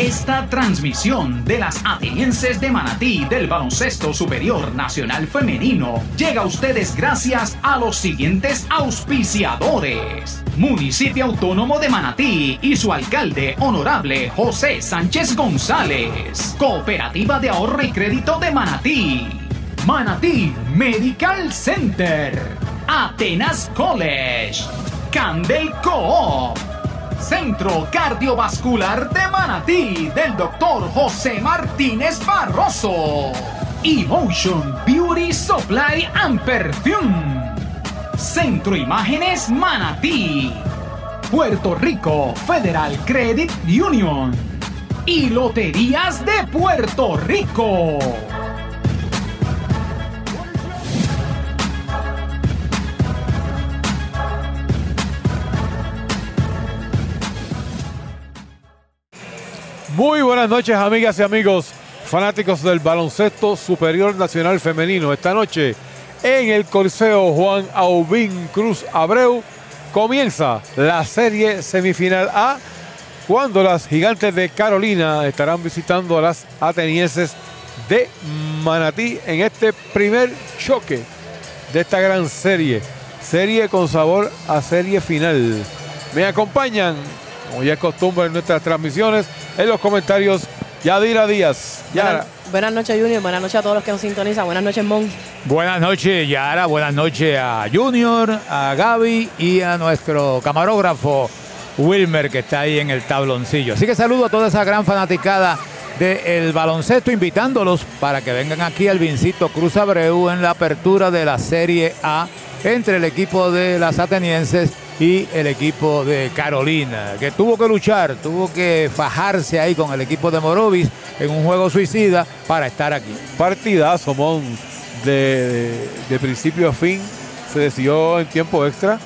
Esta transmisión de las atenienses de Manatí del Baloncesto Superior Nacional Femenino llega a ustedes gracias a los siguientes auspiciadores: Municipio Autónomo de Manatí y su alcalde honorable José Sánchez González. Cooperativa de Ahorro y Crédito de Manatí. Manatí Medical Center. Atenas College. Candel Co-op. Centro Cardiovascular de Manatí del Dr. José Martínez Barroso. Emotion Beauty Supply and Perfume. Centro Imágenes Manatí. Puerto Rico Federal Credit Union. Y Loterías de Puerto Rico. Muy buenas noches, amigas y amigos, fanáticos del baloncesto superior nacional femenino. Esta noche, en el Coliseo Juan Aubín Cruz Abreu, comienza la serie semifinal A, cuando las Gigantes de Carolina estarán visitando a las atenienses de Manatí en este primer choque de esta gran serie. Serie con sabor a serie final. Me acompañan, como ya es costumbre en nuestras transmisiones, en los comentarios, Yadira Díaz. Yara. Buenas noches, Junior. Buenas noches a todos los que nos sintonizan. Buenas noches, Mon. Buenas noches, Yara. Buenas noches a Junior, a Gaby y a nuestro camarógrafo Wilmer, que está ahí en el tabloncillo. Así que saludo a toda esa gran fanaticada del baloncesto, invitándolos para que vengan aquí al Vincito Cruz Abreu en la apertura de la Serie A entre el equipo de las atenienses y el equipo de Carolina, que tuvo que luchar, tuvo que fajarse ahí con el equipo de Morovis en un juego suicida para estar aquí. Partidazo, Mon, de principio a fin, se decidió en tiempo extra.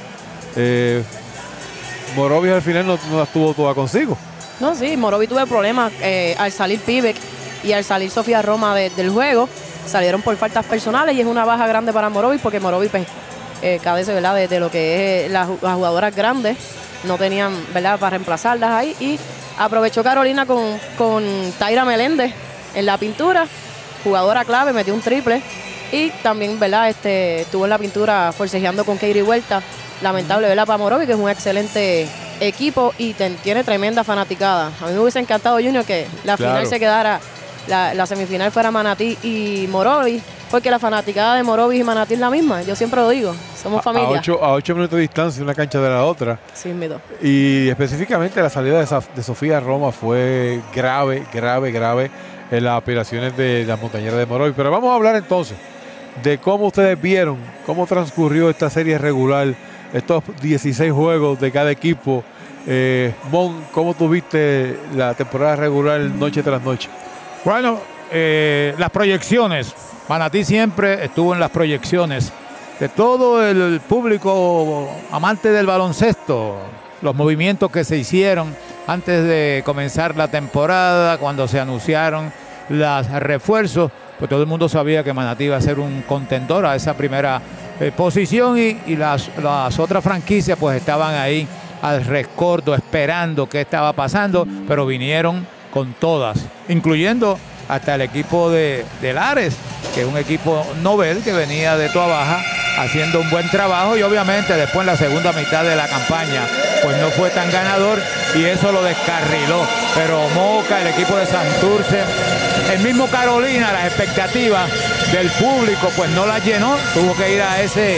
Morovis al final no las tuvo todas consigo. No, sí, Morovis tuvo problemas al salir Pivek y al salir Sofía Roma del juego. Salieron por faltas personales y es una baja grande para Morovis, porque Morovis pues, cabeza, ¿verdad?, de lo que es las jugadoras grandes, no tenían, ¿verdad?, para reemplazarlas ahí, y aprovechó Carolina con Taira Meléndez en la pintura, jugadora clave, metió un triple, y también, ¿verdad?, estuvo en la pintura forcejeando con Katie Huerta. Lamentable, ¿verdad?, para Morovis, que es un excelente equipo y tiene tremenda fanaticada. A mí me hubiese encantado, Junior, que la final se quedara, la semifinal fuera Manatí y Morovis, porque la fanaticada de Morovis y Manatí es la misma. Yo siempre lo digo, somos familia. A 8 minutos de distancia una cancha de la otra. Sí, mito. Y específicamente la salida de Sofía Roma fue grave en las aspiraciones de las montañeras de Morovis. Pero vamos a hablar entonces de cómo ustedes vieron, cómo transcurrió esta serie regular, estos 16 juegos de cada equipo. Mon, ¿cómo tuviste la temporada regular noche tras noche? Bueno, las proyecciones. Manatí siempre estuvo en las proyecciones de todo el público amante del baloncesto. Los movimientos que se hicieron antes de comenzar la temporada, cuando se anunciaron los refuerzos, pues todo el mundo sabía que Manatí iba a ser un contendor a esa primera posición, y las otras franquicias pues estaban ahí al rescordo esperando qué estaba pasando, pero vinieron con todas, incluyendo hasta el equipo de Lares, que es un equipo novel que venía de toda baja haciendo un buen trabajo, y obviamente después en la segunda mitad de la campaña pues no fue tan ganador y eso lo descarriló. Pero Moca, el equipo de Santurce, el mismo Carolina, las expectativas del público pues no las llenó, tuvo que ir a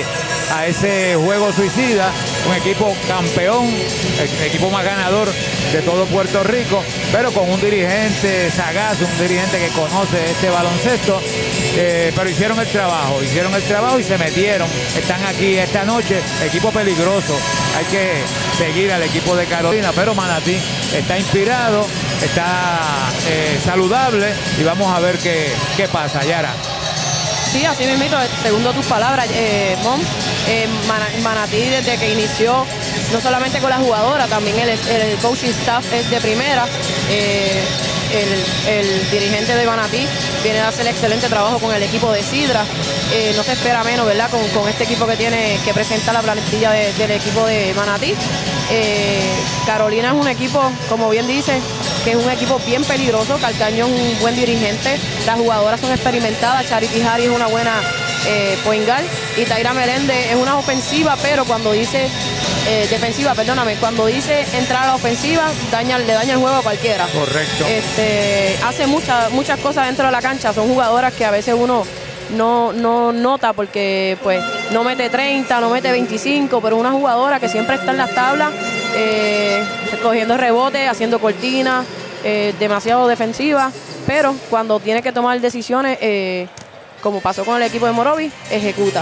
ese juego suicida, un equipo campeón, el equipo más ganador de todo Puerto Rico, pero con un dirigente sagaz, un dirigente que conoce este baloncesto, pero hicieron el trabajo y se metieron, están aquí esta noche, equipo peligroso, hay que seguir al equipo de Carolina, pero Manatí está inspirado, está saludable, y vamos a ver qué pasa, Yara. Sí, así mismo, segundo tus palabras, Mon, Manatí desde que inició, no solamente con la jugadora, también el coaching staff es de primera. El dirigente de Manatí viene a hacer excelente trabajo con el equipo de Sidra. No se espera menos, ¿verdad?, con este equipo que tiene que presentar la plantilla del equipo de Manatí. Carolina es un equipo, como bien dice, que es un equipo bien peligroso. Calcaño es un buen dirigente, las jugadoras son experimentadas, Charity Harris es una buena point guard y Taira Meléndez es una ofensiva, pero cuando dice defensiva, perdóname, cuando dice entrar a la ofensiva, le daña el juego a cualquiera. Correcto. Hace muchas cosas dentro de la cancha, son jugadoras que a veces uno no nota porque pues no mete 30, no mete 25, pero una jugadora que siempre está en las tablas, cogiendo rebotes, haciendo cortinas, demasiado defensiva, pero cuando tiene que tomar decisiones, como pasó con el equipo de Morovis, ejecuta.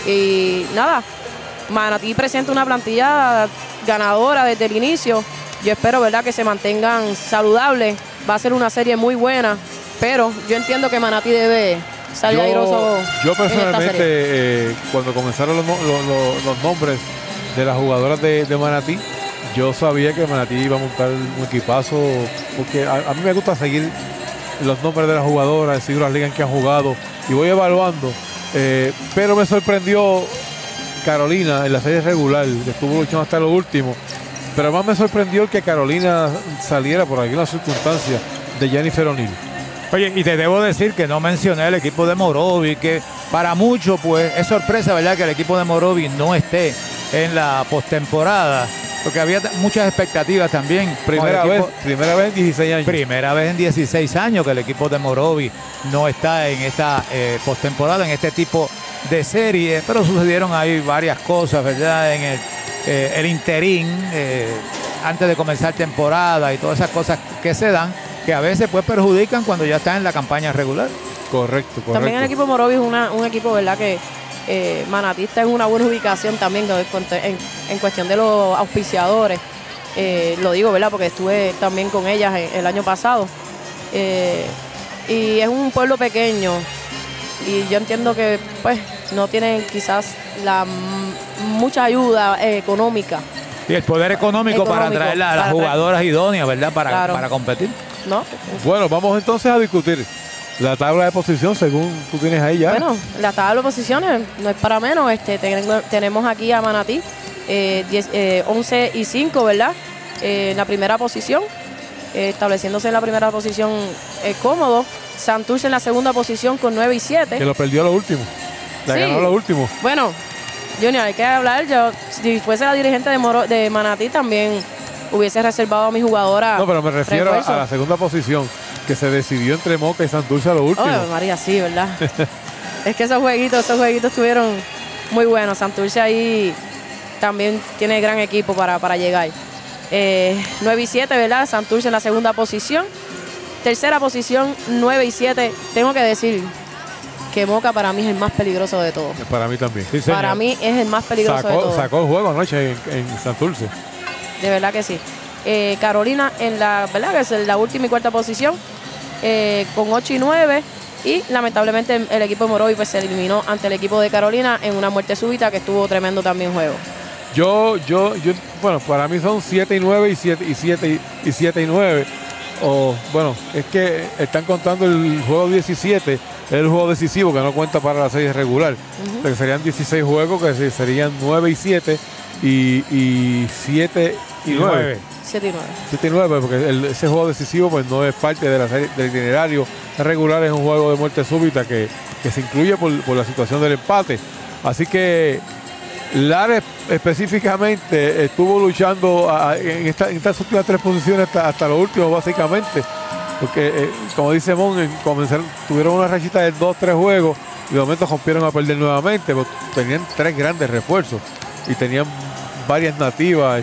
Y nada, Manatí presenta una plantilla ganadora desde el inicio. Yo espero, ¿verdad?, que se mantengan saludables. Va a ser una serie muy buena, pero yo entiendo que Manatí debe salir airoso. Yo personalmente, cuando comenzaron los nombres de las jugadoras de Manatí, yo sabía que Manatí iba a montar un equipazo, porque a mí me gusta seguir los nombres de las jugadoras, seguir las ligas que han jugado, y voy evaluando. Pero me sorprendió Carolina en la serie regular, que estuvo luchando hasta lo último. Pero más me sorprendió el que Carolina saliera por alguna circunstancia de Jennifer O'Neill. Oye, y te debo decir que no mencioné el equipo de Morovis, que para muchos pues es sorpresa, ¿verdad?, que el equipo de Morovis no esté en la postemporada, porque había muchas expectativas también. Primera vez en 16 años. Primera vez en 16 años que el equipo de Morovis no está en esta postemporada, en este tipo de serie, pero sucedieron ahí varias cosas, ¿verdad?, en el interín, antes de comenzar temporada y todas esas cosas que se dan, que a veces pues perjudican cuando ya están en la campaña regular. Correcto. También el equipo Morovis es un equipo, ¿verdad?, que Manatí está en una buena ubicación también en cuestión de los auspiciadores. Lo digo, ¿verdad?, porque estuve también con ellas el año pasado. Y es un pueblo pequeño y yo entiendo que pues no tienen quizás mucha ayuda económica. Y el poder económico para traer a las jugadoras idóneas, ¿verdad?, para competir. ¿No? Bueno, vamos entonces a discutir la tabla de posición según tú tienes ahí ya. Bueno, la tabla de posiciones no es para menos. Tenemos aquí a Manatí 11 y 5, ¿verdad? En la primera posición, estableciéndose en la primera posición cómodo. Santurce en la segunda posición con 9 y 7. Que lo perdió a lo último. Ganó lo último. Bueno, Junior, hay que hablar. Yo, si fuese la dirigente de Manatí, también hubiese reservado a mi jugadora. No, pero me refiero a la segunda posición, que se decidió entre Moca y Santurce a lo último. Oh, María, sí, ¿verdad? Es que esos jueguitos estuvieron muy buenos. Santurce ahí también tiene gran equipo para llegar. 9 y 7, ¿verdad? Santurce en la segunda posición. Tercera posición, 9 y 7. Tengo que decir que Moca para mí es el más peligroso de todos. Para mí también. Sí, para mí es el más peligroso de todos. Sacó el juego anoche en Santurce. De verdad que sí. Carolina en la, ¿verdad?, que es en la última y cuarta posición, con 8 y 9. Y lamentablemente el equipo de Morovis pues, se eliminó ante el equipo de Carolina en una muerte súbita que estuvo tremendo también juego. Bueno, para mí son 7 y 9 y 7 y 9. Bueno, es que están contando el juego 17, el juego decisivo que no cuenta para la serie regular. Que serían 16 juegos, que serían 9 y 7 y 7 y 9. 7 y 9. 7 y 9, porque ese juego decisivo pues no es parte de la serie, del itinerario regular, es un juego de muerte súbita que se incluye por la situación del empate. Así que Lares específicamente estuvo luchando en estas últimas tres posiciones hasta lo último, básicamente. Porque, como dice Mon, tuvieron una rachita de 2-3 juegos y de momento rompieron a perder nuevamente. Pero tenían 3 grandes refuerzos y tenían varias nativas.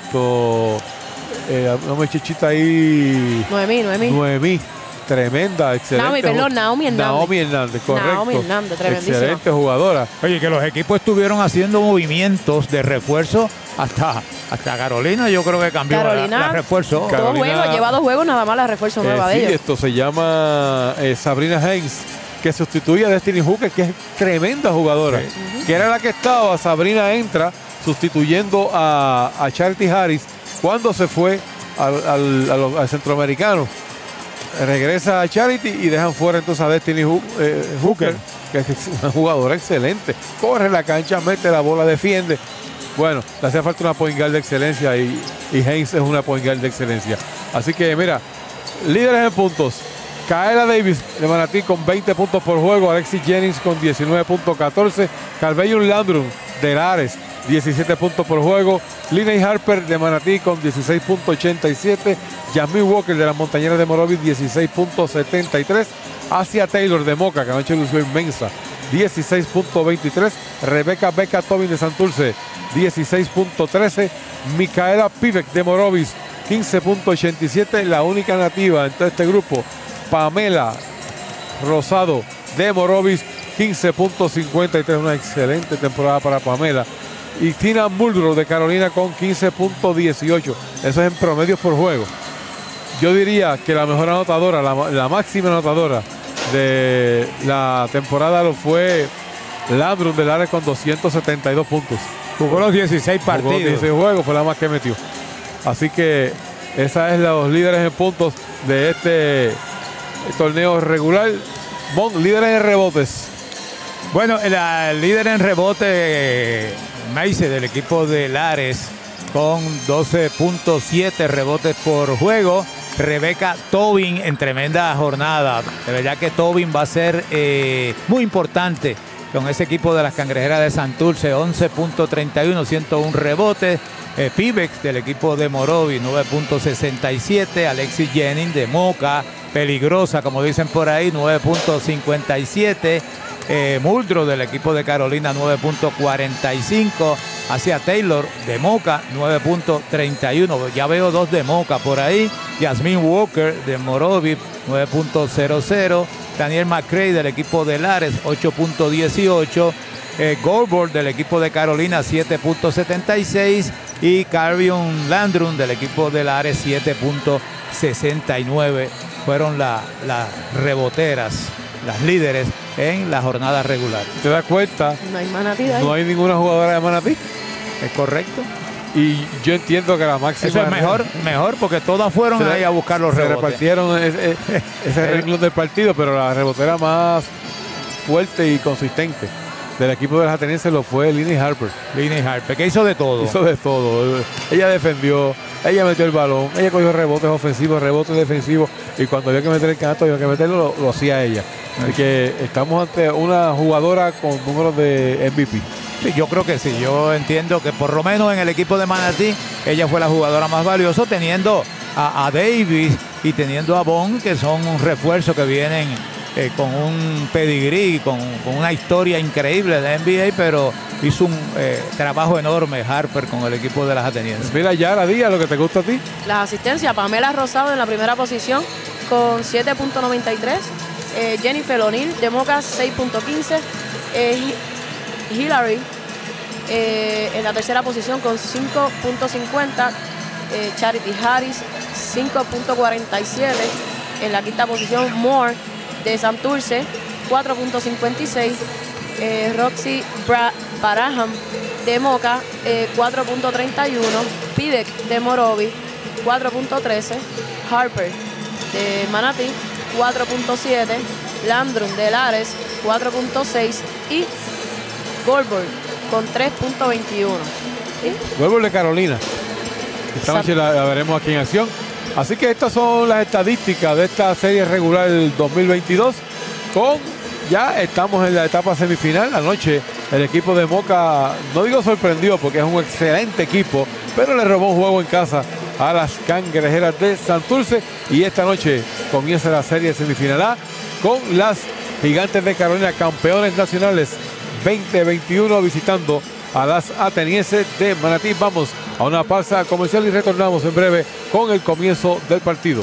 Una muchachita ahí. Noemí. Tremenda, excelente. Naomi Hernández, correcto. Naomi Hernández, tremendísima. Excelente jugadora. Oye, que los equipos estuvieron haciendo movimientos de refuerzo hasta Carolina. Yo creo que cambió la refuerzo. Lleva 2 juegos nada más la refuerzo nueva de ellos. Esto se llama Sabrina Haynes, que sustituye a Destiny Hooker, que es tremenda jugadora. Que era la que estaba. Sabrina entra sustituyendo a Charity Harris cuando se fue al centroamericano. Regresa a Charity y dejan fuera entonces a Destiny Hooker, que es una jugadora excelente. Corre la cancha, mete la bola, defiende. Bueno, le hacía falta una point guard de excelencia y Haynes es una point guard de excelencia. Así que mira, Líderes en puntos. Kaela Davis de Manatí con 20 puntos por juego. Alexis Jennings con 19.14. Carvellum Landrum de Lares, 17 puntos por juego. Linney Harper de Manatí con 16.87. Jasmine Walker de las Montañeras de Morovis, 16.73. Asia Taylor de Moca, que anoche lució inmensa, 16.23. Rebecca Becca Tobin de Santurce, 16.13. Micaela Pivek de Morovis, 15.87. La única nativa en todo este grupo, Pamela Rosado de Morovis, 15.53. Una excelente temporada para Pamela. Y Tina Muldrow de Carolina con 15.18. Eso es en promedios por juego. Yo diría que la mejor anotadora, la máxima anotadora de la temporada lo fue Landrum de Lares con 272 puntos. Jugó los 16 partidos. Jugó los 16 juegos, fue la más que metió. Así que esa es los líderes en puntos de este torneo regular. Líderes en rebotes. Bueno, el líder en rebote, Mace del equipo de Lares, con 12.7 rebotes por juego. Rebecca Tobin en tremenda jornada. De verdad que Tobin va a ser muy importante con ese equipo de las Cangrejeras de Santurce. 11.31, 101 rebotes. Pibex del equipo de Morovis, 9.67. Alexis Jennings de Moca, peligrosa como dicen por ahí, 9.57. Muldrow del equipo de Carolina, 9.45. Hacia Taylor de Moca, 9.31. Ya veo dos de Moca por ahí. Jasmine Walker de Morovis, 9.00. Daniel McCray del equipo de Lares, 8.18. Goldberg del equipo de Carolina, 7.76. Y Carvellum Landrum del equipo de Lares, 7.69. Fueron las reboteras, las líderes en la jornada regular. ¿Te das cuenta? No hay Manatí ahí. No hay ninguna jugadora de Manatí. ¿Es correcto? Y yo entiendo que la máxima... Eso es mejor porque todas fueron ahí a buscar los rebotes. Se repartieron ese renglón del partido, pero la rebotera más fuerte y consistente del equipo de las atenienses lo fue Linney Harper. Linney Harper, que hizo de todo. Hizo de todo. Ella defendió, ella metió el balón, ella cogió rebotes ofensivos, rebotes defensivos, y cuando había que meter el canasto, había que meterlo, lo hacía ella. Así que estamos ante una jugadora con números de MVP. Sí, yo creo que sí. Yo entiendo que por lo menos en el equipo de Manatí, ella fue la jugadora más valiosa, teniendo a Davis y teniendo a Bond, que son un refuerzo que vienen con un pedigrí, con una historia increíble de NBA, pero hizo un trabajo enorme Harper con el equipo de las atenienses. Mira, Yara Díaz, lo que te gusta a ti. Las asistencias, Pamela Rosado en la primera posición con 7.93. Jennifer O'Neill de Moca, 6.15. Hillary en la tercera posición con 5.50. Charity Harris, 5.47. En la quinta posición, Moore de Santurce, 4.56. Roxy Baraham de Moca, 4.31. Pidek de Morovis, 4.13. Harper de Manatí, 4.7. Landrum de Lares, 4.6. Y Goldberg con 3.21. Goldberg de Carolina. Esta noche la veremos aquí en acción. Así que estas son las estadísticas de esta serie regular del 2022. Ya estamos en la etapa semifinal. Anoche el equipo de Moca, no digo sorprendió porque es un excelente equipo, pero le robó un juego en casa a las Cangrejeras de Santurce. Y esta noche comienza la serie semifinal A con las Gigantes de Carolina, campeones nacionales 2021, visitando a las atenienses de Manatí. Vamos a una pausa comercial y retornamos en breve con el comienzo del partido.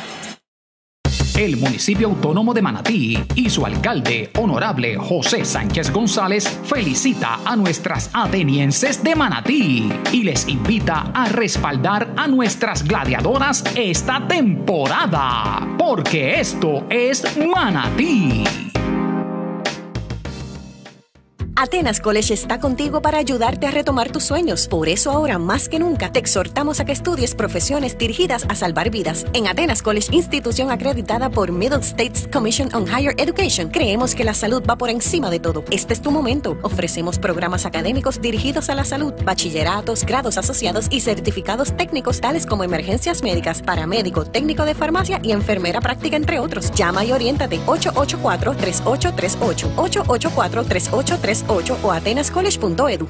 El municipio autónomo de Manatí y su alcalde, honorable José Sánchez González, felicita a nuestras atenienses de Manatí y les invita a respaldar a nuestras gladiadoras esta temporada, porque esto es Manatí. Atenas College está contigo para ayudarte a retomar tus sueños. Por eso ahora más que nunca te exhortamos a que estudies profesiones dirigidas a salvar vidas. En Atenas College, institución acreditada por Middle States Commission on Higher Education, creemos que la salud va por encima de todo. Este es tu momento. Ofrecemos programas académicos dirigidos a la salud, bachilleratos, grados asociados y certificados técnicos tales como emergencias médicas, paramédico, técnico de farmacia y enfermera práctica, entre otros. Llama y oriéntate 884-3838, 884-3838 o atenascollege.edu.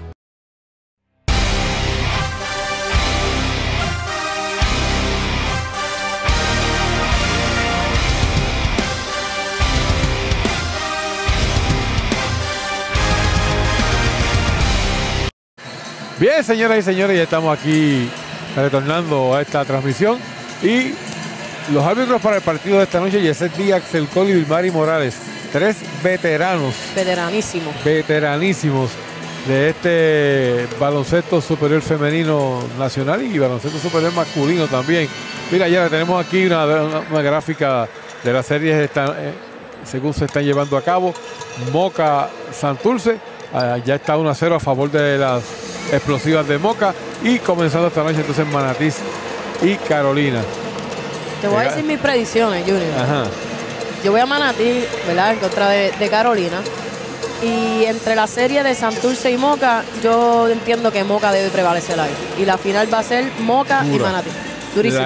Bien, señoras y señores, ya estamos aquí retornando a esta transmisión. Y los árbitros para el partido de esta noche: Yeset Díaz, Axel Cole y Vilmari Morales. 3 veteranos. Veteranísimos de este baloncesto superior femenino nacional y baloncesto superior masculino también. Mira, ya tenemos aquí una gráfica de las series según se están llevando a cabo. Moca Santurce, ya está 1-0 a favor de las explosivas de Moca. Y comenzando esta noche entonces Manatí y Carolina. Te voy a decir mis predicciones, Junior. Ajá. Yo voy a Manatí, ¿verdad? En contra de Carolina. Y entre la serie de Santurce y Moca, yo entiendo que Moca debe prevalecer ahí. Y la final va a ser Moca y Manatí. Durísimo.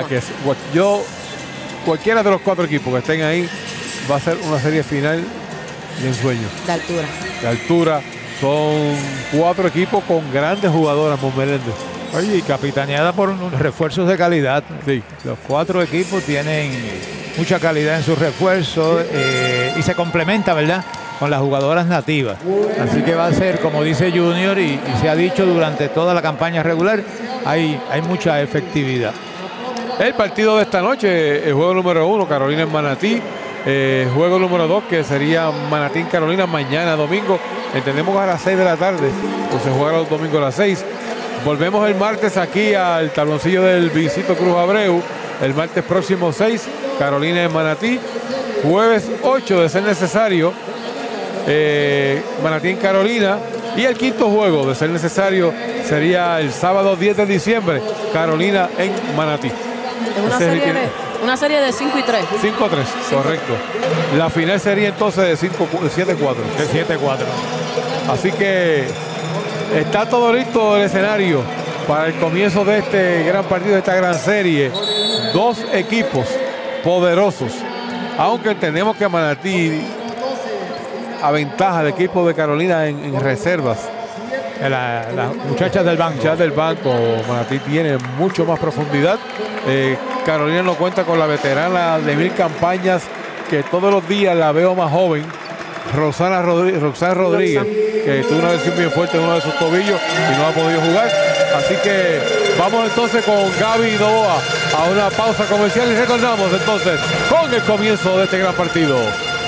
Cualquiera de los 4 equipos que estén ahí va a ser una serie final de ensueño. De altura. Son 4 equipos con grandes jugadoras, Monmeléndez. Oye, y capitaneada por refuerzos de calidad. Sí. Los 4 equipos tienen mucha calidad en sus refuerzos y se complementa, ¿verdad?, con las jugadoras nativas. Así que va a ser, como dice Junior, y se ha dicho durante toda la campaña regular, hay mucha efectividad. El partido de esta noche, el juego número 1, Carolina en Manatí. Juego número 2, que sería Manatí en Carolina mañana domingo. Entendemos a las 6 de la tarde, pues se juega los domingos a las 6. Volvemos el martes aquí al tabloncillo del Vicito Cruz Abreu. El martes próximo 6, Carolina en Manatí. Jueves 8, de ser necesario, Manatí en Carolina. Y el quinto juego, de ser necesario, sería el sábado 10 de diciembre, Carolina en Manatí. Una serie de 5 y 3. 5-3, correcto. La final sería entonces de 7-4. De 7-4. Así que está todo listo el escenario para el comienzo de este gran partido, de esta gran serie. 2 equipos poderosos. Aunque entendemos que Manatí aventaja al equipo de Carolina en reservas. Las muchachas del banco. Manatí tiene mucho más profundidad. Carolina no cuenta con la veterana de 1000 campañas, que todos los días la veo más joven, Roxana Rodríguez, que tuvo una lesión bien fuerte en uno de sus tobillos y no ha podido jugar. Así que vamos entonces con Gaby Novoa a una pausa comercial y retornamos entonces con el comienzo de este gran partido.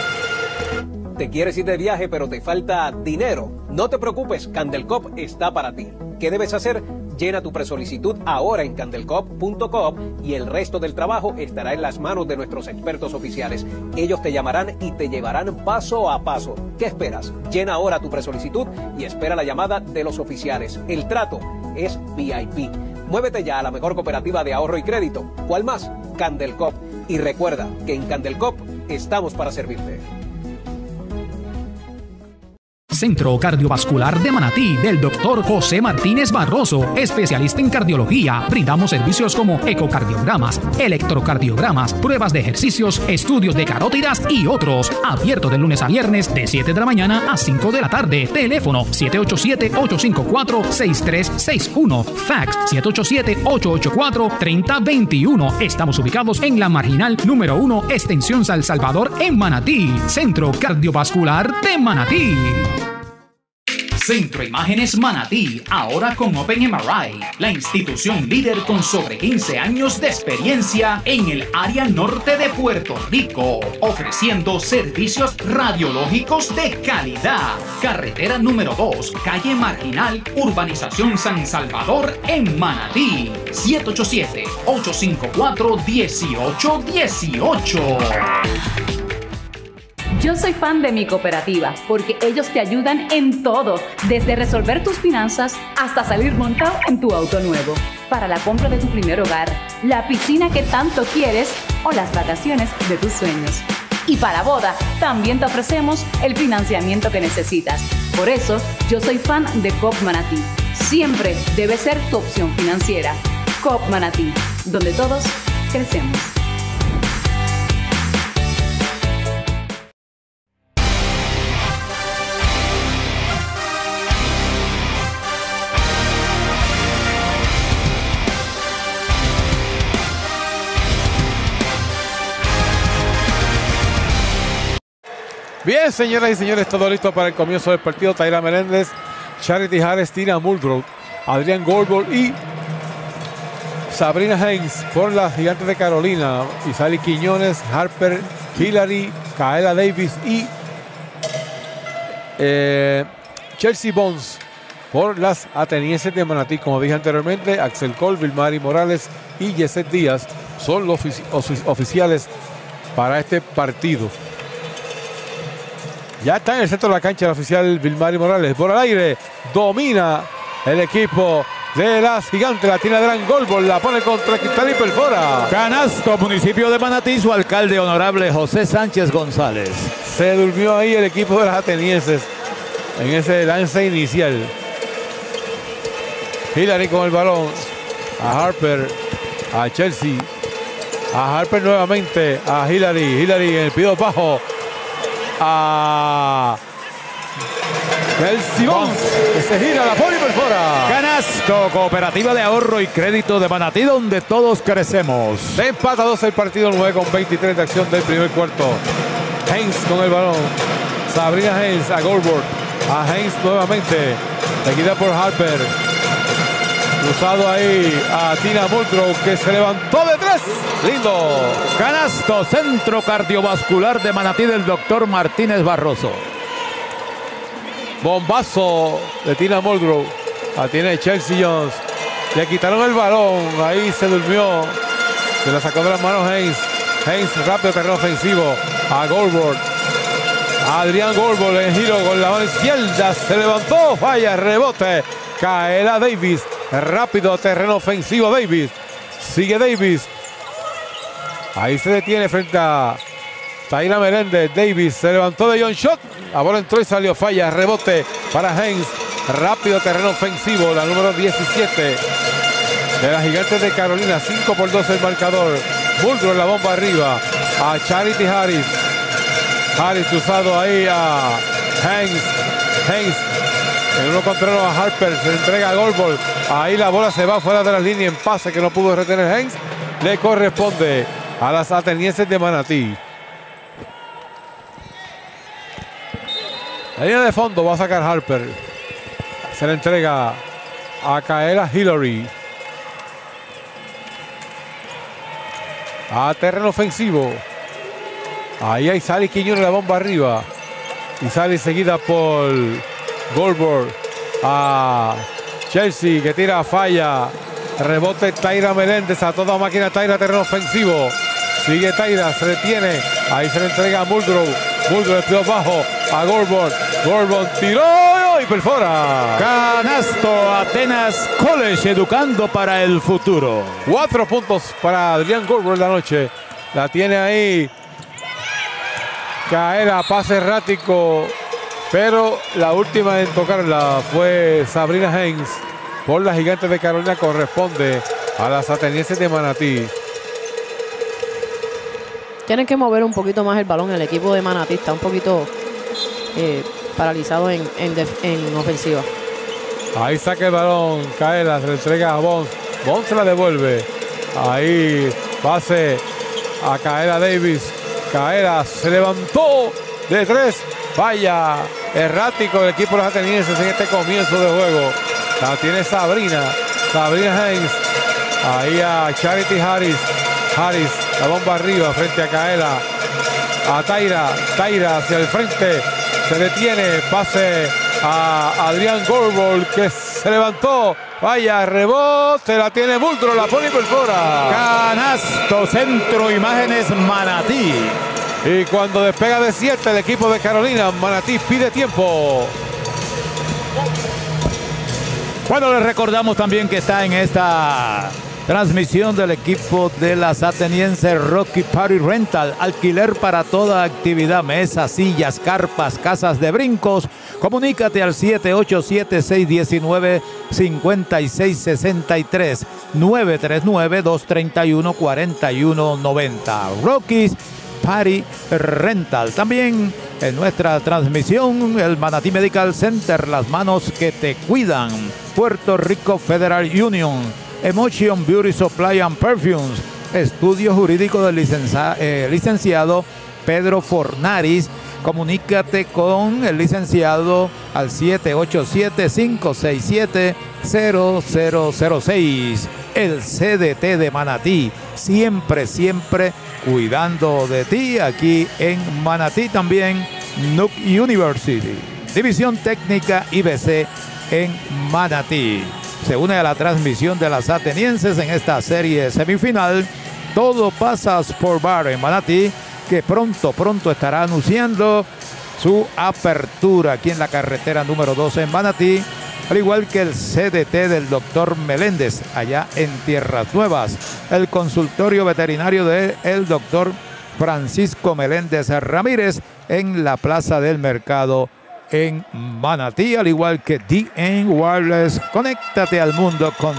¿Te quieres ir de viaje pero te falta dinero? No te preocupes, Candelcop está para ti. ¿Qué debes hacer? Llena tu presolicitud ahora en candelcop.com y el resto del trabajo estará en las manos de nuestros expertos oficiales. Ellos te llamarán y te llevarán paso a paso. ¿Qué esperas? Llena ahora tu presolicitud y espera la llamada de los oficiales. El trato es VIP. Muévete ya a la mejor cooperativa de ahorro y crédito. ¿Cuál más? Candelcop. Y recuerda que en Candelcop estamos para servirte. Centro Cardiovascular de Manatí, del Dr. José Martínez Barroso, especialista en cardiología. Brindamos servicios como ecocardiogramas, electrocardiogramas, pruebas de ejercicios, estudios de carótidas y otros. Abierto de lunes a viernes de 7 de la mañana a 5 de la tarde. Teléfono 787-854-6361. Fax 787-884-3021. Estamos ubicados en la Marginal número 1, extensión San Salvador en Manatí. Centro Cardiovascular de Manatí. Centro Imágenes Manatí, ahora con Open MRI, la institución líder con sobre 15 años de experiencia en el área norte de Puerto Rico, ofreciendo servicios radiológicos de calidad. Carretera número 2, calle Marginal, urbanización San Salvador en Manatí. 787-854-1818. Yo soy fan de mi cooperativa porque ellos te ayudan en todo, desde resolver tus finanzas hasta salir montado en tu auto nuevo, para la compra de tu primer hogar, la piscina que tanto quieres o las vacaciones de tus sueños. Y para boda, también te ofrecemos el financiamiento que necesitas. Por eso, yo soy fan de Coop Manatí. Siempre debe ser tu opción financiera. Coop Manatí, donde todos crecemos. Bien, señoras y señores, todo listo para el comienzo del partido. Taira Meléndez, Charity Harris, Tina Muldrow, Adrián Goldberg y Sabrina Haynes por las Gigantes de Carolina. Isali Quiñones, Harper, Hillary, Kaela Davis y Chelsea Bones por las Atenienses de Manatí. Como dije anteriormente, Axel Cole, Vilmari Morales y Yeset Díaz son los oficiales para este partido. Ya está en el centro de la cancha el oficial Vilmari Morales. Por el aire domina el equipo de las Gigantes. La tiene Adrián Goldberg, la pone contra Cristal y perfora. Canasto, municipio de Manatí, su alcalde honorable José Sánchez González. Se durmió ahí el equipo de las atenienses en ese lance inicial. Hillary con el balón. A Harper, a Chelsea. A Harper nuevamente, a Hillary. Hillary en el pido bajo. A Chelsea Bones, que se gira, la pone y perfora. Canasto, Cooperativa de Ahorro y Crédito de Manatí, donde todos crecemos. De empata 2 el partido, 9:23 de acción del primer cuarto. Haynes con el balón. Sabrina Haynes a Goldberg. A Haynes nuevamente. Seguida por Harper. Cruzado ahí a Tina Muldrow, que se levantó de 3. Lindo. Canasto, Centro Cardiovascular de Manatí del doctor Martínez Barroso. Bombazo de Tina Muldrow. La tiene Chelsea Jones. Le quitaron el balón. Ahí se durmió. Se la sacó de las manos Haynes. Haynes rápido, terreno ofensivo. A Goldberg. Adrián Goldberg en giro con la mano izquierda. Se levantó. Falla, rebote. Kaela Davis. Rápido, terreno ofensivo Davis. Sigue Davis. Ahí se detiene frente a Taira Meléndez. Davis se levantó de John Shot. La bola entró y salió. Falla, rebote para Haynes. Rápido, terreno ofensivo. La número 17 de las Gigantes de Carolina. 5-2 el marcador. Muldrow en la bomba arriba. A Charity Harris. Harris cruzado ahí a Haynes. Haynes en uno contra uno a Harper. Se entrega a Goldberg. Ahí la bola se va fuera de la línea en pase que no pudo retener Haynes. Le corresponde a las atenienses de Manatí. La línea de fondo va a sacar Harper. Se le entrega a Kaela Hillary. A terreno ofensivo. Ahí hay Sally Quiñones, la bomba arriba. Y sale seguida por Goldberg. A Chelsea, que tira, falla. Rebote Taira Meléndez, a toda máquina Taira, terreno ofensivo. Sigue Taira, se detiene. Ahí se le entrega a Muldrow. Muldrow despido bajo a Goldberg. Goldberg tiró y perfora. Canasto, Atenas College, educando para el futuro. 4 puntos para Adrián Goldberg la noche. La tiene ahí Kaela, pase errático, pero la última en tocarla fue Sabrina Haynes. Por las Gigantes de Carolina, corresponde a las atenienses de Manatí. Tienen que mover un poquito más el balón. El equipo de Manatí está un poquito paralizado en ofensiva. Ahí saca el balón, Kaela, se le entrega a Bones. Bones se la devuelve. Ahí pase a Kaela Davis. Kaela se levantó de 3. Falla, errático el equipo de los atenienses en este comienzo de juego. La tiene Sabrina Haynes. Ahí a Charity Harris. Harris, la bomba arriba frente a Kaela. A Taira hacia el frente. Se detiene, pase a Adrián Goldberg, que se levantó. Vaya, rebote, la tiene Muldrow, la pone y perfora. Canasto, Centro Imágenes Manatí. Y cuando despega de 7 el equipo de Carolina, Manatí pide tiempo. Bueno, les recordamos también que está en esta transmisión del equipo de las atenienses Rocky Party Rental. Alquiler para toda actividad, mesas, sillas, carpas, casas de brincos. Comunícate al 787-619-5663, 939-231-4190. Rocky's Party Rental. También en nuestra transmisión, el Manatí Medical Center, las manos que te cuidan. Puerto Rico Federal Union, Emotion Beauty Supply and Perfumes, estudio jurídico del licenciado Pedro Fornaris. Comunícate con el licenciado al 787-567-0006. El CDT de Manatí, siempre cuidando de ti. Aquí en Manatí también, Nuke University, División Técnica IBC en Manatí. Se une a la transmisión de las atenienses en esta serie semifinal. Todo pasa Sport Bar en Manatí, que pronto estará anunciando su apertura aquí en la carretera número 12 en Manatí, al igual que el CDT del doctor Meléndez allá en Tierras Nuevas, el consultorio veterinario del doctor Francisco Meléndez Ramírez en la Plaza del Mercado en Manatí, al igual que DN Wireless. Conéctate al mundo con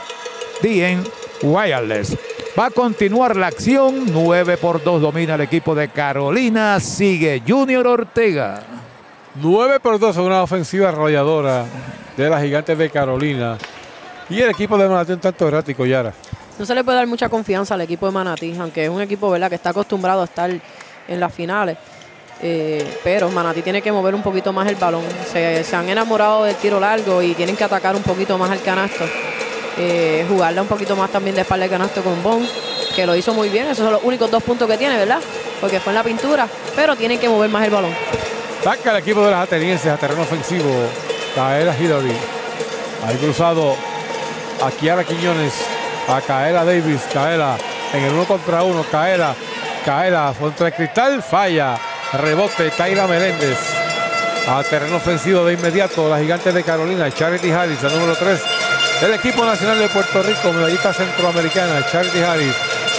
DN Wireless. Va a continuar la acción. 9-2 domina el equipo de Carolina. Sigue Junior Ortega. 9-2, una ofensiva arrolladora de las Gigantes de Carolina. Y el equipo de Manatí un tanto errático, Yara. No se le puede dar mucha confianza al equipo de Manatí, aunque es un equipo, ¿verdad?, que está acostumbrado a estar en las finales. Pero Manatí tiene que mover un poquito más el balón. Se han enamorado del tiro largo y tienen que atacar un poquito más al canasto. Jugarla un poquito más también de espalda al canasto con Bond, que lo hizo muy bien. Esos son los únicos 2 puntos que tiene, ¿verdad? Porque fue en la pintura, pero tienen que mover más el balón. Saca el equipo de las atenienses a terreno ofensivo. Kaela Hillary. Ahí cruzado a Kiara Quiñones, a Kaela Davis. Kaela en el 1 contra 1. Kaela contra el cristal, falla. Rebote, Taira Meléndez. A terreno ofensivo de inmediato, las Gigantes de Carolina. Charity Harris, el número 3 del equipo nacional de Puerto Rico, medallista centroamericana. Charity Harris.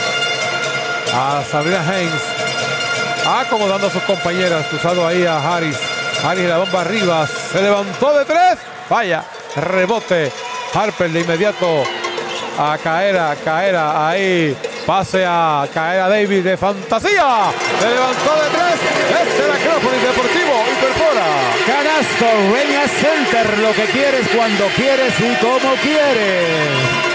A Sabrina Haynes. Acomodando a sus compañeras. Cruzado ahí a Harris. Harris, la bomba arriba. Se levantó de 3. Falla. Rebote. Harper de inmediato a Kaela. Ahí. Pase a Kaela Davis de fantasía. Se levantó de 3. Este es el Acrópolis Deportivo y perfora. Canasto, Reina Center. Lo que quieres, cuando quieres y como quieres.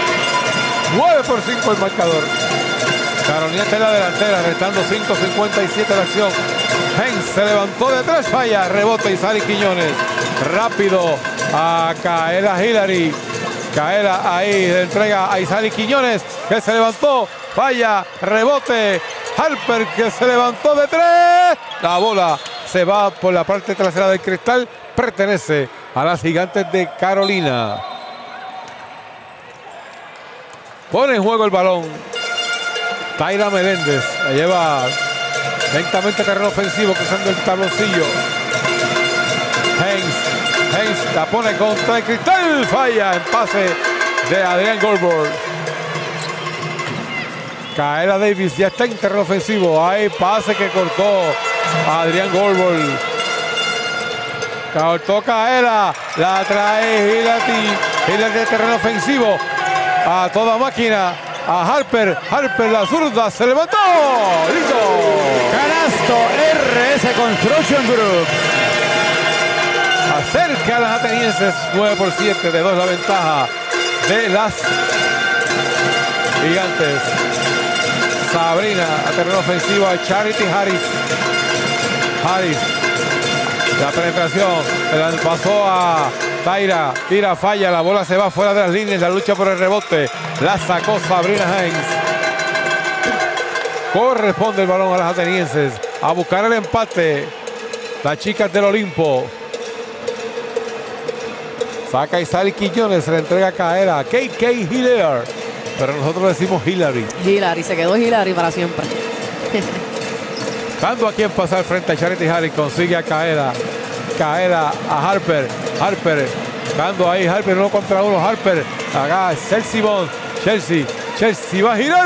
9-5 el marcador. Carolina está en la delantera, restando 5:57 de acción. Haynes se levantó de 3, falla. Rebote Isari Quiñones. Rápido a Kaela Hillary. Kaela ahí le entrega a Isari Quiñones, que se levantó. Falla, rebote, Harper que se levantó de 3. La bola se va por la parte trasera del cristal. Pertenece a las Gigantes de Carolina. Pone en juego el balón Taira Meléndez. La lleva lentamente a terreno ofensivo, cruzando el tabloncillo. Haynes la pone contra el cristal. Falla en pase de Adrián Goldberg. Kaela Davis ya está en terreno ofensivo. Hay pase que cortó a Adrián Goldberg. Cortó Kaela. La trae Hillary de terreno ofensivo. A toda máquina. A Harper. La zurda. Se levantó. ¡Listo! Canasto RS Construction Group. Acerca a las atenienses. 9-7. De 2 la ventaja de las Gigantes. Sabrina a terreno ofensivo a Charity Harris. La penetración. El pasó a Taira. Tira, falla. La bola se va fuera de las líneas. La lucha por el rebote. La sacó Sabrina Haynes. Corresponde el balón a las atenienses. A buscar el empate. Las chicas del Olimpo. Saca Isari Quiñones. Se le entrega a Kaela. KK Hillary. Pero nosotros decimos Hillary. Hillary, se quedó Hillary para siempre. Dando a quien pasar frente a Charity Harris. Consigue a Kaela. Kaela a Harper. Harper. Dando ahí Harper 1 contra 1. Harper. Acá Chelsea Bond. Chelsea va a girar.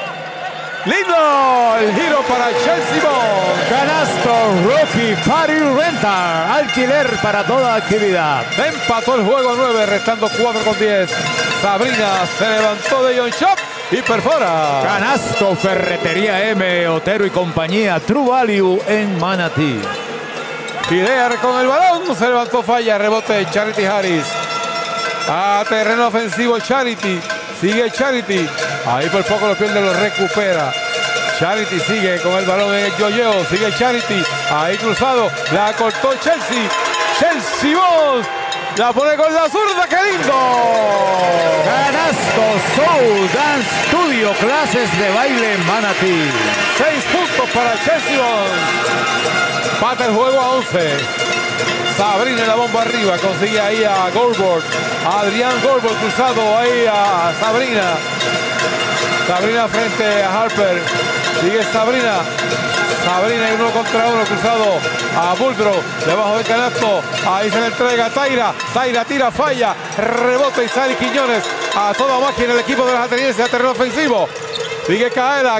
Lindo el giro para Chelsea Bond. Canasto Rocky Party Rental. Alquiler para toda actividad. Empató el juego a 9, restando 4:10. Sabrina se levantó de John Shop y perfora. Canasto Ferretería M, Otero y compañía. True Value en Manatí. Idea con el balón. Se levantó, falla. Rebote Charity Harris. A terreno ofensivo Charity. Sigue Charity. Ahí por poco lo pierde, lo recupera. Charity sigue con el balón en el yo-yo. Sigue Charity. Ahí cruzado. La cortó Chelsea. Chelsea Bond. La pone con la zurda. ¡Qué lindo! Canasto Soul Dance Studio. Clases de baile en Manatí. 6 puntos para Chelsea Bond. Pata el juego a 11. Sabrina la bomba arriba. Consigue ahí a Goldberg. Adrián Goldberg cruzado ahí a Sabrina. Sabrina frente a Harper. Sigue Sabrina. Sabrina y 1 contra 1 cruzado a Buldrow. Debajo del canasto. Ahí se le entrega a Taira. Taira tira, falla. Rebote y sale Quiñones. A toda máquina el equipo de las atenienses a terreno ofensivo. Sigue Kaela.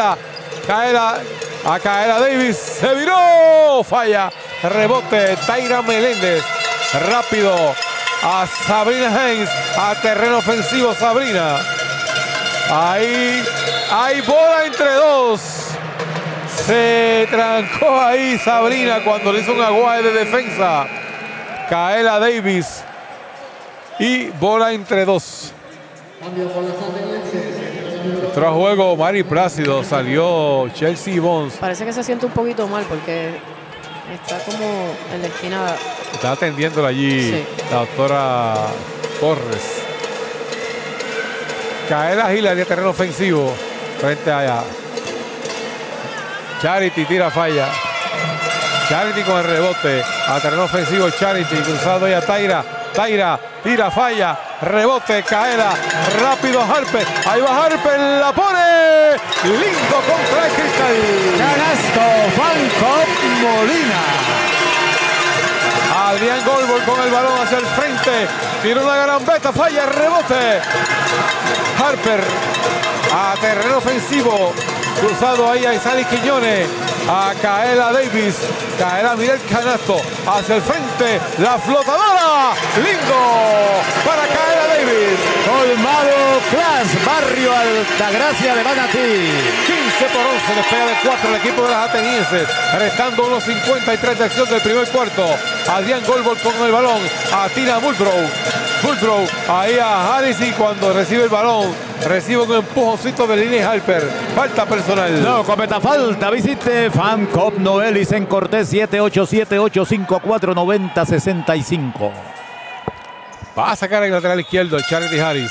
A Kaela Davis. Se viró. Falla. Rebote Taira Meléndez. Rápido a Sabrina Haynes. A terreno ofensivo Sabrina. Ahí hay bola entre dos. Se trancó ahí Sabrina cuando le hizo un aguaje de defensa. Kaela Davis. Y bola entre dos. Entró a juego Mari Plácido. Salió Chelsea Bond. Parece que se siente un poquito mal porque está como en la esquina. Está atendiéndola allí, sí, la doctora Torres. Kaela Hillary de terreno ofensivo frente allá. Charity tira, falla. Charity con el rebote a terreno ofensivo. Charity cruzado ahí a Taira. Taira tira, falla. Rebote Kaela. Rápido Harper. Ahí va Harper. La pone. Lindo contra el cristal. Canasto Fanco Molina. Adrián Goldberg con el balón hacia el frente. Tira una gambeta, falla, rebote. Harper a terreno ofensivo. Cruzado ahí a Isali Quiñones. A Kaela Davis. Kaela mira el canasto. Hacia el frente. La flotadora. Lindo para Kaela Davis. Colmado Class, Barrio Altagracia de Manatí. 15 por 11. Despega de 4 el equipo de las atenienses. Restando 1:53 de acción del primer cuarto. Adrián Goldberg con el balón. Atira a Buldrow. Buldrow ahí a Harris y cuando recibe el balón recibe un empujoncito de línea Harper. Falta personal. No cometa falta. Visite Fancop Novelis en Cortés 787-854-9065. Va a sacar el lateral izquierdo Charity Harris.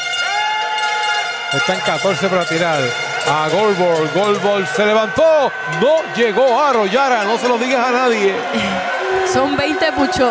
Están 14 para tirar. A Goldberg. Goldberg se levantó. No llegó a arrollar. No se lo digas a nadie. Son 20 push-ups.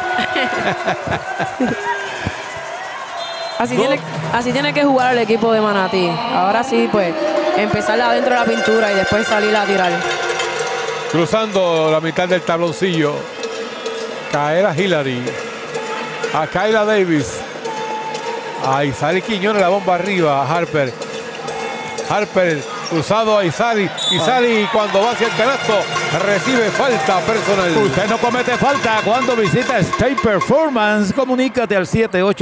Así tiene que jugar el equipo de Manatí. Ahora sí, pues, empezar adentro de la pintura y después salir a tirar. Cruzando la mitad del tabloncillo. Kaela Hillary. A Kaela Davis. A Isali Quiñones, la bomba arriba. A Harper. Harper cruzado a Isali. Isali cuando va hacia el canasto recibe falta personal. Usted no comete falta cuando visita State Performance. Comunícate al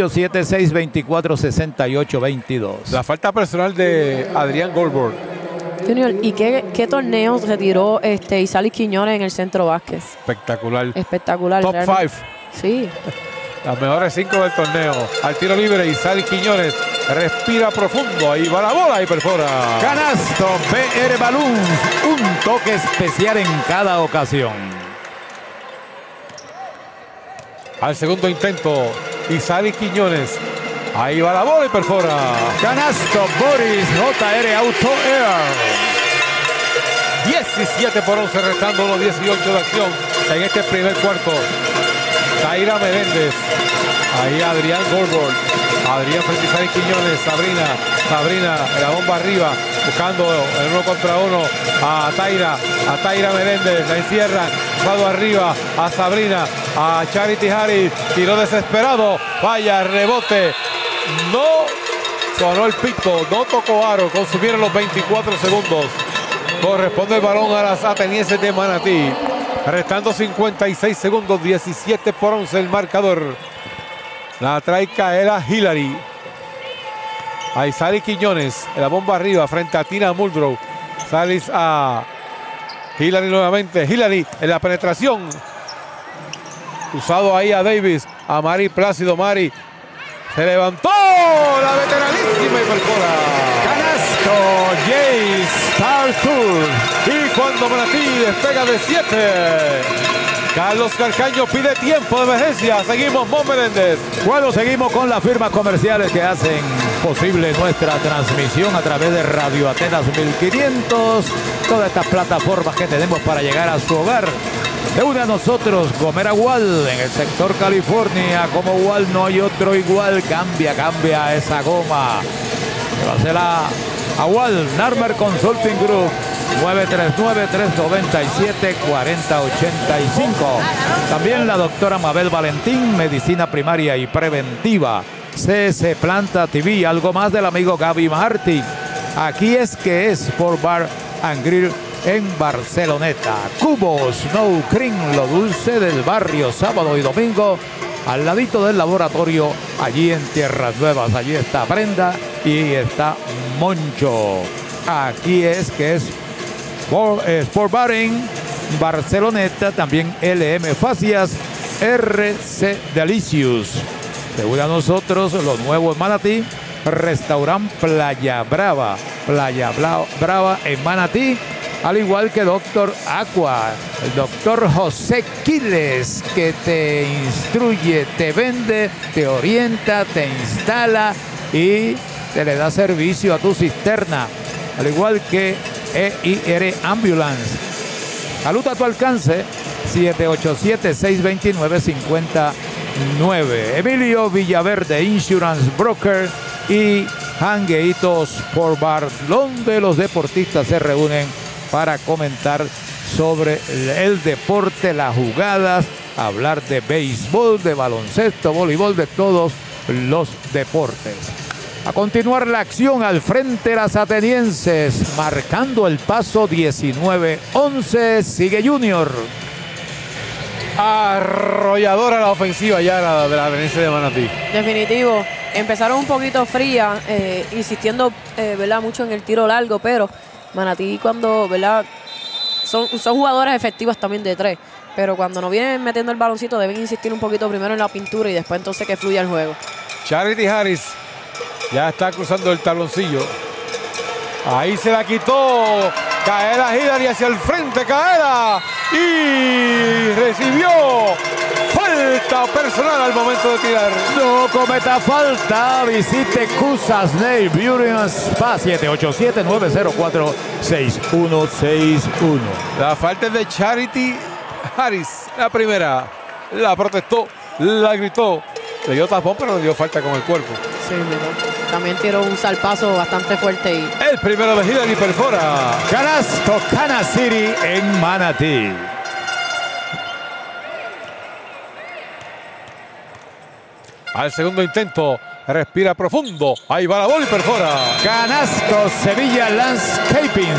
787-624-6822. La falta personal de Adrián Goldberg. Junior, ¿y qué torneo se tiró Isali Quiñones en el Centro Vázquez? Espectacular. Espectacular. Top 5. Sí. Las mejores 5 del torneo. Al tiro libre, Isali Quiñones respira profundo. Ahí va la bola y perfora. Canasto PR Balloons. Un toque especial en cada ocasión. Al segundo intento, Isali Quiñones. Ahí va la bola y perfora. Canasto Boris JR Auto Air. 17 por 11, restando los 18 de acción en este primer cuarto. Taira Meléndez. Ahí Adrián Goldberg. Adrián frente a Isali Quiñones. Sabrina, la bomba arriba. Buscando el 1 contra 1 a Taira. a Taira Meléndez, la encierran, cruzado arriba a Sabrina, a Charity Harris, tiró desesperado, vaya, rebote, no sonó el pito, no tocó aro, consumieron los 24 segundos. Corresponde el balón a las atenienses de Manatí. Restando 56 segundos, 17-11 el marcador. La trae Kaela Hillary. A Isari Quiñones, la bomba arriba frente a Tina Muldrow. Salis a Hillary nuevamente. Hillary en la penetración. Usado ahí a Davis, a Mari Plácido. Mari se levantó, la veteranísima y perfora. Canasto, Jace Arthur. Y cuando Manatí despega de 7, Carlos Carcaño pide tiempo de emergencia. Seguimos, Mon Meléndez. Bueno, seguimos con las firmas comerciales que hacen posible nuestra transmisión a través de Radio Atenas 1500. Todas estas plataformas que tenemos para llegar a su hogar. Se une a nosotros Gomera Wall en el sector California. Como Wall no hay otro igual. Cambia esa goma. Llévasela a Wall. Narmer Consulting Group. 939-397-4085. También la doctora Mabel Valentín, medicina primaria y preventiva. CS Planta TV, algo más del amigo Gaby Martí. Aquí es que es Sport Bar and Grill en Barceloneta. Cubo Snow Cream, lo dulce del barrio, sábado y domingo, al ladito del laboratorio, allí en Tierras Nuevas. Allí está Brenda y está Moncho. Aquí es que es Sport Bar en Barceloneta, también LM Facias, RC Delicious. Se une a nosotros lo nuevo en Manatí, Restaurant Playa Brava, Brava en Manatí, al igual que Doctor Aqua, el doctor José Quiles, que te instruye, te vende, te orienta, te instala y te le da servicio a tu cisterna, al igual que EIR Ambulance. Salud a tu alcance, 787-629-50. Emilio Villaverde, Insurance Broker, y Jangueitos Sport Bar, donde los deportistas se reúnen para comentar sobre el deporte, las jugadas, hablar de béisbol, de baloncesto, voleibol, de todos los deportes. A continuar la acción al frente las atenienses, marcando el paso 19-11, sigue Junior. Arrolladora la ofensiva ya de la ateniense de Manatí. Definitivo. Empezaron un poquito fría, insistiendo ¿verdad? Mucho en el tiro largo, pero Manatí cuando, ¿verdad? Son jugadoras efectivas también de 3, pero cuando no vienen metiendo el baloncito deben insistir un poquito primero en la pintura y después entonces que fluya el juego. Charity Harris ya está cruzando el tabloncillo. Ahí se la quitó. Kaela Hillary hacia el frente, Kaela. Y recibió falta personal al momento de tirar. No cometa falta. Visite Cusas Nail Beauty and Spa, 787-904-6161. La falta es de Charity Harris. La primera la protestó, la gritó. Le dio tapón, pero le dio falta con el cuerpo. Sí, también tiró un salpazo bastante fuerte. Y el primero de Hillary perfora. Canasto, Cana City en Manatí. Al segundo intento, respira profundo. Ahí va la bola y perfora. Canasto, Sevilla Landscaping,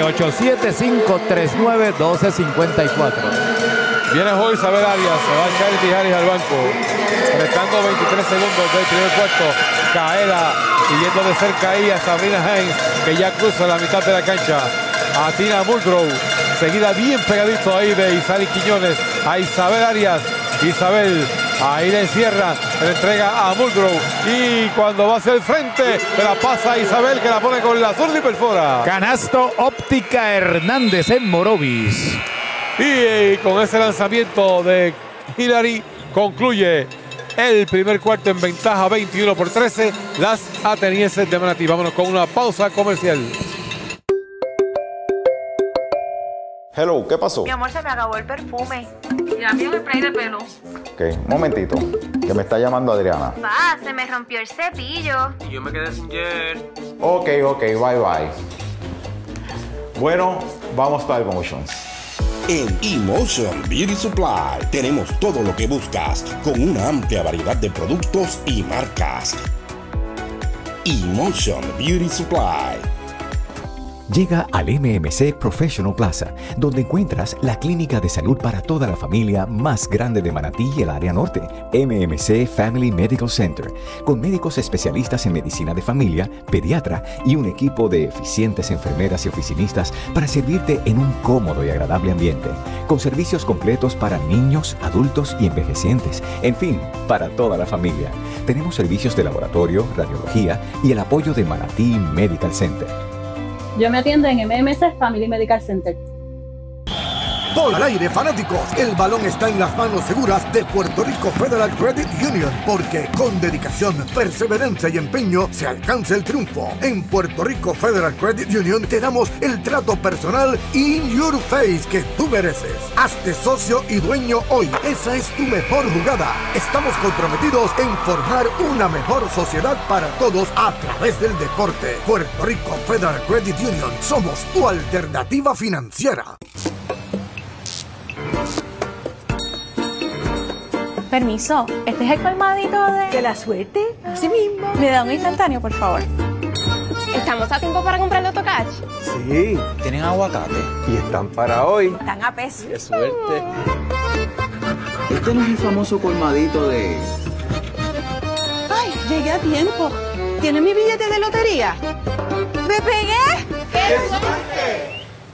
787-539-1254. Viene hoy Isabel Arias, se va Charity Harris al banco. Restando 23 segundos del primer cuarto. Kaela siguiendo de cerca ahí a Sabrina Haynes, que ya cruza la mitad de la cancha. A Tina Muldrow, seguida bien pegadito ahí de Isari Quiñones. A Isabel Arias. Isabel, ahí le encierra, le entrega a Muldrow. Y cuando va hacia el frente, se la pasa a Isabel, que la pone con la zurda y perfora. Canasto Óptica Hernández en Morovis. Y con ese lanzamiento de Hillary concluye el primer cuarto en ventaja 21-13 las atenienses de Manatí. Vámonos con una pausa comercial. Hello, ¿qué pasó? Mi amor, se me acabó el perfume. Y a mí un spray de pelo. Ok, un momentito, que me está llamando Adriana. Pa, se me rompió el cepillo. Y yo me quedé sin gel. Ok, bye. Bueno, vamos para Emotions. En Emotion Beauty Supply tenemos todo lo que buscas con una amplia variedad de productos y marcas. Emotion Beauty Supply. Llega al MMC Professional Plaza, donde encuentras la clínica de salud para toda la familia más grande de Manatí y el área norte, MMC Family Medical Center, con médicos especialistas en medicina de familia, pediatra y un equipo de eficientes enfermeras y oficinistas para servirte en un cómodo y agradable ambiente, con servicios completos para niños, adultos y envejecientes, en fin, para toda la familia. Tenemos servicios de laboratorio, radiología y el apoyo de Manatí Medical Center. Yo me atiendo en MMC Family Medical Center. Por al aire, fanáticos, el balón está en las manos seguras de Puerto Rico Federal Credit Union, porque con dedicación, perseverancia y empeño se alcanza el triunfo. En Puerto Rico Federal Credit Union te damos el trato personal in your face que tú mereces. Hazte socio y dueño hoy. Esa es tu mejor jugada. Estamos comprometidos en formar una mejor sociedad para todos a través del deporte. Puerto Rico Federal Credit Union, somos tu alternativa financiera. Permiso, ¿este es el colmadito de la suerte? Así mismo. ¿Me da un instantáneo, por favor? ¿Estamos a tiempo para comprar el Autocash? Sí, tienen aguacate y están para hoy. Están a peso. ¡Qué suerte! Este no es el famoso colmadito de... ¡Ay, llegué a tiempo! ¿Tiene mi billete de lotería? ¡Me pegué! ¡Qué suerte!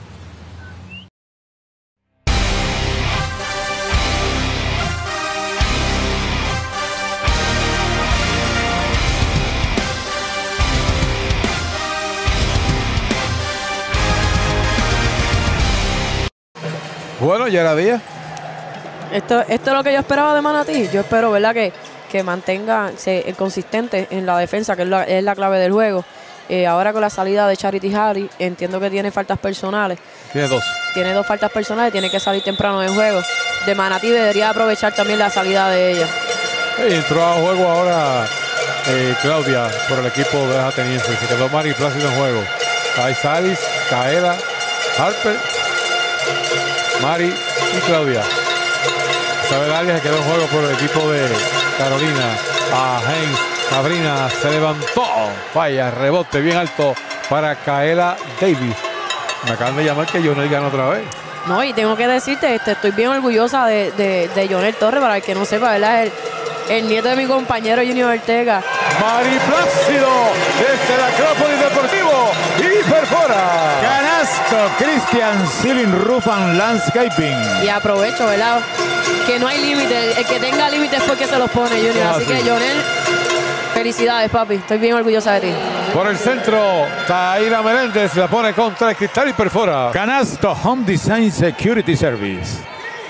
Bueno, Yara Díaz. Esto es lo que yo esperaba de Manatí. Yo espero, ¿verdad?, que mantenga consistente en la defensa, que es la clave del juego. Ahora con la salida de Charity Harris, entiendo que tiene faltas personales. Tiene dos. Tiene dos faltas personales, tiene que salir temprano del juego. De Manatí debería aprovechar también la salida de ella. Entró a juego ahora Claudia por el equipo de las atenienses. Se quedó Mari Plácido en juego. Hay Salis, Kaela, Harper, Mari y Claudia. Isabel Arias se quedó en juego por el equipo de Carolina. A Haynes, Sabrina se levantó. Falla, rebote bien alto para Kaela Davis. Me acaban de llamar que Jonel gana otra vez. No, y tengo que decirte, estoy bien orgullosa de Jonel Torres, para el que no sepa, ¿verdad? El nieto de mi compañero Junior Ortega. Mari Plácido desde el Acrópolis Deportivo y perfora. Canasto, Christian Ceiling Roof and Landscaping. Y aprovecho, ¿verdad?, que no hay límite. El que tenga límites porque se los pone, Junior. Así que, Jonel, felicidades, papi. Estoy bien orgullosa de ti. Por el centro, Taira Meléndez la pone contra el cristal y perfora. Canasto Home Design Security Service.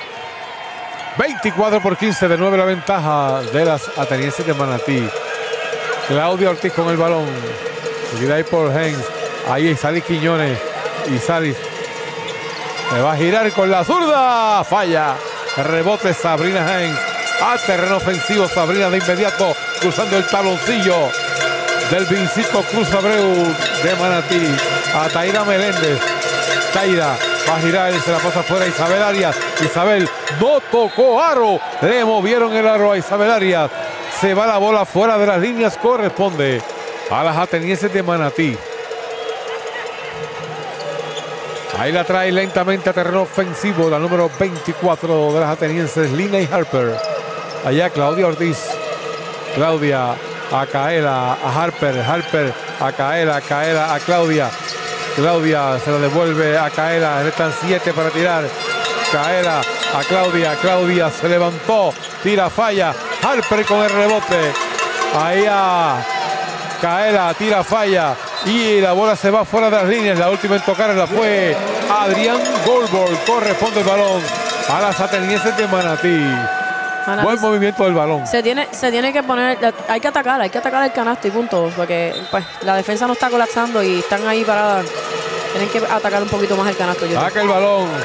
24-15, de 9 la ventaja de las atenienses de Manatí. Claudia Ortiz con el balón. Seguida ahí por Haynes. Ahí Salis Quiñones. Y Salis le va a girar con la zurda. Falla. Rebote Sabrina Haynes. A terreno ofensivo Sabrina de inmediato. Cruzando el taloncillo del Vincito Cruz Abreu de Manatí. A Taira Meléndez. Taira va a girar, se la pasa afuera Isabel Arias. Isabel no tocó aro. Le movieron el aro a Isabel Arias. Se va la bola fuera de las líneas. Corresponde a las atenienses de Manatí. Ahí la trae lentamente a terreno ofensivo la número 24 de las atenienses, Linay Harper. Allá Claudia Ortiz. Claudia a Kaela, a Harper. Harper a Kaela. Kaela a Claudia. Claudia se lo devuelve a Kaela. Restan 7 para tirar. Kaela a Claudia. Claudia se levantó. Tira, falla. Harper con el rebote. Ahí a Kaela. Tira, falla. Y la bola se va fuera de las líneas. La última en tocarla fue Adrián Goldberg. Corresponde el balón a las atenienses de Manatí. Buen movimiento del balón. Se tiene que poner, hay que atacar el canasto y punto, porque pues la defensa no está colapsando y están ahí paradas. Tienen que atacar un poquito más el canasto. Saca el balón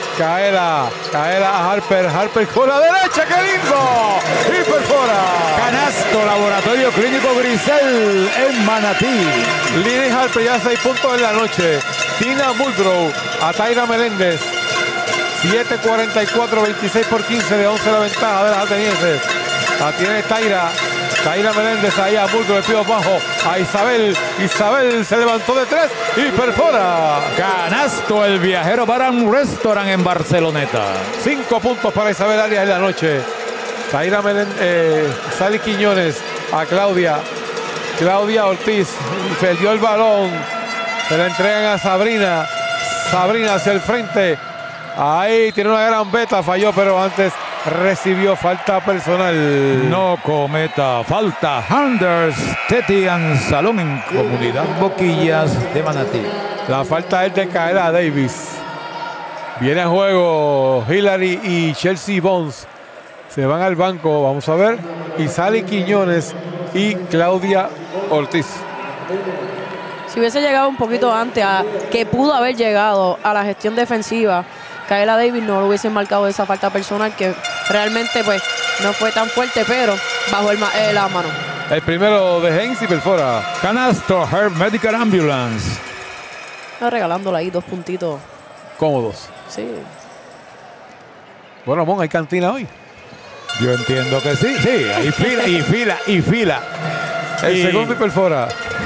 Kaela a Harper con la derecha, ¡qué lindo! Y perfora. Canasto, Laboratorio Clínico Grisel en Manatí. Lini Harper ya 6 puntos en la noche. Tina Muldrow a Taira Meléndez. 7-44, 26 por 15 de 11 la ventaja de las atenienses. La tiene Taira Meléndez ahí a Muldrow, de pie bajo a Isabel. Isabel se levantó de 3 y perfora. Canasto, el viajero para un restaurante en Barceloneta. 5 puntos para Isabel Arias en la noche. Taira Meléndez, Sally Quiñones a Claudia Ortiz. Perdió el balón. Se le entregan a Sabrina. Sabrina hacia el frente. Ahí tiene una gran beta, falló, pero antes recibió falta personal. No cometa falta. Handers, Tetian Salón en Comunidad Boquillas de Manatí. La falta es de Kaela Davis. Viene a juego Hillary y Chelsea Bones. Se van al banco, vamos a ver. Y Sally Quiñones y Claudia Ortiz. Si hubiese llegado un poquito antes, que pudo haber llegado a la gestión defensiva, Kaela Davis no lo hubiesen marcado esa falta personal, que realmente pues no fue tan fuerte, pero bajó la mano. El primero de Hens y perfora. Canasto, Herb Medical Ambulance. Está regalándole ahí 2 puntitos. Cómodos. Sí. Bueno, Mon, ¿hay cantina hoy? Yo entiendo que sí. Sí, hay fila. El segundo y perfora.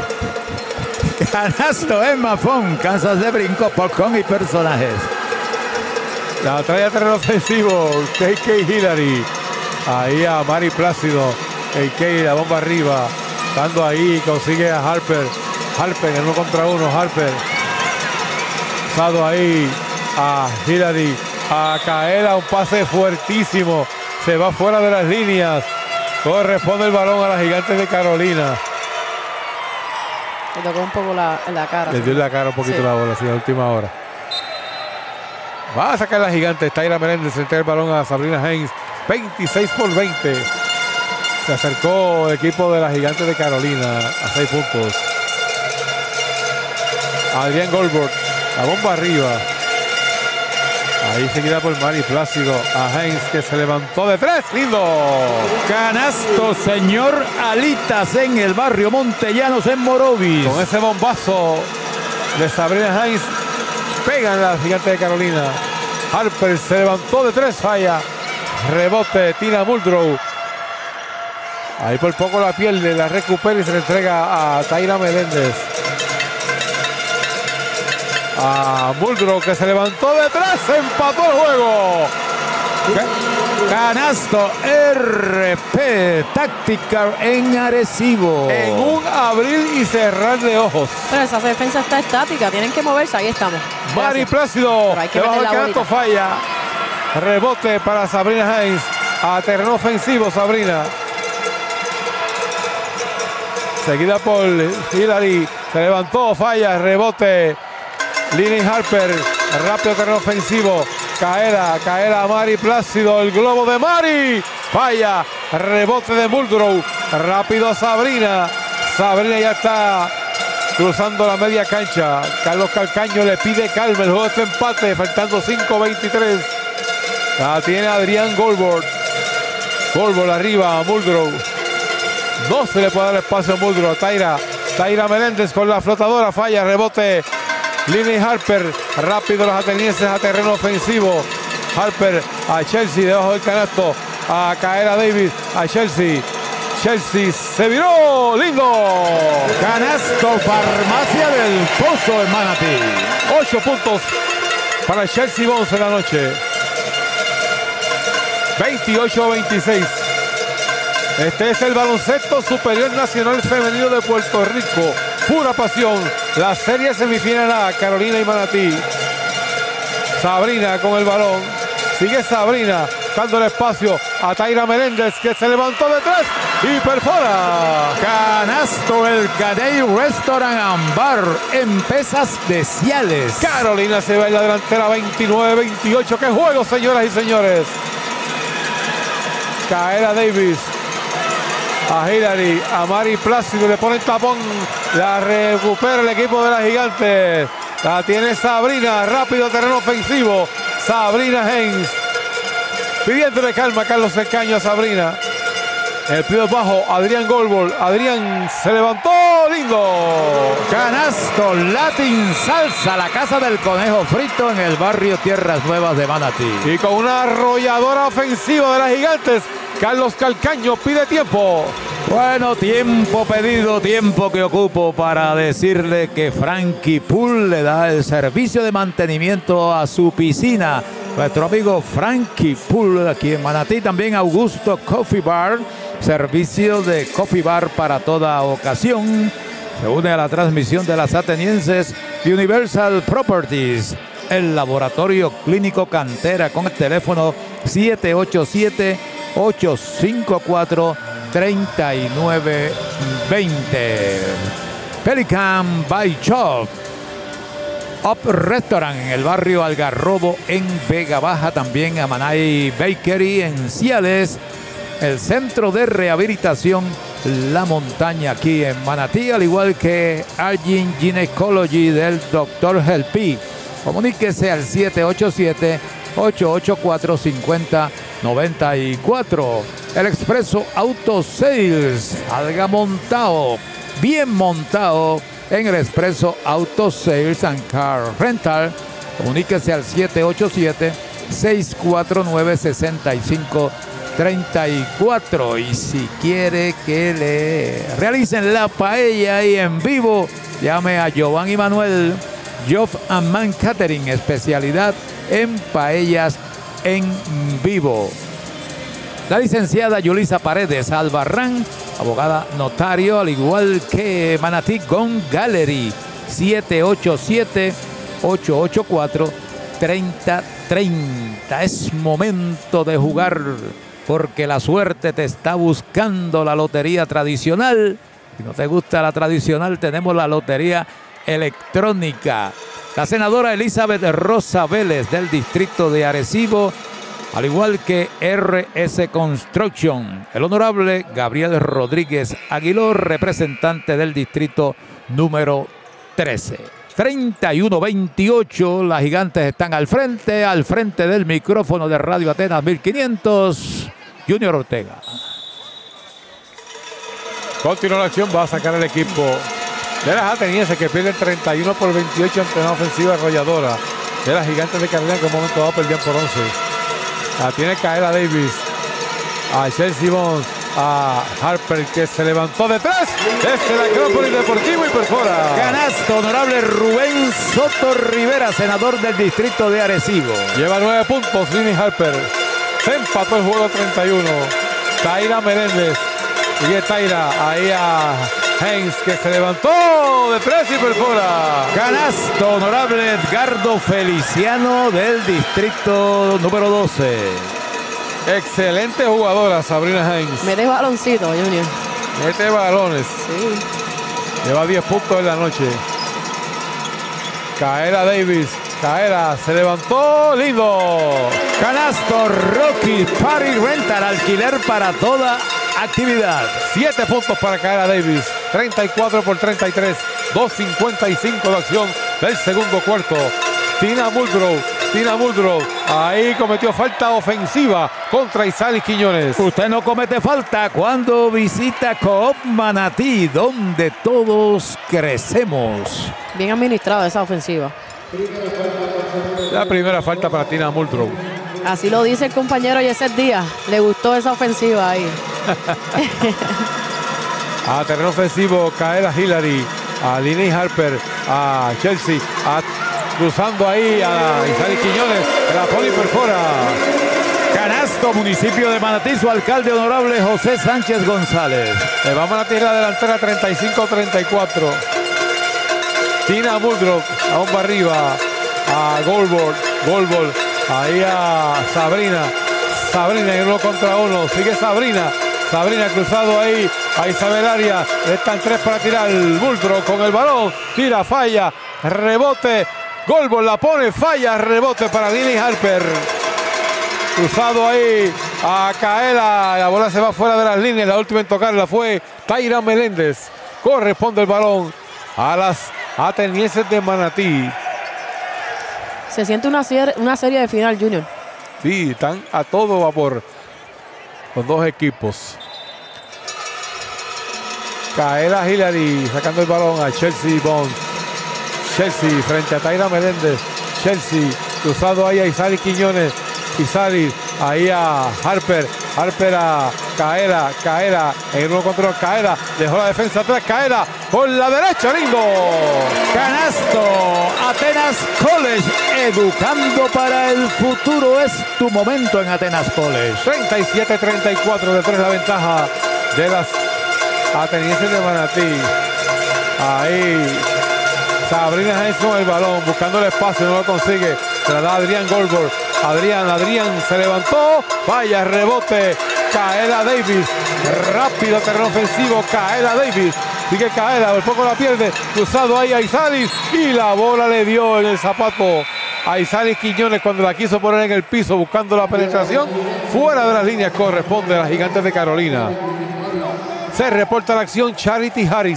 Canasto en Mafón, Kansas de brinco, popcorn y personajes. La trae a terreno ofensivo, KK Hillary. Ahí a Mari Plácido. KK, la bomba arriba. Dando ahí, consigue a Harper. Harper en 1 contra 1, Harper. Pasado ahí a Hillary. A Kaela, un pase fuertísimo. Se va fuera de las líneas. Corresponde el balón a las Gigantes de Carolina. Le tocó un poco en la cara. Le dio en la cara un poquito la bola, sí, a última hora. Va a sacar la Gigante. Taira Meléndez, entrega el balón a Sabrina Haynes. 26 por 20. Se acercó el equipo de las Gigantes de Carolina a 6 puntos. Adrián Goldberg, la bomba arriba. Ahí seguida por Mari Plácido. A Haynes, que se levantó de 3. ¡Lindo! Canasto, señor Alitas en el barrio Montellanos en Morovis. Con ese bombazo de Sabrina Haynes, pegan las Gigantes de Carolina. Harper se levantó de 3, falla. Rebote, Tina Muldrow. Ahí por poco la pierde, la recupera y se le entrega a Taira Meléndez. A Muldrow, que se levantó de 3, empató el juego. Canasto RP Táctica en Arecibo. En un abrir y cerrar de ojos. Pero esa defensa está estática, tienen que moverse, ahí estamos. Mari Plácido, debajo del canasto, falla. Rebote para Sabrina Haynes. A terreno ofensivo, Sabrina. Seguida por Hillary. Se levantó, falla, rebote. Lini Harper, rápido terreno ofensivo. Kaela a Mari Plácido, el globo de Mari. Falla, rebote de Muldrow. Rápido a Sabrina. Sabrina ya está cruzando la media cancha. Carlos Calcaño le pide calma. El juego está empate, faltando 5:23. La tiene Adrián Goldberg. Goldberg arriba a Muldrow. No se le puede dar espacio a Muldrow. Taira Meléndez con la flotadora. Falla, rebote. Lini Harper, rápido los atenienses a terreno ofensivo. Harper a Chelsea debajo del canasto. A Kaela Davis, a Chelsea. Chelsea se viró, lindo. Canasto, Farmacia del Pozo en Manatí. 8 puntos para Chelsea Bones en la noche. 28-26. Este es el baloncesto superior nacional femenino de Puerto Rico. Pura pasión. La serie semifinal A, Carolina y Manatí. Sabrina con el balón. Sigue Sabrina dando el espacio a Taira Meléndez, que se levantó de 3 y perfora. Canasto, el Cadey Restaurant and Bar en pesas especiales. Carolina se va en la delantera 29-28. ¡Qué juego, señoras y señores! Kaela Davis a Hillary, a Mari Plácido, le pone el tapón, la recupera el equipo de las Gigantes. La tiene Sabrina, rápido terreno ofensivo. Sabrina Haynes. Pidiéndole calma Carlos Calcaño a Sabrina. En el piso bajo, Adrián Goldberg. Adrián se levantó, lindo. Canasto Latin Salsa, la casa del conejo frito en el barrio Tierras Nuevas de Manatí. Y con una arrolladora ofensiva de las Gigantes, Carlos Calcaño pide tiempo. Bueno, tiempo pedido, tiempo que ocupo para decirle que Frankie Pool le da el servicio de mantenimiento a su piscina. Nuestro amigo Frankie Pool aquí en Manatí. También Augusto Coffee Bar, servicio de coffee bar para toda ocasión. Se une a la transmisión de las atenienses Universal Properties, el laboratorio clínico Cantera con el teléfono 787-854-3920. Pelican by Chop Up Restaurant en el barrio Algarrobo en Vega Baja, también Amanay Bakery en Ciales, el centro de rehabilitación La Montaña aquí en Manatí, al igual que Argin Gynecology del Dr. Helpi. Comuníquese al 787-884-5094. El Expreso Auto Sales, alga montado, bien montado en el Expreso Auto Sales and Car Rental. Comuníquese al 787-649-6534. Y si quiere que le realicen la paella ahí en vivo, llame a Giovanni Manuel Joff and Man Catering, especialidad en paellas en vivo. La licenciada Yulisa Paredes Albarrán, abogada notario, al igual que Manatí Gone Gallery, 787-884-3030. Es momento de jugar porque la suerte te está buscando. La lotería tradicional. Si no te gusta la tradicional, tenemos la lotería electrónica. La senadora Elizabeth Rosa Vélez del distrito de Arecibo, al igual que RS Construction. El honorable Gabriel Rodríguez Aguiló, representante del distrito número 13. 31-28, las Gigantes están al frente del micrófono de Radio Atenas 1500, Junior Ortega. Continúa la acción, va a sacar el equipo de las atenienses que pierden 31-28 ante una ofensiva arrolladora de las Gigantes de Carolina, que en un momento dado perdían por 11. La tiene Kaela Davis, a Chelsea Bones, a Harper, que se levantó de tres desde la Acrópolis Deportivo y perfora. Canasto, honorable Rubén Soto Rivera, senador del distrito de Arecibo. Lleva 9 puntos, Lini Harper. Se empató el juego 31. Taira Meléndez. Sigue Taira, ahí a Haynes, que se levantó de tres y perfora. Canasto, honorable Edgardo Feliciano del distrito número 12. Excelente jugadora Sabrina Haynes. Mete baloncito, Junior. Mete balones. Sí. Lleva 10 puntos en la noche. Kaela Davis. Kaela se levantó, lindo. Canasto Rocky Party Rental, alquiler para toda actividad. 7 puntos para Kaela Davis. 34-33. 2:55 de acción del segundo cuarto. Tina Muldrow, ahí cometió falta ofensiva contra Isalis Quiñones. Usted no comete falta cuando visita Coop Manatí, donde todos crecemos. Bien administrada esa ofensiva. La primera falta para Tina Muldrow. Así lo dice el compañero Yeset Díaz. Le gustó esa ofensiva ahí. A terreno ofensivo, Kaela Hillary, a Lini Harper, a Chelsea, cruzando ahí a Isalis Quiñones, la pone y perfora. Canasto, municipio de Manatí, su alcalde honorable José Sánchez González. Le va a Manatí la delantera 35-34. Tina Muldrow, a un arriba, a Goldberg, ahí a Sabrina en 1 contra 1, sigue Sabrina cruzado ahí a Isabel Arias, están 3 para tirar. Muldrow con el balón, tira, falla, rebote. Goldberg la pone, falla, rebote para Lini Harper. Cruzado ahí a Kaela, la bola se va fuera de las líneas, la última en tocarla fue Taira Meléndez. Corresponde el balón a las atenienses de Manatí. Se siente una serie de final, Junior. Sí, están a todo vapor los dos equipos. Kaela Hillary sacando el balón a Chelsea Bones. Chelsea frente a Taira Meléndez. Chelsea cruzado ahí a Isari Quiñones. Isari ahí a Harper. Harper a Kaela. Kaela en el 1 contra 1. Kaela dejó la defensa atrás. Kaela por la derecha. Lindo. Canasto. Atenas College. Educando para el futuro. Es tu momento en Atenas College. 37-34 de 3 la ventaja de las atenienses de Manatí. Ahí Sabrina Hayes con el balón, buscando el espacio, no lo consigue. Se la da Adrián Goldberg. Adrián se levantó. Vaya rebote. Kaela Davis. Rápido terreno ofensivo. Kaela Davis. Sigue Kaela, por poco la pierde. Cruzado ahí a Isaris. Y la bola le dio en el zapato a Isaris Quiñones cuando la quiso poner en el piso buscando la penetración. Fuera de las líneas corresponde a las Gigantes de Carolina. Se reporta la acción Charity Harris.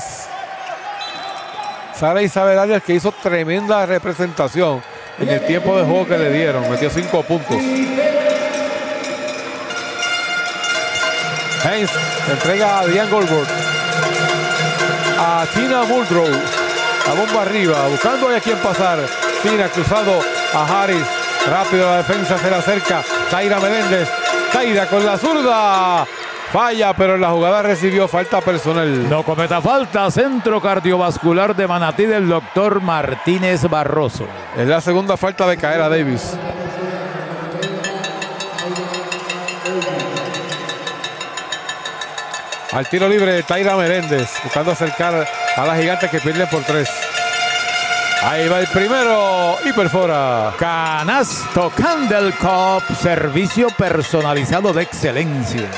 Sara Isabel Arias, que hizo tremenda representación en el tiempo de juego que le dieron. Metió 5 puntos. Haynes entrega a Adrián Goldberg. A Tina Muldrow. La bomba arriba, buscando a quién pasar. Tina cruzado a Harris. Rápido la defensa, se le acerca Taira Meléndez. Taira con la zurda. Falla, pero en la jugada recibió falta personal. No cometa falta. Centro cardiovascular de Manatí del doctor Martínez Barroso. Es la segunda falta de Kaela Davis. Al tiro libre, Taira Meléndez buscando acercar a las Gigantes que pierden por 3. Ahí va el primero y perfora. Canasto Candle Cup, servicio personalizado de excelencia.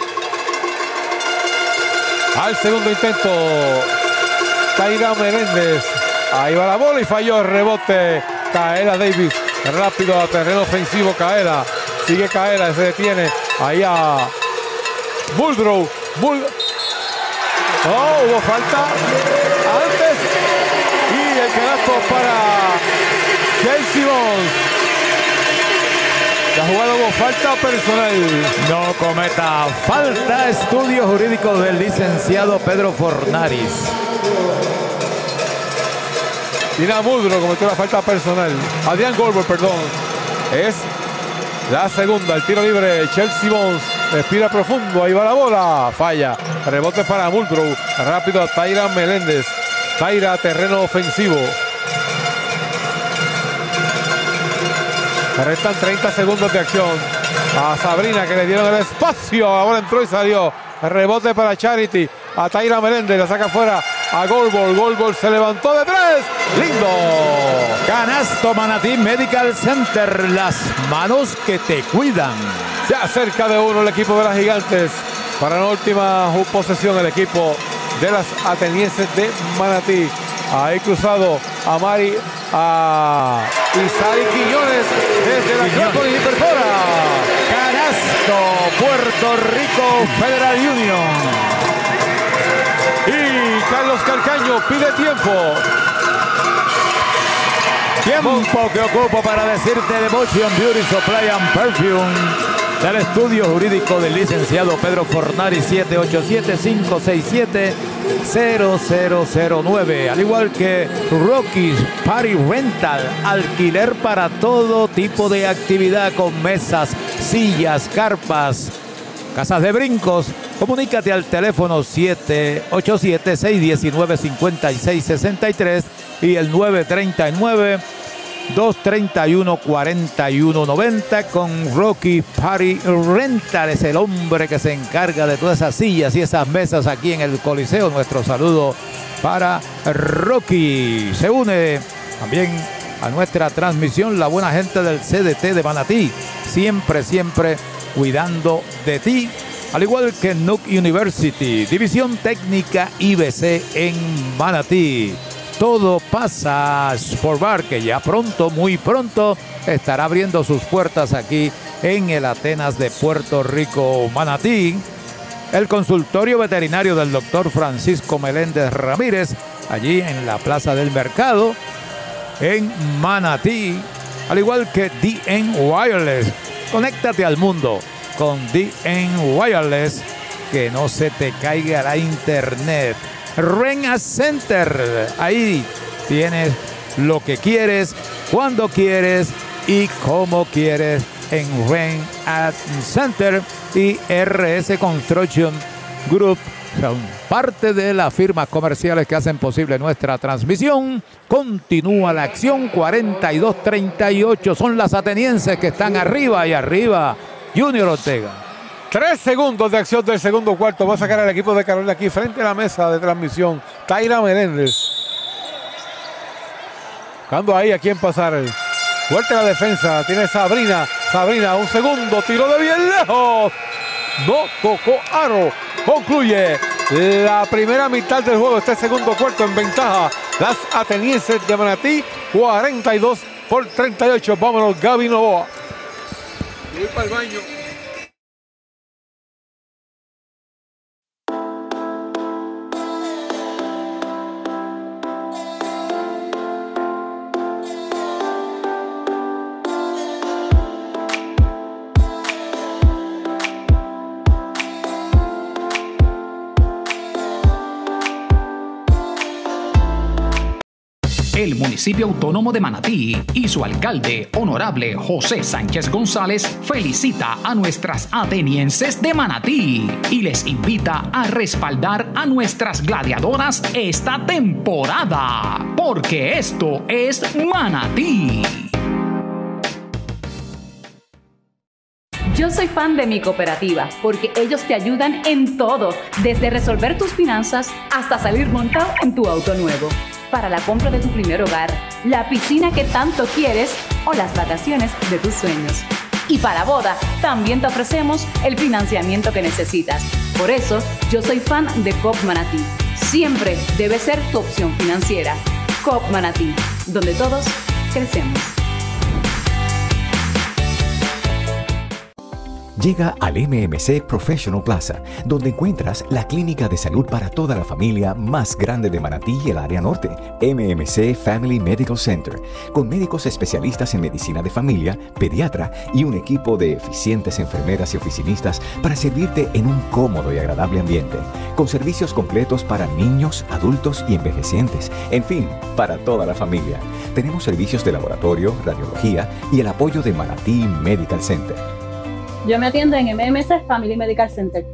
Al segundo intento, Taira Meléndez. Ahí va la bola y falló el rebote. Kaela Davis. Rápido a terreno ofensivo Kaela. Sigue Kaela, se detiene. Ahí a Muldrow. Hubo falta antes. Y el canasto para Chelsea Bones. La jugada hubo falta personal. No cometa falta. Estudio jurídico del licenciado Pedro Fornaris. Tina Muldrow cometió la falta personal. Adrián Goldberg, perdón. Es la segunda. El tiro libre. Chelsea Bones respira profundo. Ahí va la bola. Falla. Rebote para Muldrow. Rápido a Taira Meléndez. Taira, terreno ofensivo. Restan 30 segundos de acción. A Sabrina, que le dieron el espacio. Ahora entró y salió. Rebote para Charity. A Taira Meléndez. La saca fuera a Goldberg. Goldberg se levantó de 3. Lindo. Canasto Manatí Medical Center. Las manos que te cuidan. Se acerca de uno el equipo de las Gigantes. Para la última posesión, el equipo de las atenienses de Manatí. Ahí cruzado a Mari, a Isari Quiñones desde la Acrópolis y perfora. Canasto Puerto Rico Federal Union. Y Carlos Calcaño pide tiempo. Tiempo que ocupo para decirte de Motion Beauty Supply and Perfume. Del estudio jurídico del licenciado Pedro Fornaris, 787-567-0009. Al igual que Rocky's Party Rental, alquiler para todo tipo de actividad con mesas, sillas, carpas, casas de brincos. Comunícate al teléfono 787-619-5663 y el 939-231-4190 con Rocky Party Rental. Es el hombre que se encarga de todas esas sillas y esas mesas aquí en el Coliseo. Nuestro saludo para Rocky. Se une también a nuestra transmisión la buena gente del CDT de Manatí. Siempre cuidando de ti. Al igual que Nuke University, División Técnica IBC en Manatí. Todo pasa Sport Bar, que ya pronto, muy pronto, estará abriendo sus puertas aquí en el Atenas de Puerto Rico, Manatí. El consultorio veterinario del doctor Francisco Meléndez Ramírez, allí en la Plaza del Mercado, en Manatí. al igual que DN Wireless. Conéctate al mundo con DN Wireless, que no se te caiga la internet. Rent Center, ahí tienes lo que quieres, cuando quieres y como quieres en Rent Center. Y RS Construction Group son parte de las firmas comerciales que hacen posible nuestra transmisión. Continúa la acción, 42-38. Son las atenienses que están arriba y arriba. Junior Ortega. 3 segundos de acción del segundo cuarto. Va a sacar al equipo de Carolina aquí frente a la mesa de transmisión. Taira Meléndez. Buscando ahí a quién pasar. Fuerte la defensa. Tiene Sabrina. Sabrina, un segundo. Tiro de bien lejos. No tocó aro. Concluye la primera mitad del juego. Este segundo cuarto en ventaja. Las atenienses de Manatí. 42-38. Vámonos, Gaby Novoa. Voy para el baño. El municipio autónomo de Manatí y su alcalde, honorable José Sánchez González, felicita a nuestras atenienses de Manatí y les invita a respaldar a nuestras gladiadoras esta temporada, porque esto es Manatí. Yo soy fan de mi cooperativa porque ellos te ayudan en todo, desde resolver tus finanzas hasta salir montado en tu auto nuevo. Para la compra de tu primer hogar, la piscina que tanto quieres o las vacaciones de tus sueños. Y para boda, también te ofrecemos el financiamiento que necesitas. Por eso, yo soy fan de Coop Manatí. Siempre debe ser tu opción financiera. Coop Manatí, donde todos crecemos. Llega al MMC Professional Plaza, donde encuentras la clínica de salud para toda la familia más grande de Manatí y el área norte, MMC Family Medical Center, con médicos especialistas en medicina de familia, pediatra y un equipo de eficientes enfermeras y oficinistas para servirte en un cómodo y agradable ambiente, con servicios completos para niños, adultos y envejecientes, en fin, para toda la familia. Tenemos servicios de laboratorio, radiología y el apoyo de Manatí Medical Center. Yo me atiendo en MMC Family Medical Center.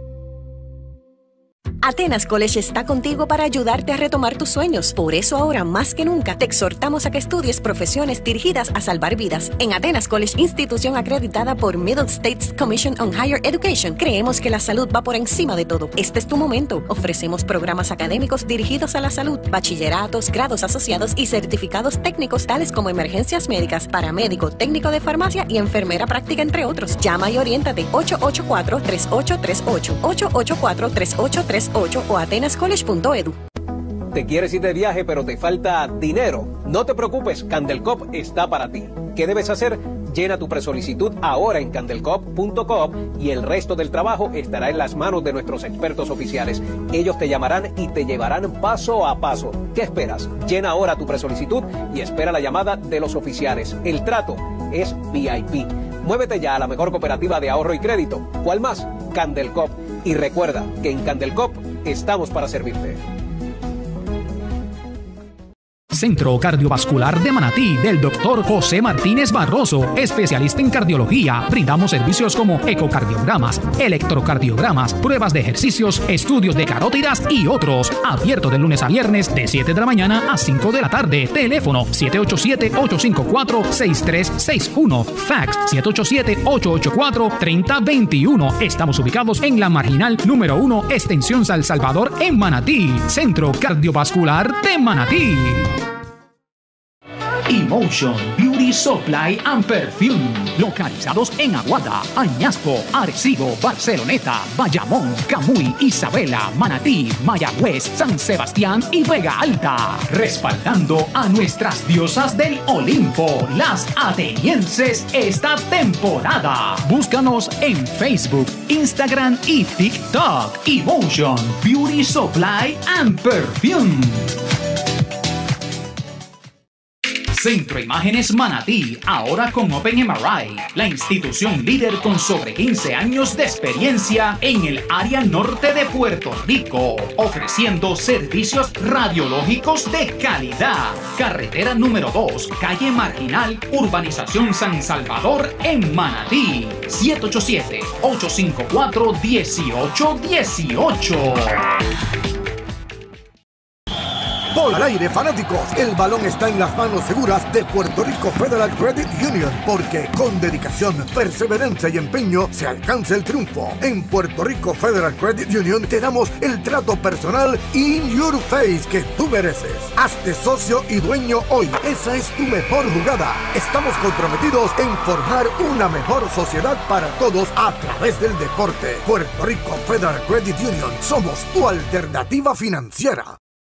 Atenas College está contigo para ayudarte a retomar tus sueños. Por eso ahora más que nunca te exhortamos a que estudies profesiones dirigidas a salvar vidas. En Atenas College, institución acreditada por Middle States Commission on Higher Education, creemos que la salud va por encima de todo. Este es tu momento. Ofrecemos programas académicos dirigidos a la salud, bachilleratos, grados asociados y certificados técnicos tales como emergencias médicas, paramédico, técnico de farmacia y enfermera práctica, entre otros. Llama y oriéntate 884-3838, 884-3838 o atenascollege.edu. ¿Te quieres ir de viaje pero te falta dinero? No te preocupes, Candelcop está para ti. ¿Qué debes hacer? Llena tu presolicitud ahora en candelcop.com y el resto del trabajo estará en las manos de nuestros expertos oficiales. Ellos te llamarán y te llevarán paso a paso. ¿Qué esperas? Llena ahora tu presolicitud y espera la llamada de los oficiales. El trato es VIP. Muévete ya a la mejor cooperativa de ahorro y crédito. ¿Cuál más? Candelcop. Y recuerda que en Candelcop estamos para servirte. Centro Cardiovascular de Manatí del Dr. José Martínez Barroso, especialista en cardiología. Brindamos servicios como ecocardiogramas, electrocardiogramas, pruebas de ejercicios, estudios de carótidas y otros. Abierto de lunes a viernes de 7 de la mañana a 5 de la tarde. Teléfono 787-854-6361. Fax 787-884-3021. Estamos ubicados en la Marginal número 1, Extensión San Salvador en Manatí. Centro Cardiovascular de Manatí. Emotion Beauty Supply and Perfume, localizados en Aguada, Añasco, Arecibo, Barceloneta, Bayamón, Camuy, Isabela, Manatí, Mayagüez, San Sebastián y Vega Alta, respaldando a nuestras diosas del Olimpo, las atenienses, esta temporada. Búscanos en Facebook, Instagram y TikTok. Emotion Beauty Supply and Perfume. Centro Imágenes Manatí, ahora con Open MRI, la institución líder con sobre 15 años de experiencia en el área norte de Puerto Rico, ofreciendo servicios radiológicos de calidad. Carretera número 2, calle Marginal, Urbanización San Salvador, en Manatí. 787-854-1818. Por al aire, fanáticos, el balón está en las manos seguras de Puerto Rico Federal Credit Union, porque con dedicación, perseverancia y empeño se alcanza el triunfo. En Puerto Rico Federal Credit Union te damos el trato personal in your face que tú mereces. Hazte socio y dueño hoy. Esa es tu mejor jugada. Estamos comprometidos en forjar una mejor sociedad para todos a través del deporte. Puerto Rico Federal Credit Union, somos tu alternativa financiera.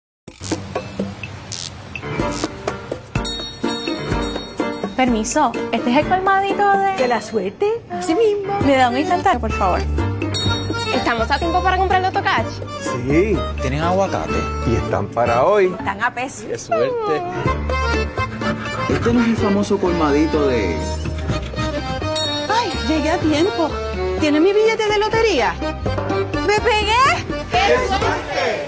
Permiso, ¿este es el colmadito de la suerte? Así mismo. ¿Me da un instantáneo, por favor? ¿Estamos a tiempo para comprar Lotocach? Sí, tienen aguacate y están para hoy. Están a peso. ¡Qué suerte! Este no es el famoso colmadito de... ¡Ay, llegué a tiempo! ¿Tiene mi billete de lotería? ¡Me pegué! ¡Qué suerte!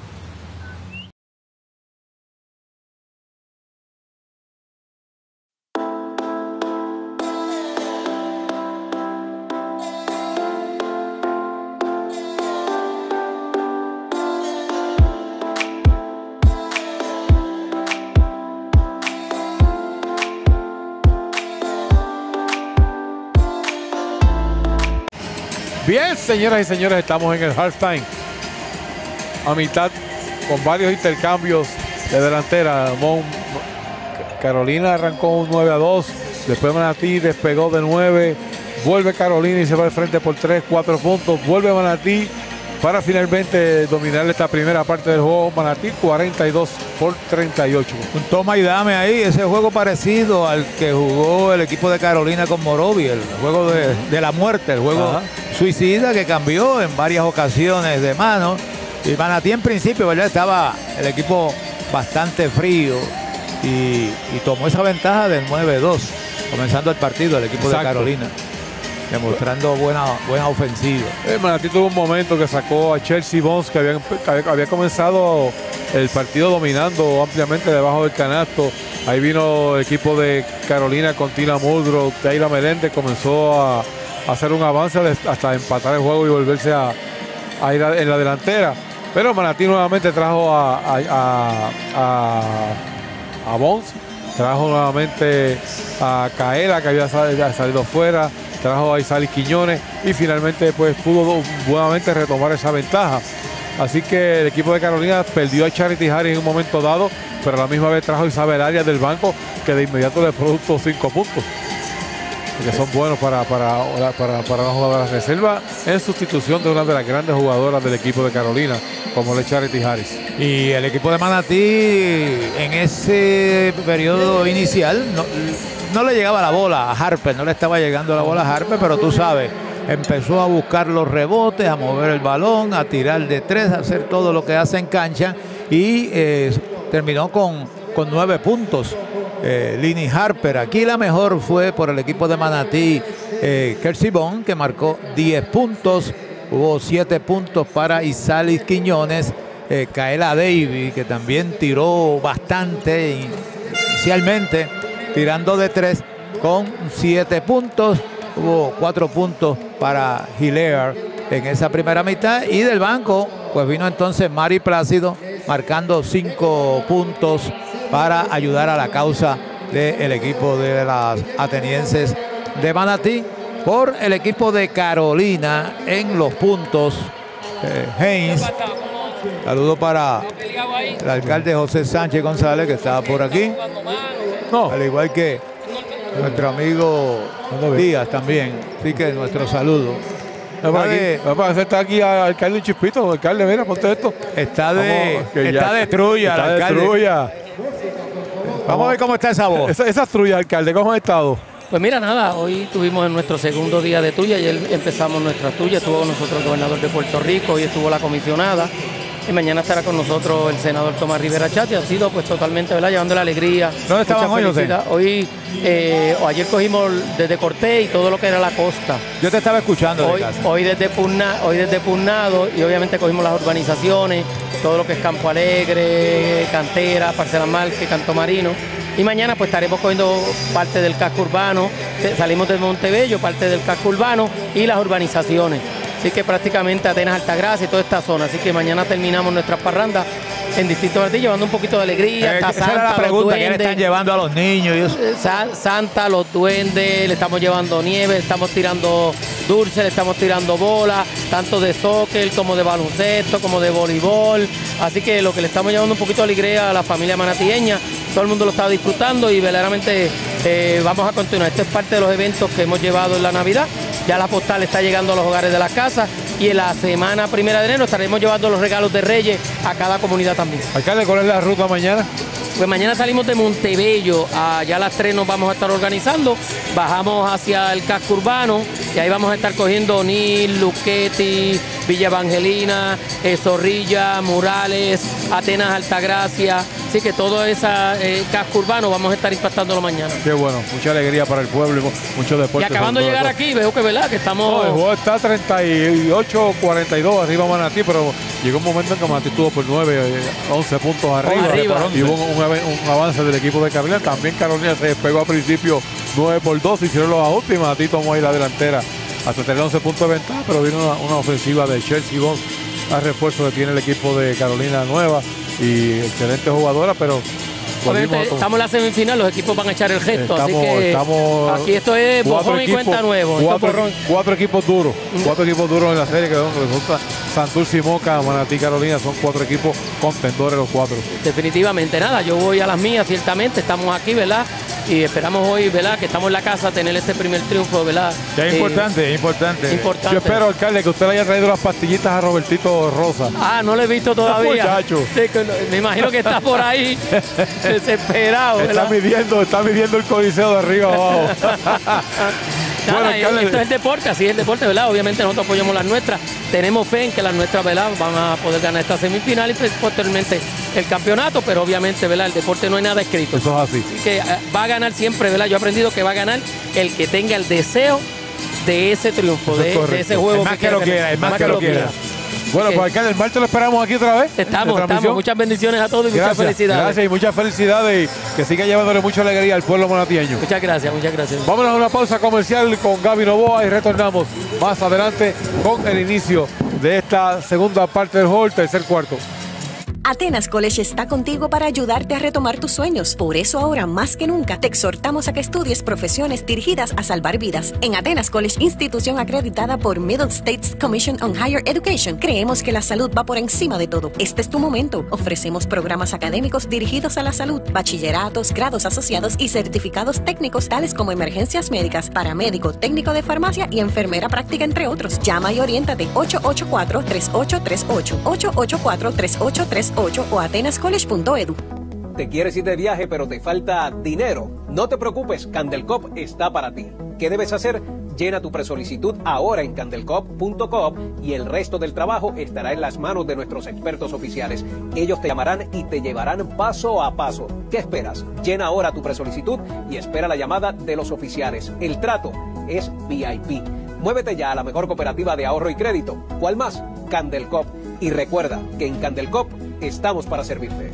Bien, señoras y señores, estamos en el halftime. A mitad, con varios intercambios de delantera. Carolina arrancó un 9-2. Después Manatí despegó de 9. Vuelve Carolina y se va al frente por 3-4 puntos. Vuelve Manatí para finalmente dominar esta primera parte del juego. Manatí 42-38. Un toma y dame ahí. Ese juego parecido al que jugó el equipo de Carolina con Morovi. El juego de la muerte. El juego suicida que cambió en varias ocasiones de mano. Y Manatí en principio, ¿verdad? Estaba el equipo bastante frío y tomó esa ventaja del 9-2 comenzando el partido el equipo de Carolina, demostrando buena ofensiva. Manatí tuvo un momento que sacó a Chelsea Bones, que había comenzado el partido dominando ampliamente debajo del canasto. Ahí vino el equipo de Carolina con Tina Muldrow. Taylor Meléndez comenzó a hacer un avance hasta empatar el juego y volverse a ir en la delantera. Pero Manatí nuevamente trajo a Bones, trajo nuevamente a Kaela, que había salido fuera, trajo a Isalis Quiñones y finalmente pues pudo nuevamente retomar esa ventaja. Así que el equipo de Carolina perdió a Charity Harris en un momento dado, pero a la misma vez trajo a Isabel Arias del banco, que de inmediato le produjo 5 puntos. Que son buenos para una jugadora reserva en sustitución de una de las grandes jugadoras del equipo de Carolina, como es Charity Harris. Y el equipo de Manatí en ese periodo inicial no le llegaba la bola a Harper, no le estaba llegando la bola a Harper, pero tú sabes, empezó a buscar los rebotes, a mover el balón, a tirar de 3, a hacer todo lo que hace en cancha y terminó con 9 puntos. Lini Harper. Aquí la mejor fue por el equipo de Manatí, Kelsey Bond, que marcó 10 puntos. Hubo 7 puntos para Isalis Quiñones. Kaela Davy, que también tiró bastante inicialmente, tirando de 3 con 7 puntos. Hubo 4 puntos para Hilaire en esa primera mitad. Y del banco, pues vino entonces Mari Plácido, marcando 5 puntos para ayudar a la causa del equipo de las atenienses de Manatí. Por el equipo de Carolina en los puntos, Haynes. Saludo para el alcalde José Sánchez González, que estaba por aquí. Al igual que nuestro amigo Díaz también. Así que nuestro saludo. Está aquí alcalde Chispito. Alcalde, mira, ponte esto. Está de trulla el alcalde. Vamos a ver cómo está esa voz. Esa trulla, alcalde, ¿cómo ha estado? Pues mira, nada, hoy tuvimos nuestro segundo día de tuya, ayer empezamos nuestra tuya, estuvo con nosotros el gobernador de Puerto Rico, hoy estuvo la comisionada y mañana estará con nosotros el senador Tomás Rivera Chat, y ha sido pues totalmente, ¿verdad?, llevando la alegría. ¿Dónde estaban hoy, José? Hoy, ayer cogimos desde Cortés y todo lo que era la costa. Yo te estaba escuchando hoy desde Pugnado, y obviamente cogimos las urbanizaciones, todo lo que es Campo Alegre, Cantera, Parcela Márquez, Canto Marino. Y mañana pues estaremos cogiendo parte del casco urbano, salimos de Montebello, parte del casco urbano y las urbanizaciones. Así que prácticamente Atenas, Altagracia y toda esta zona. Así que mañana terminamos nuestras parrandas en distintos partidos, llevando un poquito de alegría. Esa era la pregunta, ¿qué le están llevando a los niños? Y eso? Santa, los duendes, le estamos llevando nieve, le estamos tirando dulce, le estamos tirando bolas, tanto de soccer como de baloncesto, como de voleibol. Así que lo que le estamos llevando un poquito de alegría a la familia manatieña, todo el mundo lo está disfrutando y verdaderamente vamos a continuar. Este es parte de los eventos que hemos llevado en la Navidad. Ya la postal está llegando a los hogares de las casas y en la semana 1 de enero estaremos llevando los regalos de Reyes a cada comunidad también. Alcalde, ¿cuál es la ruta mañana? Pues mañana salimos de Montebello, allá a las 3 nos vamos a estar organizando, bajamos hacia el casco urbano y ahí vamos a estar cogiendo O'Neill, Luchetti, Villa Evangelina, Zorrilla, Murales, Atenas, Altagracia. Así que todo ese casco urbano vamos a estar impactándolo mañana. Qué bueno, mucha alegría para el pueblo, mucho deporte. Y acabando de llegar aquí, veo que verdad que estamos... No, el juego está 38-42 arriba Manatí, pero llegó un momento en que Manatí estuvo por 11 puntos arriba. Y hubo un avance del equipo de Carolina. También Carolina se despegó al principio 9-2, hicieron los ajustes y Manatí tomó ahí la delantera hasta tener 11 puntos de ventaja, pero vino una ofensiva de Chelsea Bond a refuerzo que tiene el equipo de Carolina Nueva y excelente jugadora, pero obviamente estamos en la semifinal, los equipos van a echar el gesto, así que aquí esto es borrón y cuenta nuevo. Cuatro equipos duros en la serie, que resulta Santurce y Moca, Manatí, Carolina, son 4 equipos contendores los 4. Definitivamente nada, yo voy a las mías, ciertamente, estamos aquí, ¿verdad? Y esperamos hoy, ¿verdad?, que estamos en la casa, tener este primer triunfo, ¿verdad? Ya es importante. Yo espero, alcalde, que usted le haya traído las pastillitas a Robertito Rosa. No lo he visto todavía. Muchacho. Me imagino que está por ahí, desesperado, ¿verdad? Está midiendo el coliseo de arriba abajo. Nada, esto es el deporte, así es el deporte, ¿verdad? Obviamente nosotros apoyamos las nuestras, tenemos fe en que las nuestras, ¿verdad?, van a poder ganar esta semifinal y posteriormente el campeonato, pero obviamente, ¿verdad?, el deporte no hay nada escrito. Eso es así. Así que va a ganar siempre, ¿verdad? Yo he aprendido que va a ganar el que tenga el deseo de ese triunfo, de ese juego. Más que lo quiera. Bueno, pues alcalde, el martes lo esperamos aquí otra vez. Estamos. Muchas bendiciones a todos y muchas felicidades. Gracias y muchas felicidades y que siga llevándole mucha alegría al pueblo manatieño. Muchas gracias. Vámonos a una pausa comercial con Gaby Novoa y retornamos más adelante con el inicio de esta segunda parte del juego, el tercer cuarto. Atenas College está contigo para ayudarte a retomar tus sueños. Por eso ahora más que nunca te exhortamos a que estudies profesiones dirigidas a salvar vidas. En Atenas College, institución acreditada por Middle States Commission on Higher Education, creemos que la salud va por encima de todo. Este es tu momento. Ofrecemos programas académicos dirigidos a la salud, bachilleratos, grados asociados y certificados técnicos tales como emergencias médicas, paramédico, técnico de farmacia y enfermera práctica, entre otros. Llama y oriéntate 884-3838, 884-3838 o atenascollege.edu. ¿Te quieres ir de viaje pero te falta dinero? No te preocupes, Candelcop está para ti. ¿Qué debes hacer? Llena tu presolicitud ahora en candelcop.com y el resto del trabajo estará en las manos de nuestros expertos oficiales. Ellos te llamarán y te llevarán paso a paso. ¿Qué esperas? Llena ahora tu presolicitud y espera la llamada de los oficiales. El trato es VIP. Muévete ya a la mejor cooperativa de ahorro y crédito. ¿Cuál más? Candelcop. Y recuerda que en Candelcop estamos para servirte.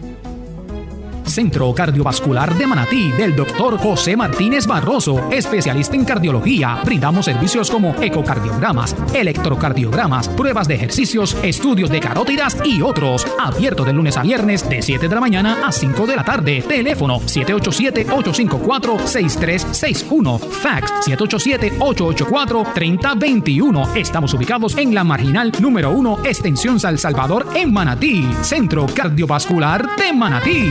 Centro Cardiovascular de Manatí del Dr. José Martínez Barroso, especialista en cardiología. Brindamos servicios como ecocardiogramas, electrocardiogramas, pruebas de ejercicios, estudios de carótidas y otros. Abierto de lunes a viernes de 7 de la mañana a 5 de la tarde. Teléfono 787-854-6361. Fax 787-884-3021. Estamos ubicados en la Marginal número 1, extensión San Salvador en Manatí. Centro Cardiovascular de Manatí.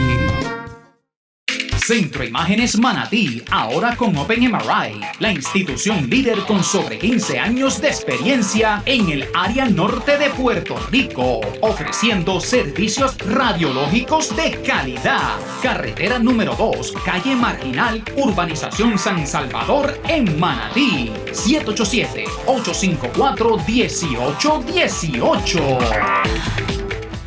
Centro Imágenes Manatí, ahora con Open MRI, la institución líder con sobre 15 años de experiencia en el área norte de Puerto Rico, ofreciendo servicios radiológicos de calidad. Carretera número 2, calle Marginal, urbanización San Salvador en Manatí. 787-854-1818.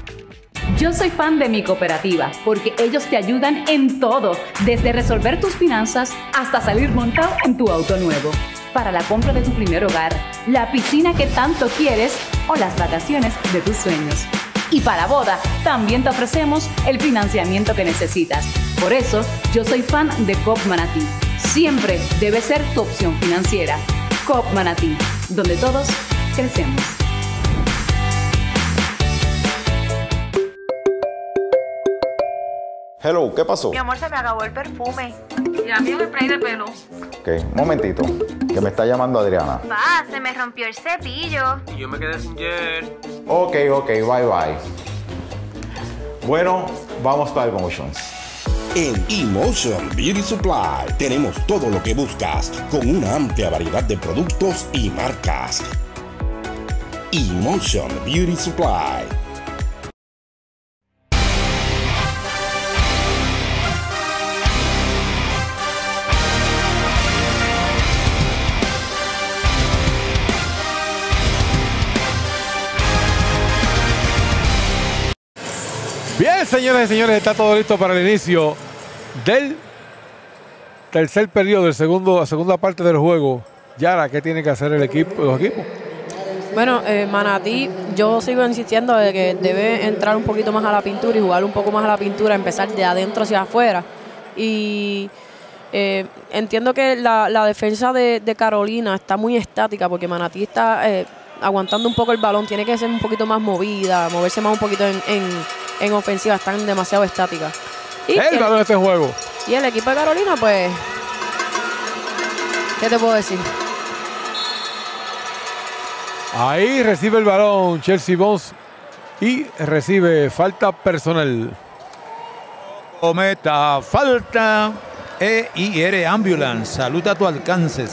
Yo soy fan de mi cooperativa porque ellos te ayudan en todo, desde resolver tus finanzas hasta salir montado en tu auto nuevo. Para la compra de tu primer hogar, la piscina que tanto quieres o las vacaciones de tus sueños. Y para boda, también te ofrecemos el financiamiento que necesitas. Por eso, yo soy fan de Coop Manatí. Siempre debe ser tu opción financiera. Coop Manatí, donde todos crecemos. Hello, ¿qué pasó? Mi amor, se me acabó el perfume. Y a mí un spray de pelo. Ok, un momentito, que me está llamando Adriana. Pa, se me rompió el cepillo. Y yo me quedé sin gel. Ok, bye. Bueno, vamos para Emotions. En Emotion Beauty Supply tenemos todo lo que buscas con una amplia variedad de productos y marcas. Emotion Beauty Supply. Bien, señoras y señores, está todo listo para el inicio del tercer periodo, la segunda parte del juego. Yara, ¿qué tiene que hacer los equipos? Bueno, Manatí, yo sigo insistiendo de que debe entrar un poquito más a la pintura y jugar un poco más a la pintura, empezar de adentro hacia afuera. Y entiendo que la defensa de Carolina está muy estática porque Manatí está aguantando un poco el balón, tiene que ser un poquito más movida, moverse más un poquito en ofensiva, están demasiado estáticas. Y el balón de este juego. Y el equipo de Carolina, pues, ¿qué te puedo decir? Ahí recibe el balón Chelsea Bones y recibe falta personal. Cometa falta. EIR Ambulance, salud a tu alcance,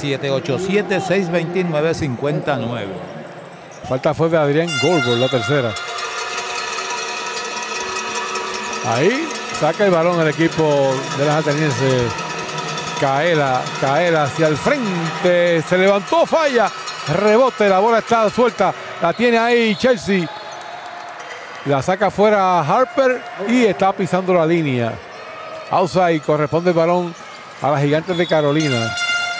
787-629-59. Falta fue de Adrián Goldberg, la tercera. Ahí saca el balón el equipo de las atenienses. Caela hacia el frente, se levantó, falla, rebote, la bola está suelta, la tiene ahí Chelsea. La saca fuera Harper y está pisando la línea. Outside, corresponde el balón a las Gigantes de Carolina.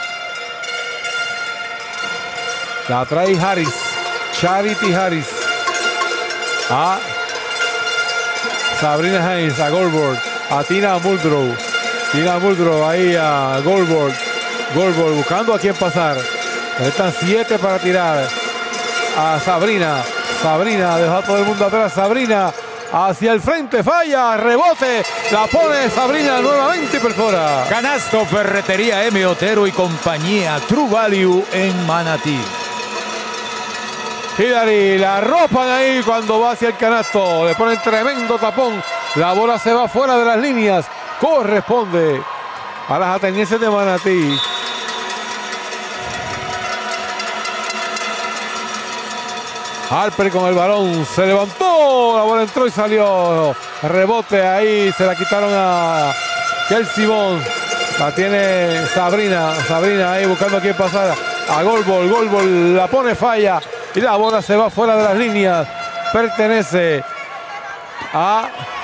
La trae Harris, Charity Harris. A Sabrina Haynes, a Goldberg, a Tina Muldrow. Tina Muldrow ahí a Goldberg. Goldberg buscando a quién pasar. Están 7 para tirar. A Sabrina. Sabrina dejó a todo el mundo atrás. Sabrina hacia el frente, falla, rebote, la pone Sabrina nuevamente y perfora. Canasto Ferretería M. Otero y compañía, True Value en Manatí. Hillary la arropan ahí cuando va hacia el canasto, le ponen tremendo tapón, la bola se va fuera de las líneas, corresponde a las atenienses de Manatí. Harper con el balón, se levantó, la bola entró y salió, rebote ahí, se la quitaron a Chelsea Bones, la tiene Sabrina ahí buscando a quién pasar, a Goldberg la pone, falla y la bola se va fuera de las líneas, pertenece a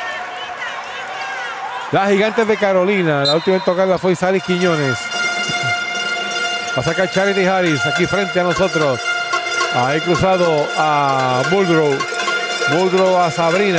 las Gigantes de Carolina. La última en tocarla fue Isaris Quiñones. Va a sacar Charity Harris aquí frente a nosotros. Ahí cruzado a Muldrow a Sabrina.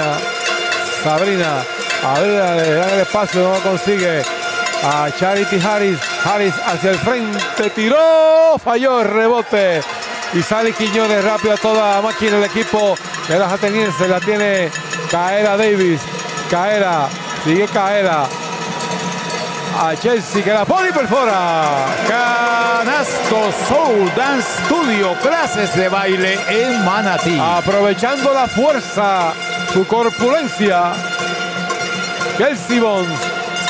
A ver, le dan el espacio, no lo consigue. A Charity Harris. Harris hacia el frente, tiró, falló el rebote. Y sale Quiñones rápido a toda máquina el equipo de las atenienses. La tiene Kaela Davis. Sigue Kaela. A Chelsea que la pone y perfora. Canasto Soul Dance Studio, clases de baile en Manatí. Aprovechando la fuerza, su corpulencia. Chelsea Bones.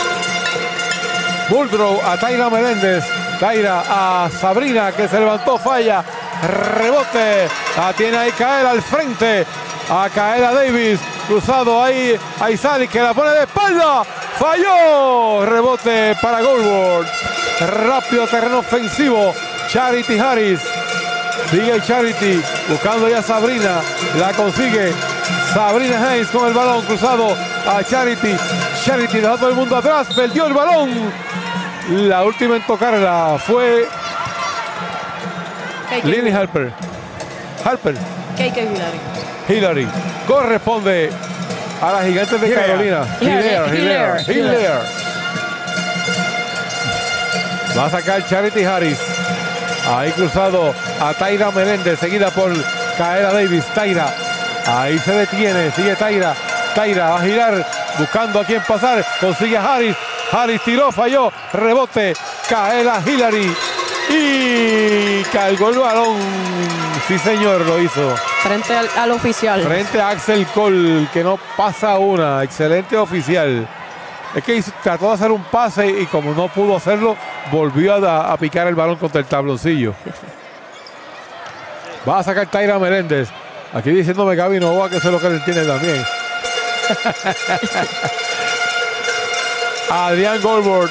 Muldrow a Taira Meléndez. Taira a Sabrina que se levantó, falla. Rebote. La tiene ahí Kaela al frente. A Kaela Davis. Cruzado ahí a Isali que la pone de espalda. Falló. Rebote para Goldberg. Rápido terreno ofensivo. Charity Harris. Sigue Charity. Buscando ya a Sabrina. La consigue. Sabrina Haynes con el balón cruzado a Charity. Charity dejó a todo el mundo atrás, perdió el balón. La última en tocarla fue Lily Harper. KK Hillary. Corresponde a las Gigantes de Carolina. Hilaire. Va a sacar Charity Harris. Ahí cruzado a Taira Meléndez, seguida por Kaela Davis. Taira. Ahí se detiene. Sigue Taira. Taira va a girar buscando a quién pasar. Consigue a Harris. Harris tiró, falló. Rebote. Kaela Hillary. Y cargó el balón. Sí, señor, lo hizo. Frente al oficial. Frente a Axel Cole, que no pasa una. Excelente oficial. Es que trató de hacer un pase y como no pudo hacerlo, volvió a picar el balón contra el tabloncillo. Va a sacar Taira Meléndez. Aquí diciéndome Gaby Novoa que eso es lo que le entiende también. Adrián Goldberg.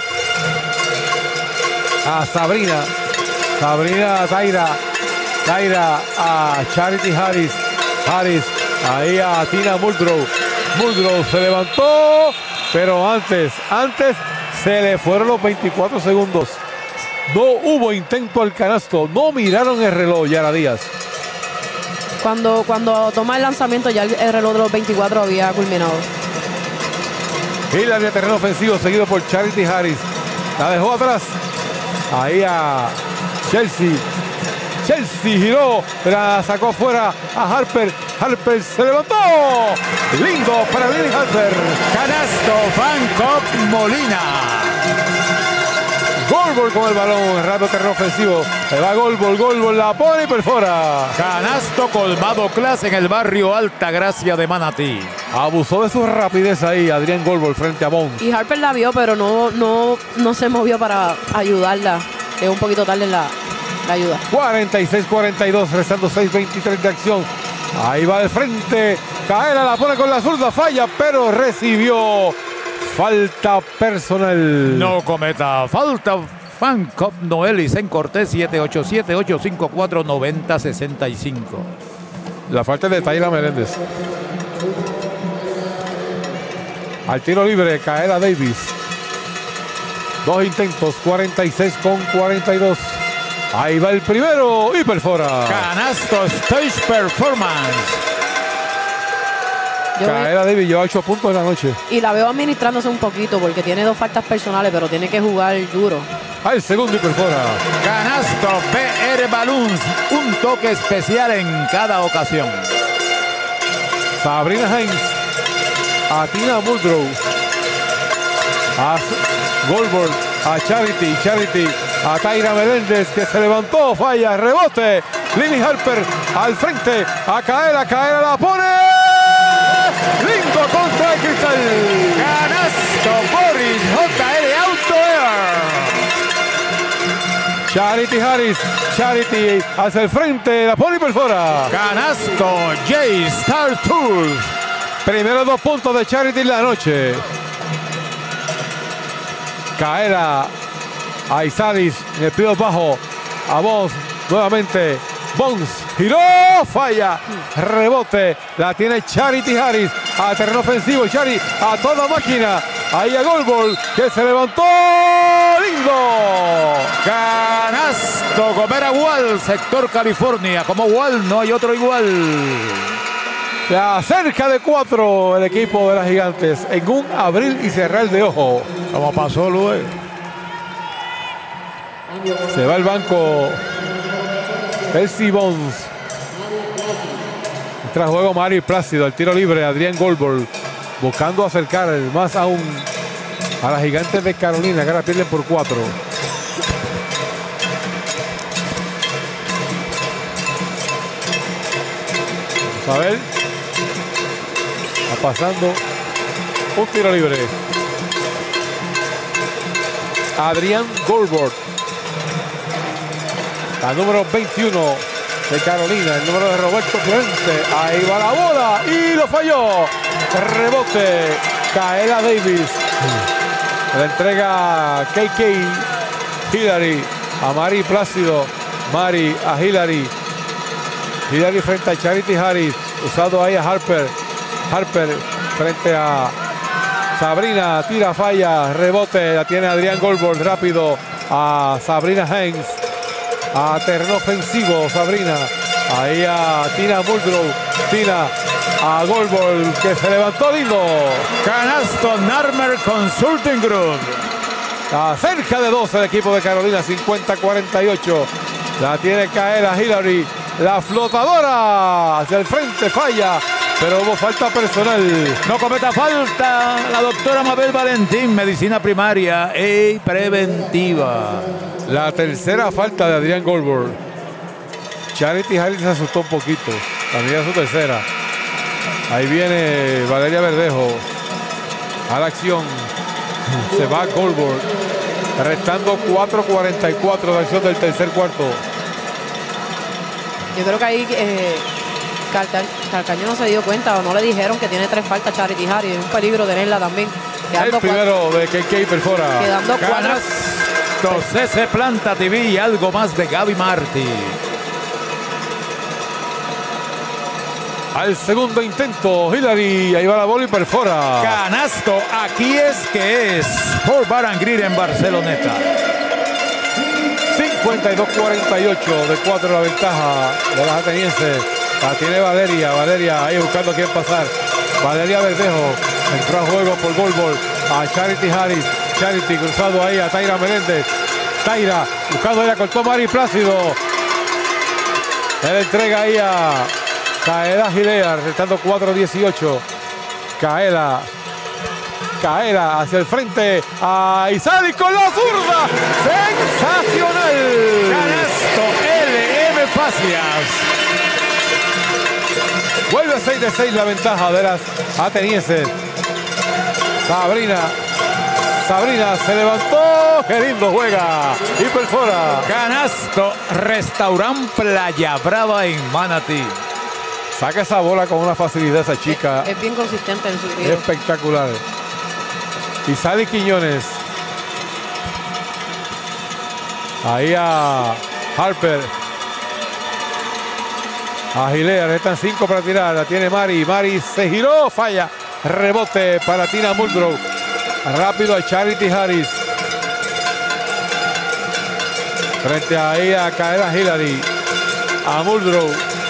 A Sabrina. Sabrina a Taira. Taira a Charity Harris. Harris. Ahí a Tina Muldrow. Muldrow se levantó. Pero antes se le fueron los 24 segundos. No hubo intento al canasto. No miraron el reloj, Yara Díaz. Cuando toma el lanzamiento ya el reloj de los 24 había culminado. Hillary de terreno ofensivo seguido por Charity Harris. La dejó atrás. Ahí a Chelsea. Chelsea giró, la sacó fuera a Harper. Harper se levantó. Lindo para Lily Harper. Canasto, Van Molina. Goldberg con el balón, rápido terreno ofensivo. Se va Goldberg la pone y perfora. Canasto colmado clase en el barrio Altagracia de Manatí. Abusó de su rapidez ahí Adrián Goldberg frente a Bones. Y Harper la vio, pero no se movió para ayudarla. Llegó un poquito tarde en la ayuda. 46-42, restando 6:23 de acción. Ahí va de frente. Kaela la pone con la zurda, falla, pero recibió falta personal. No cometa falta. Fan Cop Noelis en Cortés 787-854-9065. La falta de Taira Meléndez. Al tiro libre, Kaela Davis. Dos intentos, 46-42. Ahí va el primero y perfora. Canasto Stage Performance. Kaela Davis lleva 8 puntos en la noche. Y la veo administrándose un poquito porque tiene 2 faltas personales, pero tiene que jugar duro. Al segundo y perfora. Canasto PR Balloons. Un toque especial en cada ocasión. Sabrina Haynes. A Tina Muldrow. A Goldberg. A Charity. A Taira Meléndez que se levantó. Falla. Rebote. Lily Harper al frente. A Kaela la pone. Lindo contra el cristal. Canasto Boris JL Auto Air. Charity Harris. Charity hacia el frente. La pone y perfora. Canasto J-Star Tours. Primeros 2 puntos de Charity en la noche. Kaela a Isaris en el piso bajo. A Bones nuevamente. Bones giró, falla, rebote, la tiene Charity Harris a terreno ofensivo. Charity a toda máquina. Ahí a Goldberg que se levantó. Lindo. Canasto Gomera Wall, sector California. Como Wall no hay otro igual. Ya cerca de 4 el equipo de las Gigantes en un abrir y cerrar de ojo. Como pasó Luis. Se va al banco Elsie Bones. Tras juego Mari Plácido, el tiro libre Adrián Goldberg buscando acercar más aún a las Gigantes de Carolina, que ahora pierden por 4. Vamos a ver. Está pasando un tiro libre. Adrián Goldberg. La número 21 de Carolina, el número de Roberto Clemente. Ahí va la bola y lo falló. Rebote, Kaela Davis. La entrega KK Hillary a Mari Plácido. Mari a Hillary. Hillary frente a Charity Harris. Usado ahí a Harper. Harper frente a Sabrina, tira, falla, rebote, la tiene Adrián Goldberg, rápido a Sabrina Haynes, a terreno ofensivo Sabrina, ahí a Tina Muldrow, Tina a Goldberg que se levantó lindo. Canasto Narmer Consulting Group. A cerca de 12 el equipo de Carolina, 50-48. La tiene Kaela Hillary, la flotadora hacia el frente, falla, pero hubo falta personal. No cometa falta la doctora Mabel Valentín, medicina primaria y preventiva. La tercera falta de Adrián Goldberg. Charity Harris se asustó un poquito. También su tercera. Ahí viene Valeria Verdejo a la acción. Se va Goldberg. Restando 4:44 de acción del tercer cuarto. Yo creo que ahí Calcaño no se dio cuenta o no le dijeron que tiene 3 faltas Charity Harris. Es un peligro tenerla también. El primero de KK perfora. Quedando 4. C Planta TV y algo más de Gaby Martí. Al segundo intento, Hillary, ahí va la bola y perfora. Canasto, aquí es que es por Bar and Grill en Barceloneta. 52-48 de 4 la ventaja de las atenienses. La tiene Valeria, Valeria ahí buscando a quién pasar. Valeria Verdejo entró a juego por Goldberg a Charity Harris. Charity cruzado ahí a Taira Meléndez. Taira buscando ella, cortó Mari Plácido. Él entrega ahí a Kaela Gilea, restando 4:18. Kaela hacia el frente a Isali con la zurda. ¡Sensacional! Canasto LM Facias. Vuelve 6-6 la ventaja de las atenienses. Sabrina se levantó. ¡Qué lindo juega! Y perfora. Canasto Restaurant Playa Brava en Manatí. Saca esa bola con una facilidad esa chica. Es bien consistente en su tiro. Espectacular. Y Sally Quiñones. Ahí a Harper. A Gilea, restan 5 para tirar. La tiene Mari. Mari se giró, falla. Rebote para Tina Muldrow. Rápido a Charity Harris. Frente ahí a Kaela Hillary. A Muldrow.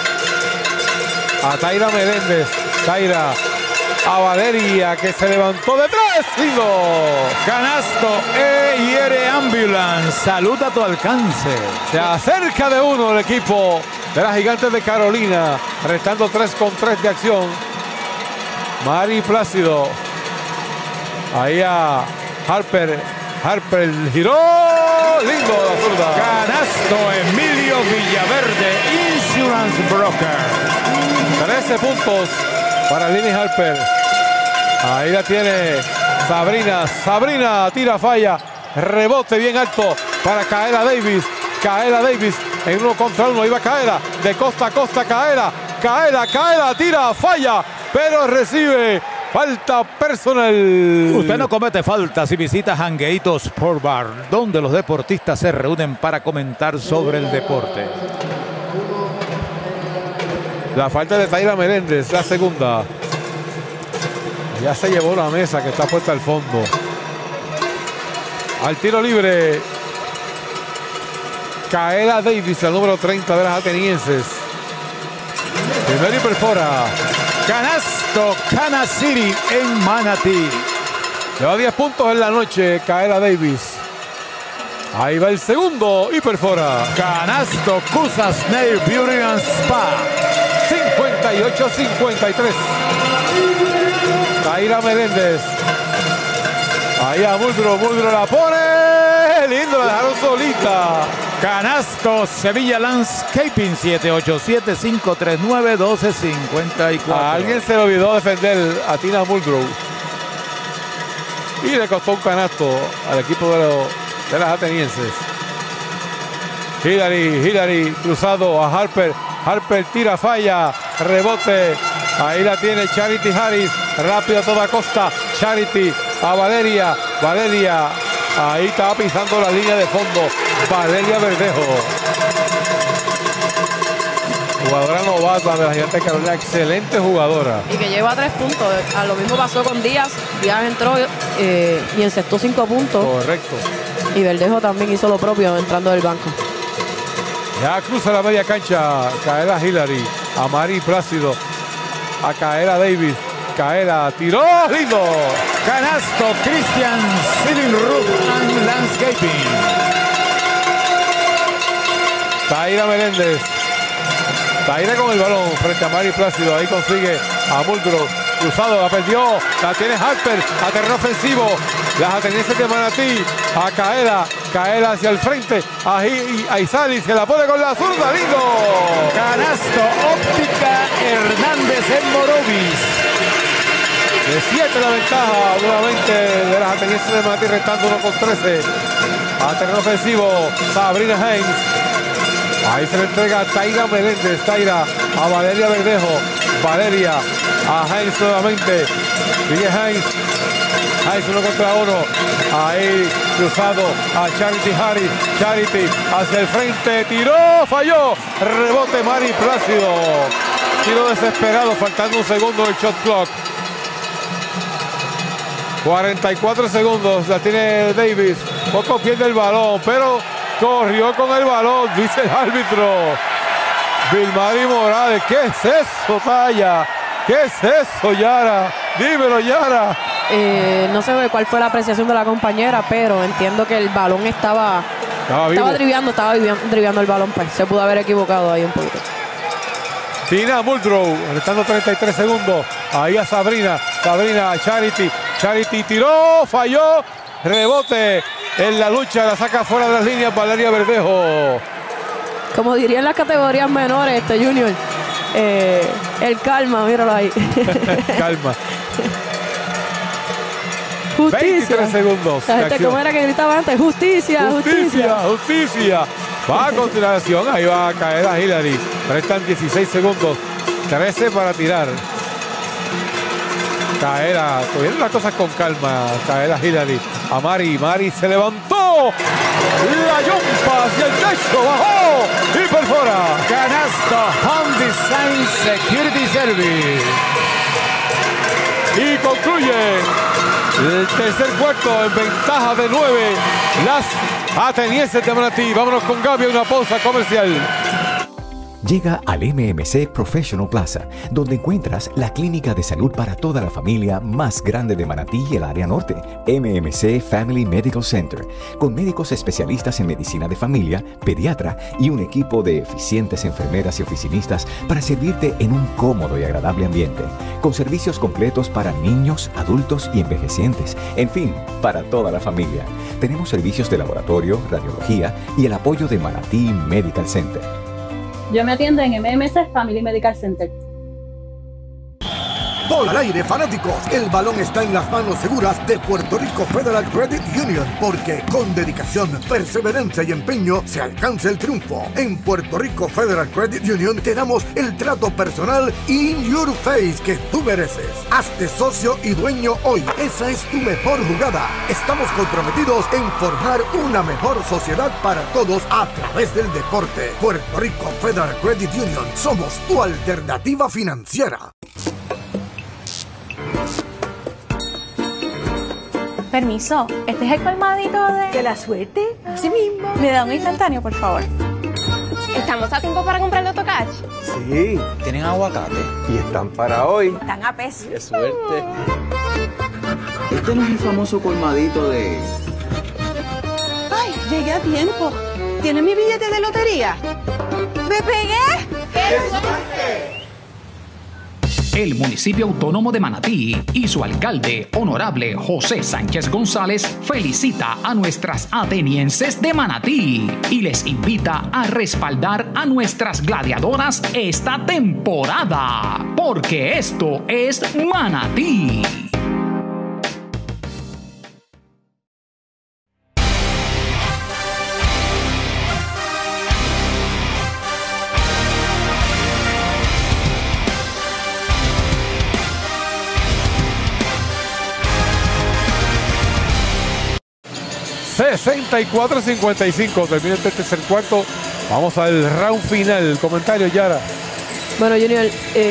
A Taira Meléndez. Taira. A Valeria que se levantó de 3. ¡Lindo! Canasto EIR Ambulance. Salud a tu alcance. Se acerca de 1 el equipo de las Gigantes de Carolina. Restando 3:3 de acción. Mari Plácido. Ahí a Harper. Harper giró. Lindo la zurda. Canasto Emilio Villaverde, Insurance Broker. 13 puntos para Lini Harper. Ahí la tiene Sabrina. Sabrina tira, falla. Rebote bien alto para Kaela Davis. Kaela Davis en 1 contra 1. Iba Kaela de costa a costa. Kaela tira, falla. Pero recibe falta personal. Usted no comete falta si visita Jangueito Sport Bar, donde los deportistas se reúnen para comentar sobre el deporte. La falta de Taira Meléndez, la segunda. Ya se llevó la mesa que está puesta al fondo. Al tiro libre, Kaela Davis, el número 30 de las atenienses. Primero y perfora. Canasto Cana City en Manatí. Lleva 10 puntos en la noche Kaela Davis. Ahí va el segundo y perfora. Canasto Cusas Nail Beauty and Spa. 58-53. Taira Meléndez. Ahí a Muldrow la pone. Lindo, la dejaron solita. Canasto Sevilla Landscaping. 787-539-1254. A alguien se le olvidó defender a Tina Muldrow. Y le costó un canasto al equipo de las atenienses. Hillary cruzado a Harper. Harper tira, falla, rebote. Ahí la tiene Charity Harris. Rápido a toda costa. Charity a Valeria. Valeria. Ahí estaba pisando la línea de fondo. Valeria Verdejo. Jugadora novata de la Gigante de Carolina, excelente jugadora. Y que lleva 3 puntos. A lo mismo pasó con Díaz. Díaz entró y encestó 5 puntos. Correcto. Y Verdejo también hizo lo propio entrando del banco. Ya cruza la media cancha. Kaela Hillary. A Mari Plácido. A Kaela Davis. Kaela tiró. ¡Lindo! Canasto Christian Civil Roof and Landscaping. Taira Meléndez. Taira con el balón frente a Mari Plácido. Ahí consigue a Muldrow. Cruzado, la perdió. La tiene Harper. A terreno ofensivo. Las atenienses de Manatí. A Kaela. Kaela hacia el frente. A Izali. Se la pone con la zurda. ¡Lindo! Canasto Óptica Hernández en Morovis. De 7 la ventaja nuevamente de las atenienses de Manatí, restando 1:13. A terreno ofensivo. Sabrina Haynes. Ahí se le entrega a Taira Meléndez. Taira a Valeria Verdejo. Valeria a Haynes nuevamente. Sigue Haynes. Haynes 1 contra 1. Ahí cruzado a Charity Harris. Charity hacia el frente. Tiró. Falló. Rebote Mari Plácido. Tiro desesperado. Faltando un segundo del shot clock. 44 segundos. La tiene Davis. Poco pierde el balón. Pero corrió con el balón, dice el árbitro. Vilmari Morales, ¿qué es eso, Taya? ¿Qué es eso, Yara? Dímelo, Yara. No sé cuál fue la apreciación de la compañera, pero entiendo que el balón estaba driviando el balón. Pues se pudo haber equivocado ahí un poquito. Tina Muldrow, restando 33 segundos. Ahí a Sabrina. Sabrina a Charity. Charity tiró, falló. Rebote en la lucha, la saca fuera de las líneas Valeria Verdejo. Como diría en las categorías menores, Junior, el calma, míralo ahí. Calma. Justicia. 23 segundos. La gente, ¿cómo era que gritaba antes? Justicia, justicia. Justicia. Va a continuación, ahí va a caer a Hillary. Restan 16 segundos. 13 para tirar. Kaela, tuvieron las cosas con calma. Kaela Hillary. A Mari. Mari se levantó. La yompa hacia el techo. Bajó. Y perfora. Canasto Home Design Security Service. Y concluye el tercer cuarto en ventaja de 9. Las atenienses de Manatí. Vámonos con Gaby a una pausa comercial. Llega al MMC Professional Plaza, donde encuentras la clínica de salud para toda la familia más grande de Manatí y el área norte, MMC Family Medical Center, con médicos especialistas en medicina de familia, pediatra y un equipo de eficientes enfermeras y oficinistas para servirte en un cómodo y agradable ambiente, con servicios completos para niños, adultos y envejecientes, en fin, para toda la familia. Tenemos servicios de laboratorio, radiología y el apoyo de Manatí Medical Center. Yo me atiendo en MMC Family Medical Center. Por al aire, fanáticos, el balón está en las manos seguras de Puerto Rico Federal Credit Union, porque con dedicación, perseverancia y empeño se alcanza el triunfo. En Puerto Rico Federal Credit Union te damos el trato personal in your face que tú mereces. Hazte socio y dueño hoy. Esa es tu mejor jugada. Estamos comprometidos en forjar una mejor sociedad para todos a través del deporte. Puerto Rico Federal Credit Union. Somos tu alternativa financiera. Permiso, ¿este es el colmadito de la suerte? Así mismo. ¿Me da un instantáneo, por favor? ¿Estamos a tiempo para comprar el Autocash? Sí, tienen aguacate. Y están para hoy. Están a peso. ¡Qué suerte! Este no es el famoso colmadito de... ¡Ay, llegué a tiempo! ¿Tiene mi billete de lotería? ¡Me pegué! ¡Qué suerte! El municipio autónomo de Manatí y su alcalde, honorable José Sánchez González, felicita a nuestras atenienses de Manatí y les invita a respaldar a nuestras gladiadoras esta temporada, porque esto es Manatí. ...64-55... termina este tercer cuarto. Vamos al round final. Comentario, Yara. Bueno, Junior,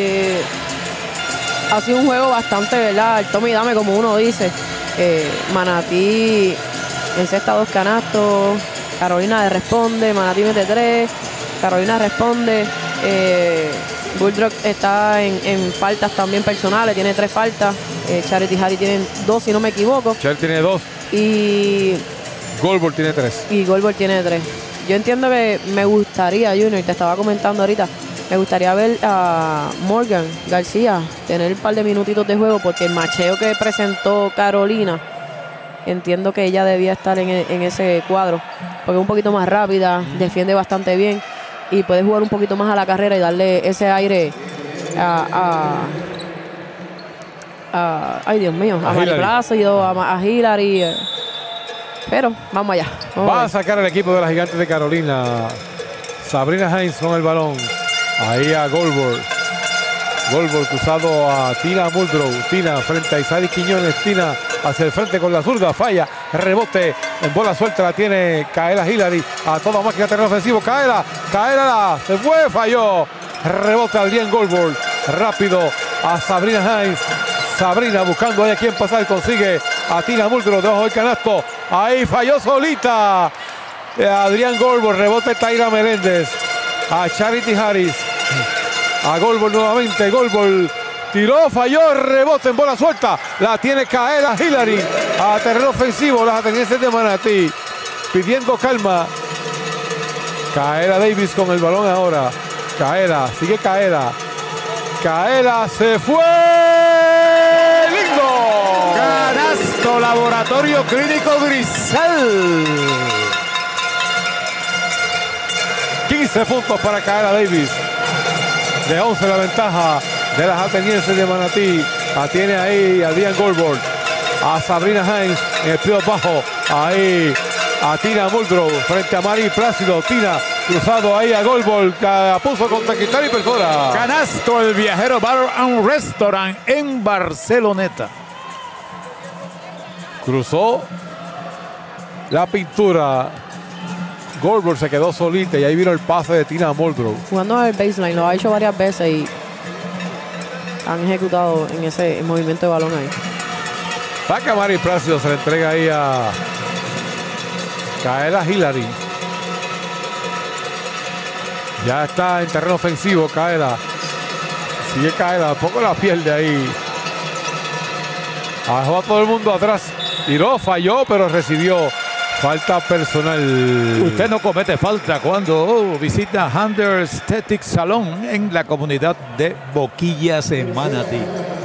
ha sido un juego bastante, ¿verdad? El tome y dame, como uno dice. Manatí encesta 2 canastos, Carolina le responde, Manatí mete 3, Carolina responde. Bulldog está en faltas también personales, tiene 3 faltas. Charity y Harry tienen 2, si no me equivoco. Charity tiene 2. Y Goldberg tiene 3. Y Goldberg tiene 3. Yo entiendo que me gustaría, Junior, te estaba comentando ahorita, me gustaría ver a Morgan García tener un par de minutitos de juego, porque el macheo que presentó Carolina, entiendo que ella debía estar en ese cuadro, porque es un poquito más rápida, defiende bastante bien y puede jugar un poquito más a la carrera y darle ese aire ay, Dios mío, a Mari Plácido, a Hillary. Pero vamos allá. Va a sacar el equipo de las Gigantes de Carolina. Sabrina Hines con el balón. Ahí a Goldberg. Goldberg cruzado a Tina Muldrow. Tina frente a Isari Quiñones. Tina hacia el frente con la zurda. Falla. Rebote. En bola suelta la tiene Kaela Hillary. A toda máquina terreno ofensivo. Kaela. Kaela se fue. Falló. Rebote Adrián Goldberg. Rápido a Sabrina Hines. Sabrina buscando ahí a quien pasar. Consigue a Tina Muldrow debajo del canasto. Ahí falló solita. Adrián Goldberg. Rebote Taira Meléndez. A Charity Harris. A Goldberg nuevamente. Goldberg tiró, falló. Rebote en bola suelta. La tiene Kaela Hillary. A terreno ofensivo. Las atenienses de Manatí pidiendo calma. Kaela Davis con el balón ahora. Kaela. Sigue Kaela. Kaela se fue. ¡Lindo! Canasto Laboratorio Clínico Grisel. 15 puntos para Kaela Davis. De 11 la ventaja de las atenienses de Manatí. La tiene ahí Adrián Goldberg. A Sabrina Hines en el piso bajo. Ahí a Tina Muldrow frente a Mari Plácido. Tina cruzado ahí a Goldberg. Puso contra Quintana y perfora. Canasto El Viajero Bar and Restaurant en Barceloneta. Cruzó la pintura. Goldberg se quedó solita y ahí vino el pase de Tina Muldrow. Jugando al baseline, lo ha hecho varias veces y han ejecutado en ese movimiento de balón ahí. Saca a Mari Plácido, se le entrega ahí a Kaela Hillary. Ya está en terreno ofensivo Kaela. Sigue Kaela, poco la pierde ahí. Dejó a todo el mundo atrás. Tiró, falló, pero recibió falta personal. Usted no comete falta cuando visita Hunter Aesthetic Salon en la comunidad de Boquillas en Manatí.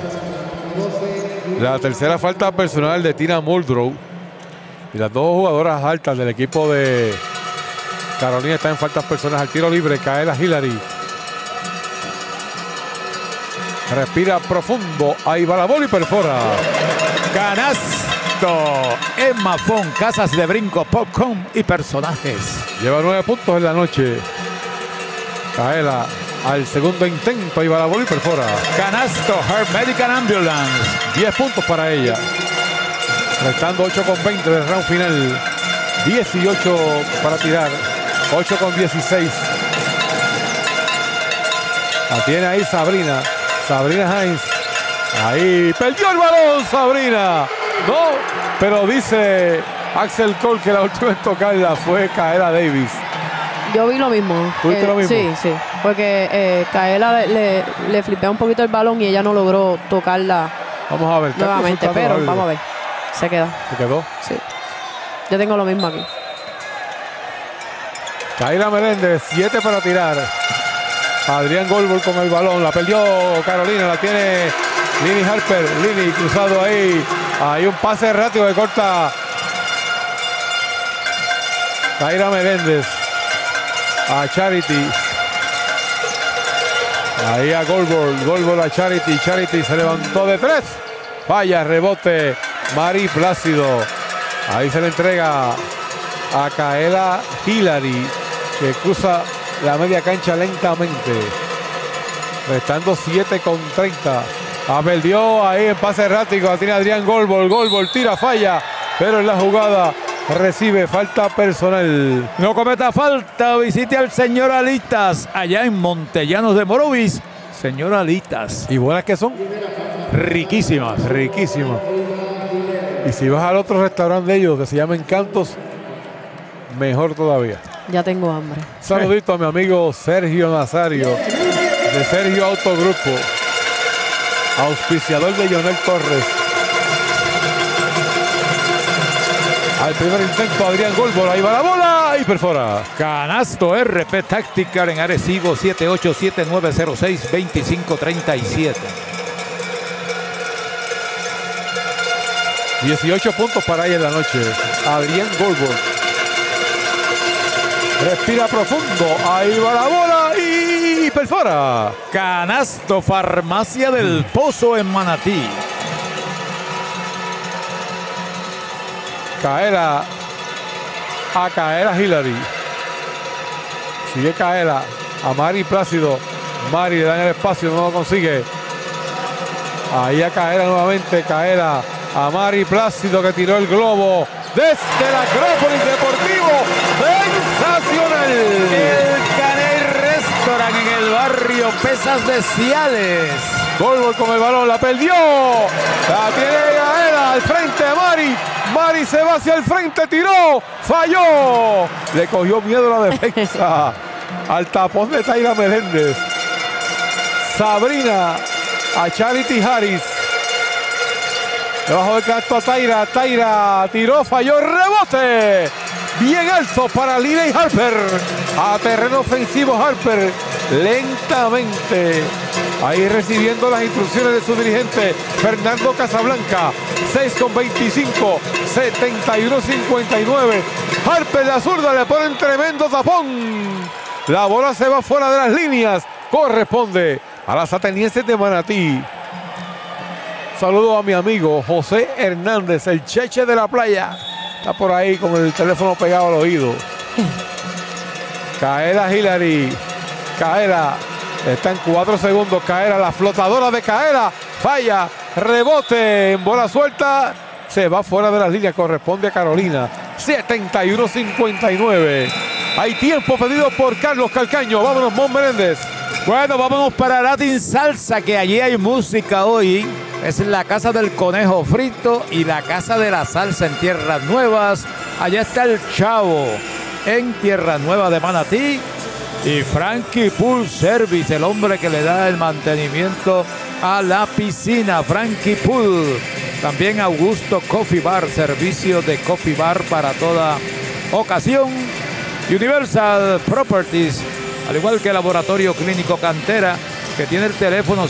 La tercera falta personal de Tina Muldrow. Y las dos jugadoras altas del equipo de Carolina están en faltas personales. Al tiro libre, Kaela Hillary. Respira profundo. Ahí va la bola y perfora. Canasto. Emma Fon, casas de brinco, popcorn y personajes. Lleva 9 puntos en la noche. Kaela al segundo intento. Ahí va la bola y perfora. Canasto. Her Medical Ambulance. 10 puntos para ella. Restando 8,20 del round final. 18 para tirar. 8,16. La tiene ahí Sabrina. Sabrina Hines. Ahí perdió el balón Sabrina. No, pero dice Axel Cole que la última en tocarla fue Kaela Davis. Yo vi lo mismo. ¿Tuviste lo mismo? Sí, sí. Porque Kaela le flipea un poquito el balón y ella no logró tocarla. Vamos a ver. Nuevamente, pero vamos a ver. Se queda. ¿Se quedó? Sí. Yo tengo lo mismo aquí. Taira Meléndez, 7 para tirar. Adrián Goldberg con el balón. La perdió Carolina. La tiene Lini Harper. Lini cruzado ahí. Hay un pase errático que corta Taira Meléndez a Charity. Ahí a Goldberg. Goldberg a Charity. Charity se levantó de 3. Falla, rebote. Mari Plácido. Ahí se le entrega a Kaela Hillary, que cruza la media cancha lentamente. Restando 7,30. Perdió ahí en pase errático. Tiene Adrián Goldberg. Goldberg tira, falla. Pero en la jugada recibe falta personal. No cometa falta. Visite al señor Alitas allá en Montellanos de Morovis Señor alitas. ¿Y buenas que son? Riquísimas. Riquísimas. Y si vas al otro restaurante de ellos que se llama Encantos, mejor todavía. Ya tengo hambre. Saludito a mi amigo Sergio Nazario de Sergio Autogrupo, auspiciador de Jonel Torres. Al primer intento Adrián Golbol, ahí va la bola y perfora. Canasto RP Tactical en Arecibo 787-906-2537. 18 puntos para ahí en la noche. Adrián Golbol. Respira profundo. Ahí va la bola y perfora. Canasto Farmacia del Pozo en Manatí. Caela a Caela Hillary. Sigue Caela a Mari Plácido. Mari le da en el espacio, no lo consigue. Ahí a Caela nuevamente. Caela a Mari Plácido que tiró el globo desde la Acrópolis Deportivo. ¡Sensacional! El Caney Restaurant en el barrio Pesas de Ciales. Golbol con el balón, la perdió. La tiene Caela al frente de Mari. Mari se va hacia el frente, tiró, falló. Le cogió miedo la defensa al tapón de Taira Meléndez. Sabrina a Charity Harris. Debajo del canto a Taira. Taira tiró, falló, rebote. Bien alto para Liney Harper. A terreno ofensivo Harper. Lentamente. Ahí recibiendo las instrucciones de su dirigente Fernando Casablanca. 6:25, 71-59. Harper, la zurda, le ponen tremendo tapón. La bola se va fuera de las líneas. Corresponde a las atenienses de Manatí. Saludo a mi amigo José Hernández, el cheche de la playa. Está por ahí con el teléfono pegado al oído. Caela Hillary. Caela. Está en 4 segundos. Caela, la flotadora de Caela. Falla. Rebote en bola suelta. Se va fuera de las líneas. Corresponde a Carolina. 71-59. Hay tiempo pedido por Carlos Calcaño. Vámonos, Mon Meléndez. Bueno, vámonos para Latin Salsa, que allí hay música hoy. Es la Casa del Conejo Frito y la Casa de la Salsa en Tierras Nuevas. Allá está el Chavo en Tierras Nuevas de Manatí. Y Frankie Pool Service, el hombre que le da el mantenimiento a la piscina. Frankie Pool. También Augusto Coffee Bar, servicio de coffee bar para toda ocasión. Universal Properties, al igual que el Laboratorio Clínico Cantera, que tiene el teléfono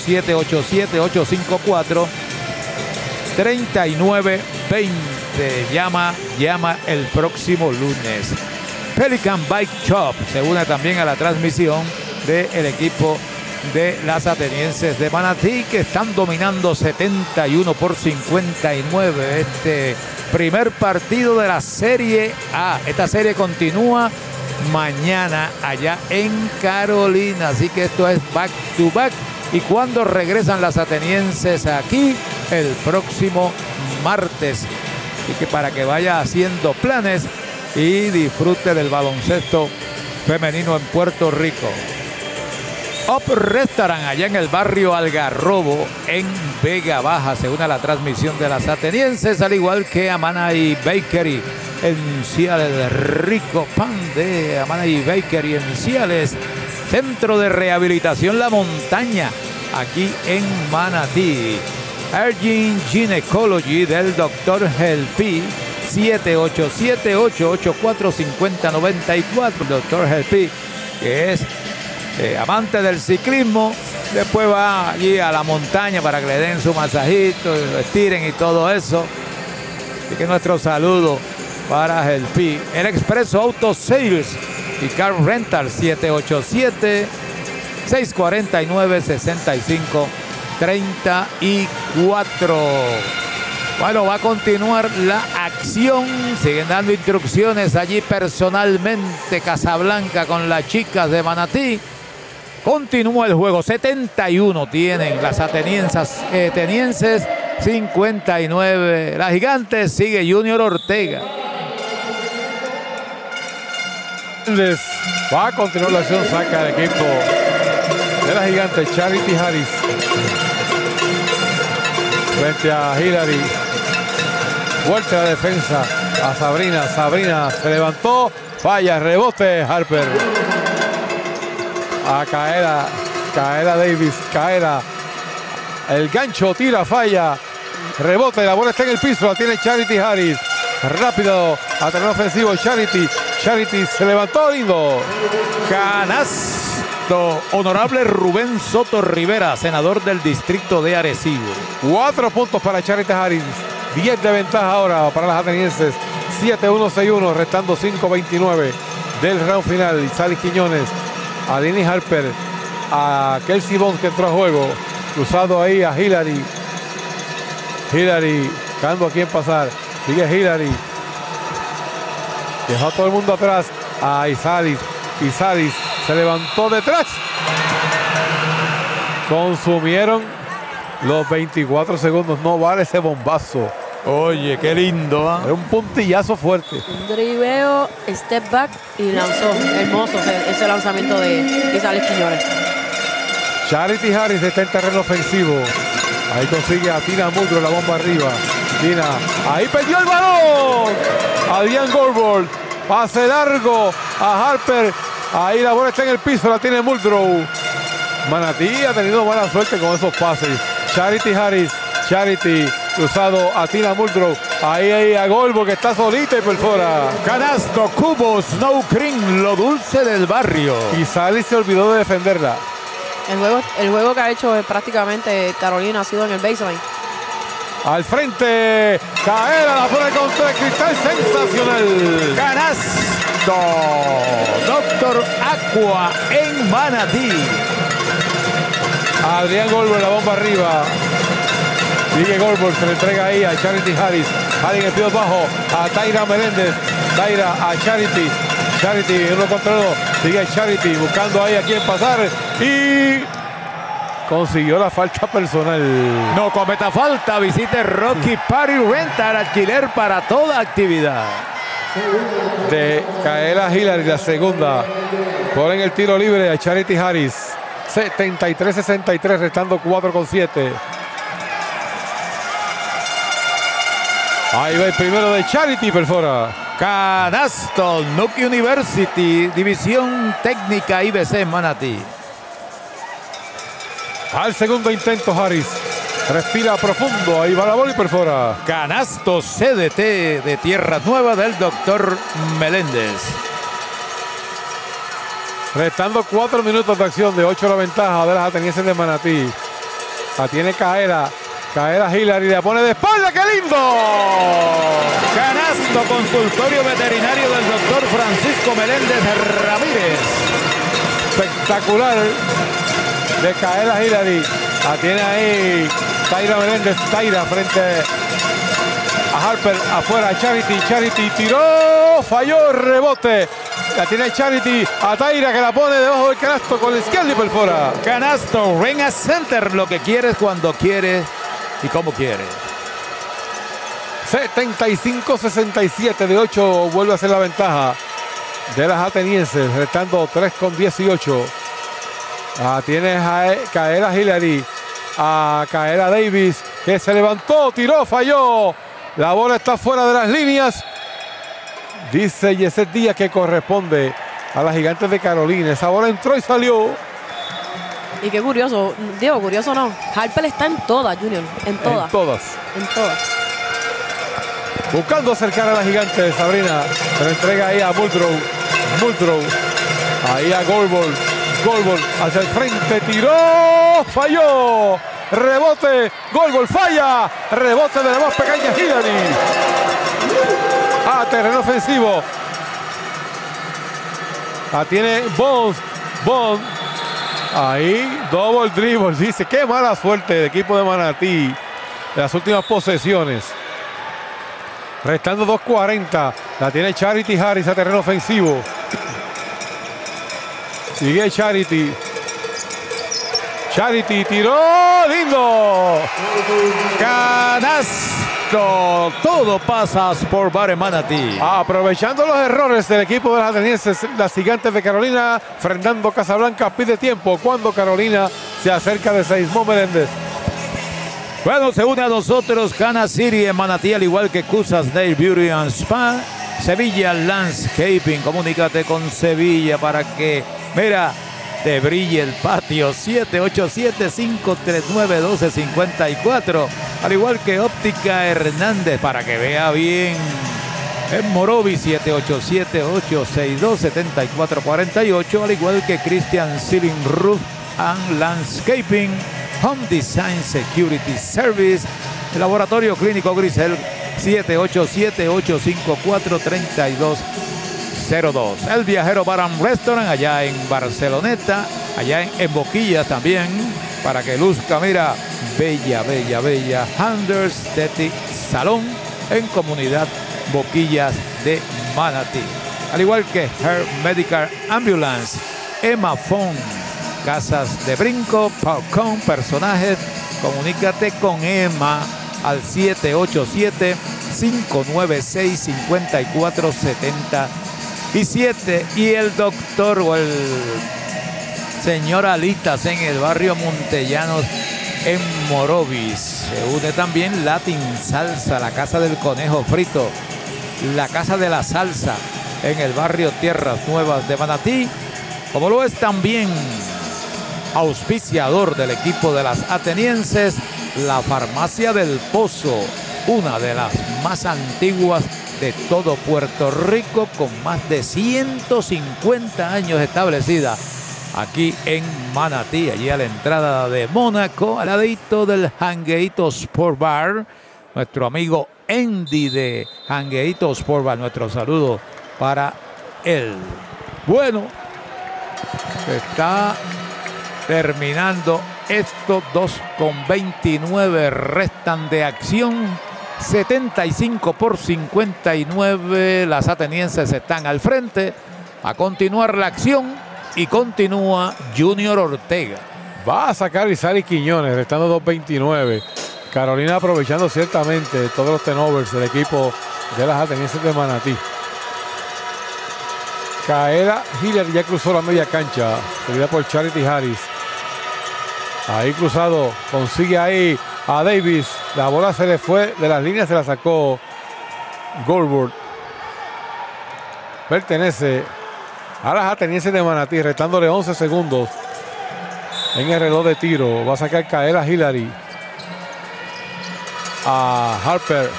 787-854-3920. Llama el próximo lunes. Pelican Bike Shop se une también a la transmisión del equipo de las atenienses de Manatí, que están dominando 71-59 este primer partido de la Serie A. Esta serie continúa mañana allá en Carolina, así que esto es back to back. Y cuando regresan las atenienses aquí, el próximo martes. Así que para que vaya haciendo planes y disfrute del baloncesto femenino en Puerto Rico. Up Restaurant allá en el barrio Algarrobo en Vega Baja se une a la transmisión de las atenienses, al igual que Amanay Bakery en Ciales. Rico pan de Amanay Bakery en Ciales. Centro de Rehabilitación La Montaña aquí en Manatí. Ergin Gynecology del Dr. Helpi. 787-884-5094. Dr. Helpi, que es amante del ciclismo, después va allí a la montaña para que le den su masajito y lo estiren y todo eso. Así que nuestro saludo para Helpi. El Expreso Auto Sales y Car Rental 787-649-6534. Bueno, va a continuar la acción. Siguen dando instrucciones allí personalmente Casablanca con las chicas de Manatí. Continúa el juego. 71 tienen las atenienses, 59. Las gigantes sigue Junior Ortega. Va a continuar la acción, saca el equipo de la gigante Charity Harris. Frente a Hillary. Fuerte la defensa a Sabrina. Sabrina se levantó. Falla, rebote Harper. A Kaela Davis. Kaela. El gancho, tira, falla. Rebote, la bola está en el piso. La tiene Charity Harris. Rápido a terreno ofensivo. Charity se levantó, lindo. Canasto. Honorable Rubén Soto Rivera, senador del distrito de Arecibo. 4 puntos para Charity Harris. 10 de ventaja ahora para las atenienses. 7-1-6-1, restando 5-29 del round final. Sally Quiñones, a Lini Harper, a Kelsey Bonds que entró a juego. Cruzado ahí a Hillary. Hillary, buscando a quién pasar. Sigue Hillary. Dejó a todo el mundo atrás. A Isalis. Isalis se levantó detrás. Consumieron los 24 segundos. No vale ese bombazo. Oye, qué lindo, ¿eh? Era un puntillazo fuerte. Un driveo, step back y lanzó. Hermoso ese lanzamiento de Isalis Quiñones. Charity Harris está en terreno ofensivo. Ahí consigue a Tina Muldrow, la bomba arriba. Tina, ahí perdió el balón. Adrián Goldberg, pase largo a Harper. Ahí la bola está en el piso, la tiene Muldrow. Manatí ha tenido buena suerte con esos pases. Charity Harris, Charity cruzado a Tina Muldrow. Ahí a Goldberg que está solita y perfora. Canasto, cubo, Snow Cream, lo dulce del barrio. Y Sally se olvidó de defenderla. El juego que ha hecho prácticamente Carolina ha sido en el baseline. Al frente, Kaela la pone contra el cristal, sensacional. Canasto, Doctor Aqua en Manatí. Adrián Goldberg, la bomba arriba. Sigue Goldberg, se le entrega ahí a Charity Harris. Harris en el piso bajo a Taira Meléndez. Taira a Charity. Charity, uno contra uno. Sigue Charity buscando ahí a quién pasar. Y consiguió la falta personal. No cometa falta. Visite Rocky Party Rental, alquiler para toda actividad. De Kaela Hillary, la segunda. Ponen el tiro libre a Charity Harris. 73-63, restando 4,7. Ahí va el primero de Charity, perfora. Canasto, Nuke University, División Técnica IBC Manatí. Al segundo intento Harris. Respira profundo, ahí va la bola y perfora. Canasto CDT de Tierra Nueva del doctor Meléndez. Restando 4 minutos de acción, de 8 la ventaja de las atenienses de Manatí. La tiene Kaela. Kaela Hillary, la pone de espalda, ¡qué lindo! Canasto, consultorio veterinario del doctor Francisco Meléndez Ramírez. Espectacular de Kaela Hillary. La tiene ahí Taira Meléndez. Taira frente a Harper, afuera Charity. Charity tiró, falló, rebote. La tiene Charity a Taira que la pone debajo del canasto con la izquierda y perfora. Canasto, Ring a Center, lo que quieres, cuando quieres y como quieres. 75-67, de 8 vuelve a ser la ventaja de las atenienses, restando 3,18. Tiene a Kaela Hillary, a Kaela Davis que se levantó, tiró, falló. La bola está fuera de las líneas. Dice Yeset Díaz que corresponde a las gigantes de Carolina. Esa bola entró y salió. Y qué curioso, Diego, curioso no. Harper está en todas, Junior. En todas. En todas. En todas. Buscando acercar a la gigante de Sabrina. Pero entrega ahí a Muldrow. Muldrow. Ahí a Goldberg. Goldberg hacia el frente. Tiró. Falló. Rebote. Goldberg falla. Rebote de la más pequeña Hillary. A terreno ofensivo. La tiene Bonds. Bonds. Ahí, double dribble. Dice, qué mala suerte del equipo de Manatí de las últimas posesiones. Restando 2:40. La tiene Charity Harris a terreno ofensivo. Sigue Charity. Charity tiró. ¡Lindo! Canasto. Esto todo pasa por Bar en Manatí. Aprovechando los errores del equipo de los atenienses, las Gigantes de Carolina, Fernando Casablanca pide tiempo cuando Carolina se acerca de Seismón Meléndez. Bueno, se une a nosotros Cana City en Manatí, al igual que Cusas Nail Beauty and Spa. Sevilla Landscaping, comunícate con Sevilla para que, mira, te brille el patio. 787-539-1254. Al igual que Óptica Hernández, para que vea bien. En Morovis, 787-862-7448. Al igual que Christian Ceiling Roof and Landscaping. Home Design Security Service. El Laboratorio Clínico Grisel, 787-854-3202. El Viajero Bar and Restaurant allá en Barceloneta, allá en Boquilla también, para que luzca, mira, bella, bella, bella. Handers Aesthetic Salón en Comunidad Boquillas de Manatí. Al igual que Her Medical Ambulance, Emma Fon, Casas de Brinco, Paucon, personajes. Comunícate con Emma al 787-596-5477. Y el doctor o el señor Alitas en el barrio Montellanos en Morovis. Se une también Latin Salsa, la Casa del Conejo Frito, la Casa de la Salsa en el barrio Tierras Nuevas de Manatí, como lo es también auspiciador del equipo de las atenienses, la Farmacia del Pozo, una de las más antiguas de todo Puerto Rico, con más de 150 años establecida aquí en Manatí, allí a la entrada de Mónaco, al ladito del Jangueito Sport Bar. Nuestro amigo Andy de Jangueito Sport Bar, nuestro saludo para él. Bueno, está terminando estos 2:29 restan de acción. 75-59. Las atenienses están al frente. A continuar la acción y continúa Junior Ortega. Va a sacar Isari Quiñones, restando 2:29. Carolina aprovechando ciertamente todos los turnovers del equipo de las atenienses de Manatí. Kaela Hiller ya cruzó la media cancha, seguida por Charity Harris. Ahí cruzado, consigue ahí a Davis. La bola se le fue de las líneas, se la sacó Goldberg. Pertenece a las atenienses de Manatí, restándole 11 segundos en el reloj de tiro. Va a sacar Kaela Hillary a Harper.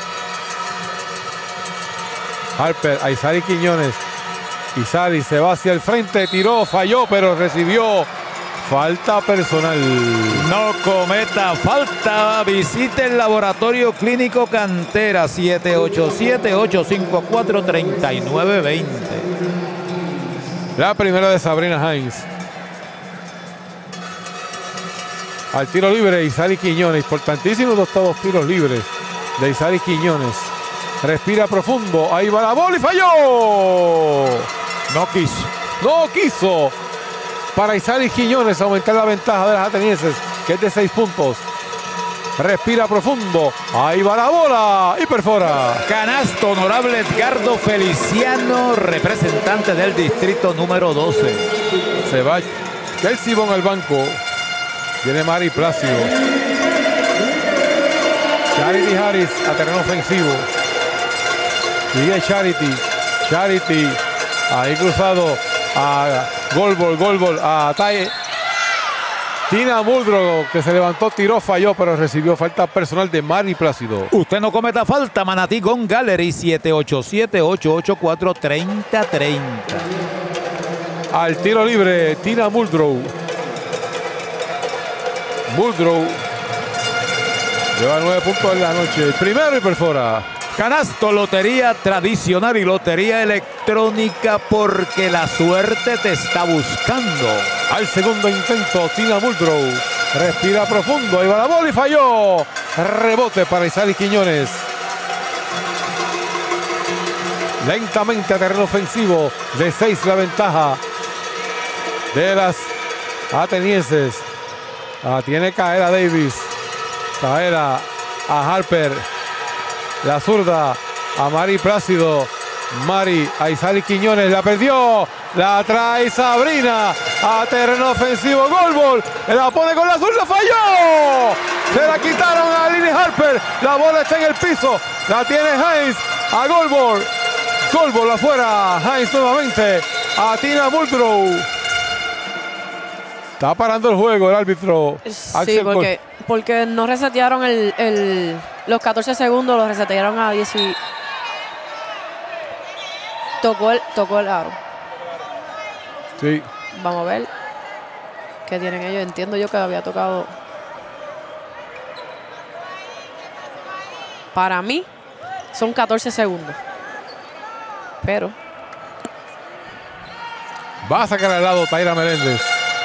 A Isari Quiñones. Isari se va hacia el frente, tiró, falló, pero recibió falta personal. No cometa falta. Visite el Laboratorio Clínico Cantera, 787-854-3920. La primera de Sabrina Hines. Al tiro libre, Isari Quiñones. Importantísimos dos tiros libres de Isari Quiñones. Respira profundo. Ahí va la bola y falló. No quiso. No quiso. Para Isari Quiñones aumentar la ventaja de las atenienses, que es de 6 puntos. Respira profundo. Ahí va la bola y perfora. Canasto, honorable Edgardo Feliciano, representante del distrito número 12. Se va Kelsey Bon al banco. Viene Mari Plácido. Charity Harris a terreno ofensivo. Sigue Charity. Charity. Ahí cruzado a Goldberg, a Tina Muldrow, que se levantó, tiró, falló, pero recibió falta personal de Mari Plácido. Usted no cometa falta. Manatí Gun Gallery, 787-884-3030. Al tiro libre, Tina Muldrow. Muldrow lleva 9 puntos en la noche. El primero y perfora. Canasto, lotería tradicional y lotería electrónica, porque la suerte te está buscando. Al segundo intento, Tina Muldrow respira profundo. Ahí va la bola y falló. Rebote para Isari Quiñones. Lentamente a terreno ofensivo, de 6 la ventaja de las atenienses. Tiene Kaela Davis. Kaela a Harper. La zurda a Mari Plácido. Mari, a Isali Quiñones, la perdió. La trae Sabrina a terreno ofensivo. Goldball, la pone con la zurda, falló. Se la quitaron a Lily Harper. La bola está en el piso. La tiene Hines a Goldball. Goldball afuera. Hines nuevamente a Tina Muldrow. Está parando el juego el árbitro. Sí, porque no resetearon los 14 segundos, los resetearon a 10 y... Tocó el aro. Sí. Vamos a ver qué tienen ellos. Entiendo yo que había tocado. Para mí son 14 segundos. Pero va a sacar al lado Taira Meléndez.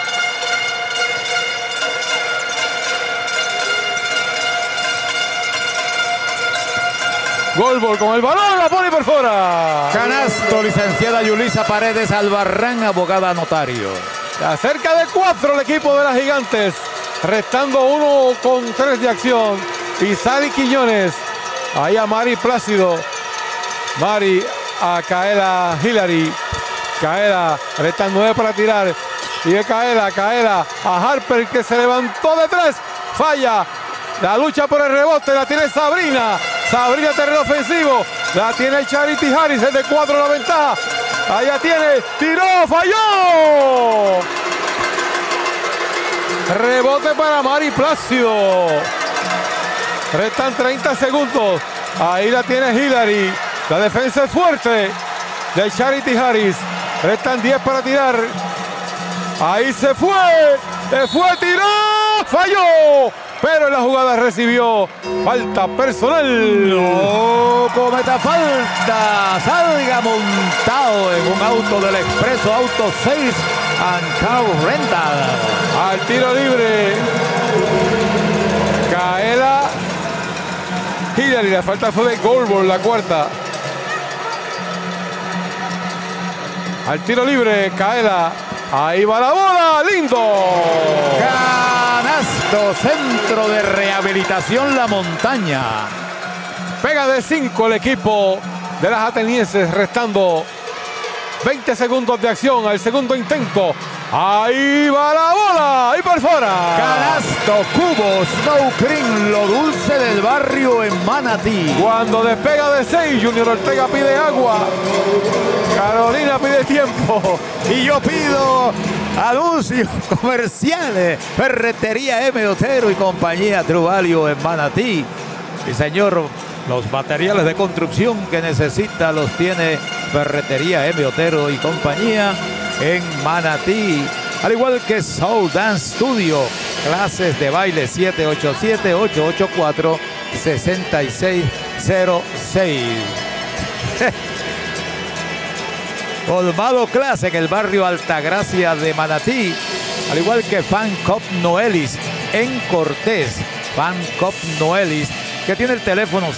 Goldball con el balón, la pone por fuera. Canasto, licenciada Yulisa Paredes Albarrán, abogada notario. Cerca de 4 el equipo de las Gigantes, restando 1:3 de acción. Isali Quiñones, ahí a Mari Plácido. Mari a Kaela Hillary. Kaela, restan 9 para tirar. Y de Kaela a Harper, que se levantó de 3. Falla. La lucha por el rebote la tiene Sabrina. Sabrina, terreno ofensivo. La tiene Charity Harris, es de 4 la ventaja. Allá tiene, tiró, falló. Rebote para Mari Plácido. Restan 30 segundos. Ahí la tiene Hillary. La defensa es fuerte de Charity Harris. Restan 10 para tirar. Ahí se fue, tiró, falló. Pero en la jugada recibió falta personal. No cometa falta. Salga montado en un auto del Expreso Auto Sales and Car Rental. Al tiro libre. Kaela Hillary. La falta fue de Goldball, la cuarta. Al tiro libre, Kaela. Ahí va la bola, lindo. Canasto, centro de rehabilitación La Montaña. Pega de 5 el equipo de las atenienses, restando 20 segundos de acción al segundo intento. Ahí va la bola, ahí por fuera. Canasto, Cubo, Snow Cream, lo dulce del barrio en Manatí. Cuando despega de 6, Junior Ortega pide agua. Carolina pide tiempo. Y yo pido anuncios comerciales. Ferretería M. Otero y compañía True Value en Manatí. Y señor, los materiales de construcción que necesita los tiene Ferretería M. Otero y compañía en Manatí. Al igual que Soul Dance Studio. Clases de baile 787-884-6606. Colmado Clase en el barrio Altagracia de Manatí. Al igual que Fan Cop Noelis en Cortés. Fan Cop Noelis, que tiene el teléfono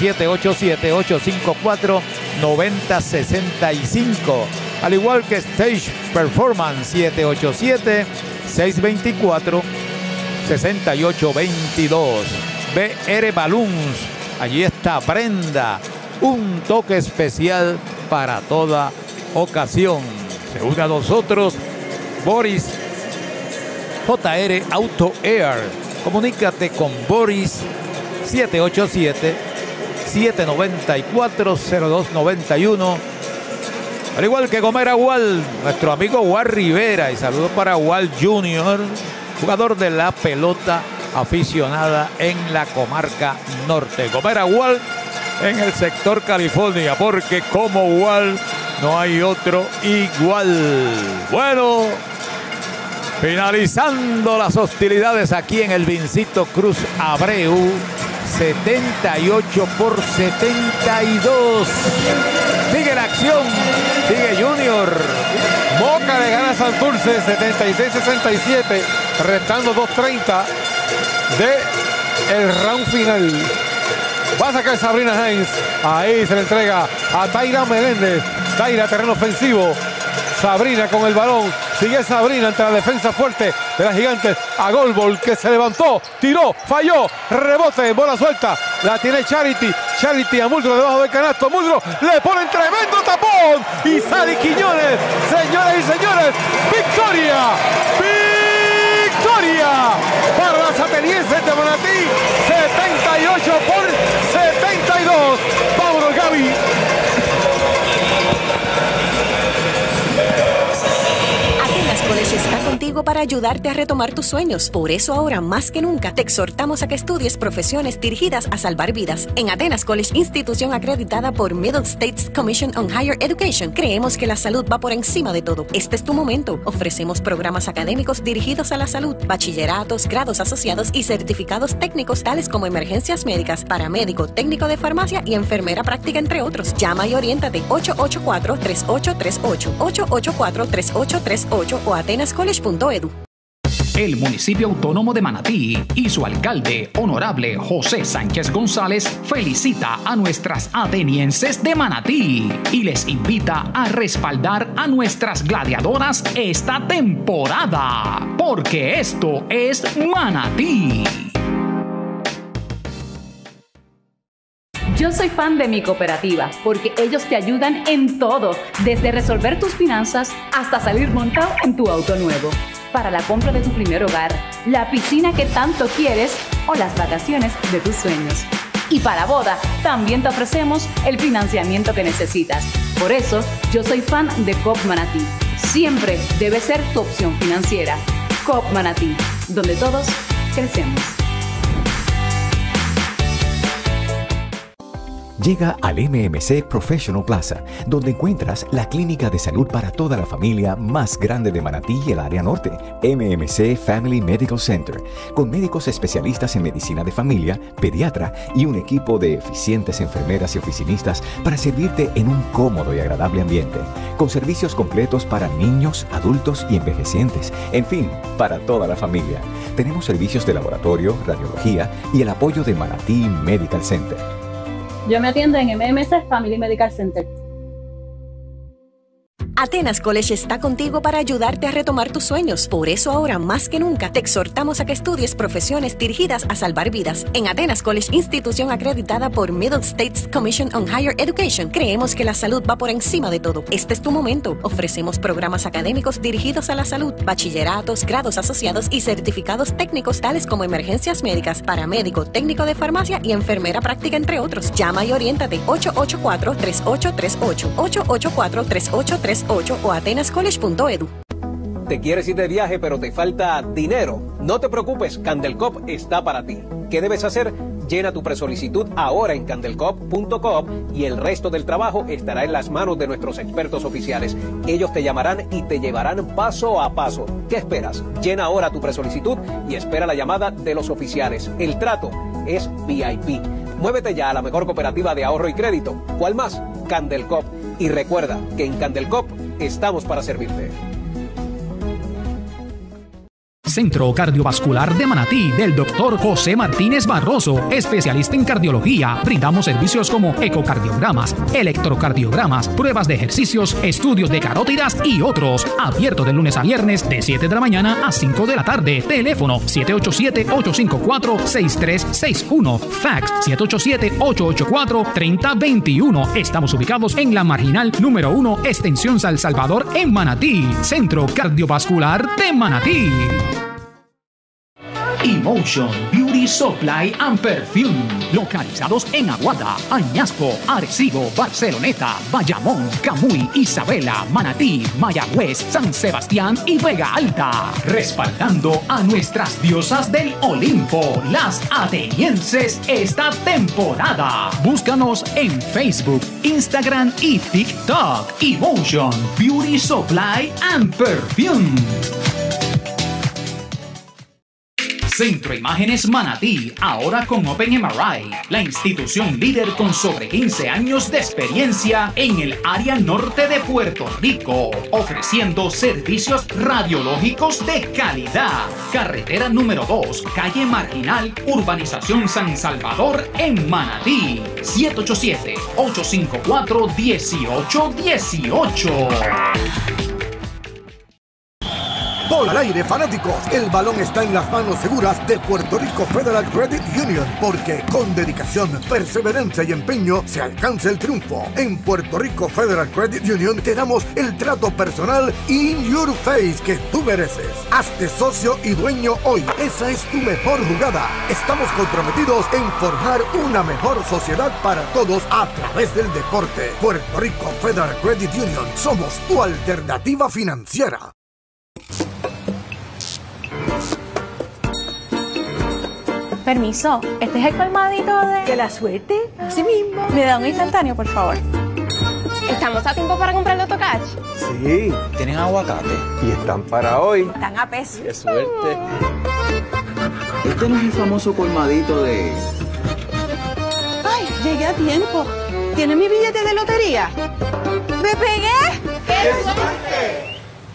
787-854-9065. Al igual que Stage Performance 787-624-6822. BR Balloons, allí está Brenda. Un toque especial para toda ocasión. Se une a nosotros Boris JR Auto Air. Comunícate con Boris 787-794-0291. Al igual que Gomera Wal, nuestro amigo Wal Rivera. Y saludos para Wal Junior, jugador de la pelota aficionada en la comarca norte. Gomera Wal en el sector California, porque como Wal no hay otro igual. Bueno, finalizando las hostilidades aquí en el Vincito Cruz Abreu, 78-72. Sigue la acción, sigue Junior. Moca le gana a Santurce 76-67, restando 2:30 de el round final. Va a sacar Sabrina Hines. Ahí se le entrega a Taira Meléndez. Taira, terreno ofensivo. Sabrina con el balón. Sigue Sabrina ante la defensa fuerte de las Gigantes. A Goldball, que se levantó, tiró, falló, rebote, bola suelta. La tiene Charity. Charity a Muldrow debajo del canasto. Muldrow le ponen tremendo tapón. Y Sally Quiñones, señoras y señores, victoria. ¡Victoria! Para las atenienses de Manatí, 78 por 72. Vámonos, Gaby. Atenas College está contigo para ayudarte a retomar tus sueños. Por eso ahora más que nunca te exhortamos a que estudies profesiones dirigidas a salvar vidas. En Atenas College, institución acreditada por Middle States Commission on Higher Education, creemos que la salud va por encima de todo. Este es tu momento. Ofrecemos programas académicos dirigidos a la salud, bachilleratos, grados asociados y certificados técnicos tales como emergencias médicas, paramédico, técnico de farmacia y enfermera práctica, entre otros. Llama y oriéntate 884-3838, 884-3838 o atenascollege.edu. El municipio autónomo de Manatí y su alcalde, honorable José Sánchez González, felicita a nuestras atenienses de Manatí y les invita a respaldar a nuestras gladiadoras esta temporada, porque esto es Manatí. Yo soy fan de mi cooperativa porque ellos te ayudan en todo, desde resolver tus finanzas hasta salir montado en tu auto nuevo. Para la compra de tu primer hogar, la piscina que tanto quieres o las vacaciones de tus sueños. Y para boda, también te ofrecemos el financiamiento que necesitas. Por eso, yo soy fan de Coop Manatí. Siempre debe ser tu opción financiera. Coop Manatí, donde todos crecemos. Llega al MMC Professional Plaza, donde encuentras la clínica de salud para toda la familia más grande de Manatí y el área norte, MMC Family Medical Center, con médicos especialistas en medicina de familia, pediatra y un equipo de eficientes enfermeras y oficinistas para servirte en un cómodo y agradable ambiente, con servicios completos para niños, adultos y envejecientes, en fin, para toda la familia. Tenemos servicios de laboratorio, radiología y el apoyo de Manatí Medical Center. Yo me atiendo en MMC Family Medical Center. Atenas College está contigo para ayudarte a retomar tus sueños. Por eso ahora más que nunca te exhortamos a que estudies profesiones dirigidas a salvar vidas. En Atenas College, institución acreditada por Middle States Commission on Higher Education, creemos que la salud va por encima de todo. Este es tu momento. Ofrecemos programas académicos dirigidos a la salud, bachilleratos, grados asociados y certificados técnicos tales como emergencias médicas, paramédico, técnico de farmacia y enfermera práctica, entre otros. Llama y oriéntate 884-3838, 884-3838 o atenascollege.edu. ¿Te quieres ir de viaje pero te falta dinero? No te preocupes, Candelcop está para ti. ¿Qué debes hacer? Llena tu presolicitud ahora en candelcop.com y el resto del trabajo estará en las manos de nuestros expertos oficiales. Ellos te llamarán y te llevarán paso a paso. ¿Qué esperas? Llena ahora tu presolicitud y espera la llamada de los oficiales. El trato es VIP. Muévete ya a la mejor cooperativa de ahorro y crédito. ¿Cuál más? Candelcop. Y recuerda que en Candelcop estamos para servirte. Centro Cardiovascular de Manatí del Dr. José Martínez Barroso, especialista en cardiología. Brindamos servicios como ecocardiogramas, electrocardiogramas, pruebas de ejercicios, estudios de carótidas y otros. Abierto de lunes a viernes de 7 de la mañana a 5 de la tarde. Teléfono 787-854-6361. Fax 787-884-3021. Estamos ubicados en la Marginal número 1, Extensión San Salvador en Manatí. Centro Cardiovascular de Manatí. Emotion Beauty Supply and Perfume, localizados en Aguada, Añasco, Arecibo, Barceloneta, Bayamón, Camuy, Isabela, Manatí, Mayagüez, San Sebastián y Vega Alta, respaldando a nuestras diosas del Olimpo, las atenienses, esta temporada. Búscanos en Facebook, Instagram y TikTok. Emotion Beauty Supply and Perfume. Centro Imágenes Manatí, ahora con Open MRI, la institución líder con sobre 15 años de experiencia en el área norte de Puerto Rico, ofreciendo servicios radiológicos de calidad. Carretera número 2, calle Marginal, Urbanización San Salvador en Manatí. 787-854-1818. Por al aire, fanáticos, el balón está en las manos seguras de Puerto Rico Federal Credit Union, porque con dedicación, perseverancia y empeño se alcanza el triunfo. En Puerto Rico Federal Credit Union te damos el trato personal in your face que tú mereces. Hazte socio y dueño hoy. Esa es tu mejor jugada. Estamos comprometidos en forjar una mejor sociedad para todos a través del deporte. Puerto Rico Federal Credit Union. Somos tu alternativa financiera. Permiso, este es el colmadito de la suerte. Así mismo. Me da un instantáneo, por favor. ¿Estamos a tiempo para comprar el Tocach? Sí, tienen aguacate. Y están para hoy. Están a peso. ¡Qué suerte! Este no es el famoso colmadito de... ¡Ay, llegué a tiempo! ¿Tiene mi billete de lotería? ¡Me pegué! ¡Qué suerte!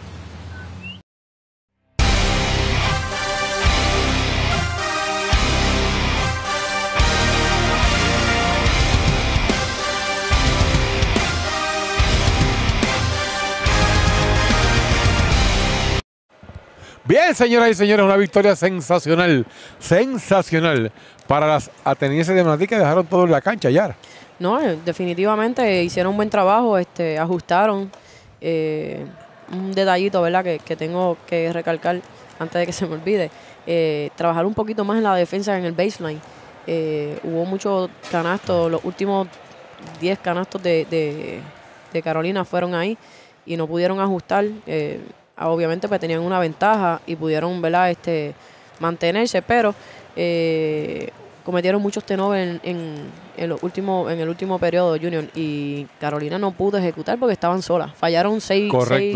Bien, señoras y señores, una victoria sensacional, sensacional para las atenienses de Manatí, que dejaron todo en la cancha, Yara. No, definitivamente hicieron un buen trabajo, ajustaron. Un detallito, ¿verdad?, que tengo que recalcar antes de que se me olvide. Trabajar un poquito más en la defensa, en el baseline. Hubo muchos canastos, los últimos 10 canastos de Carolina fueron ahí y no pudieron ajustar. Obviamente pues tenían una ventaja y pudieron, ¿verdad?, mantenerse, pero cometieron muchos turnovers en el último periodo, Junior, y Carolina no pudo ejecutar porque estaban solas. Fallaron 3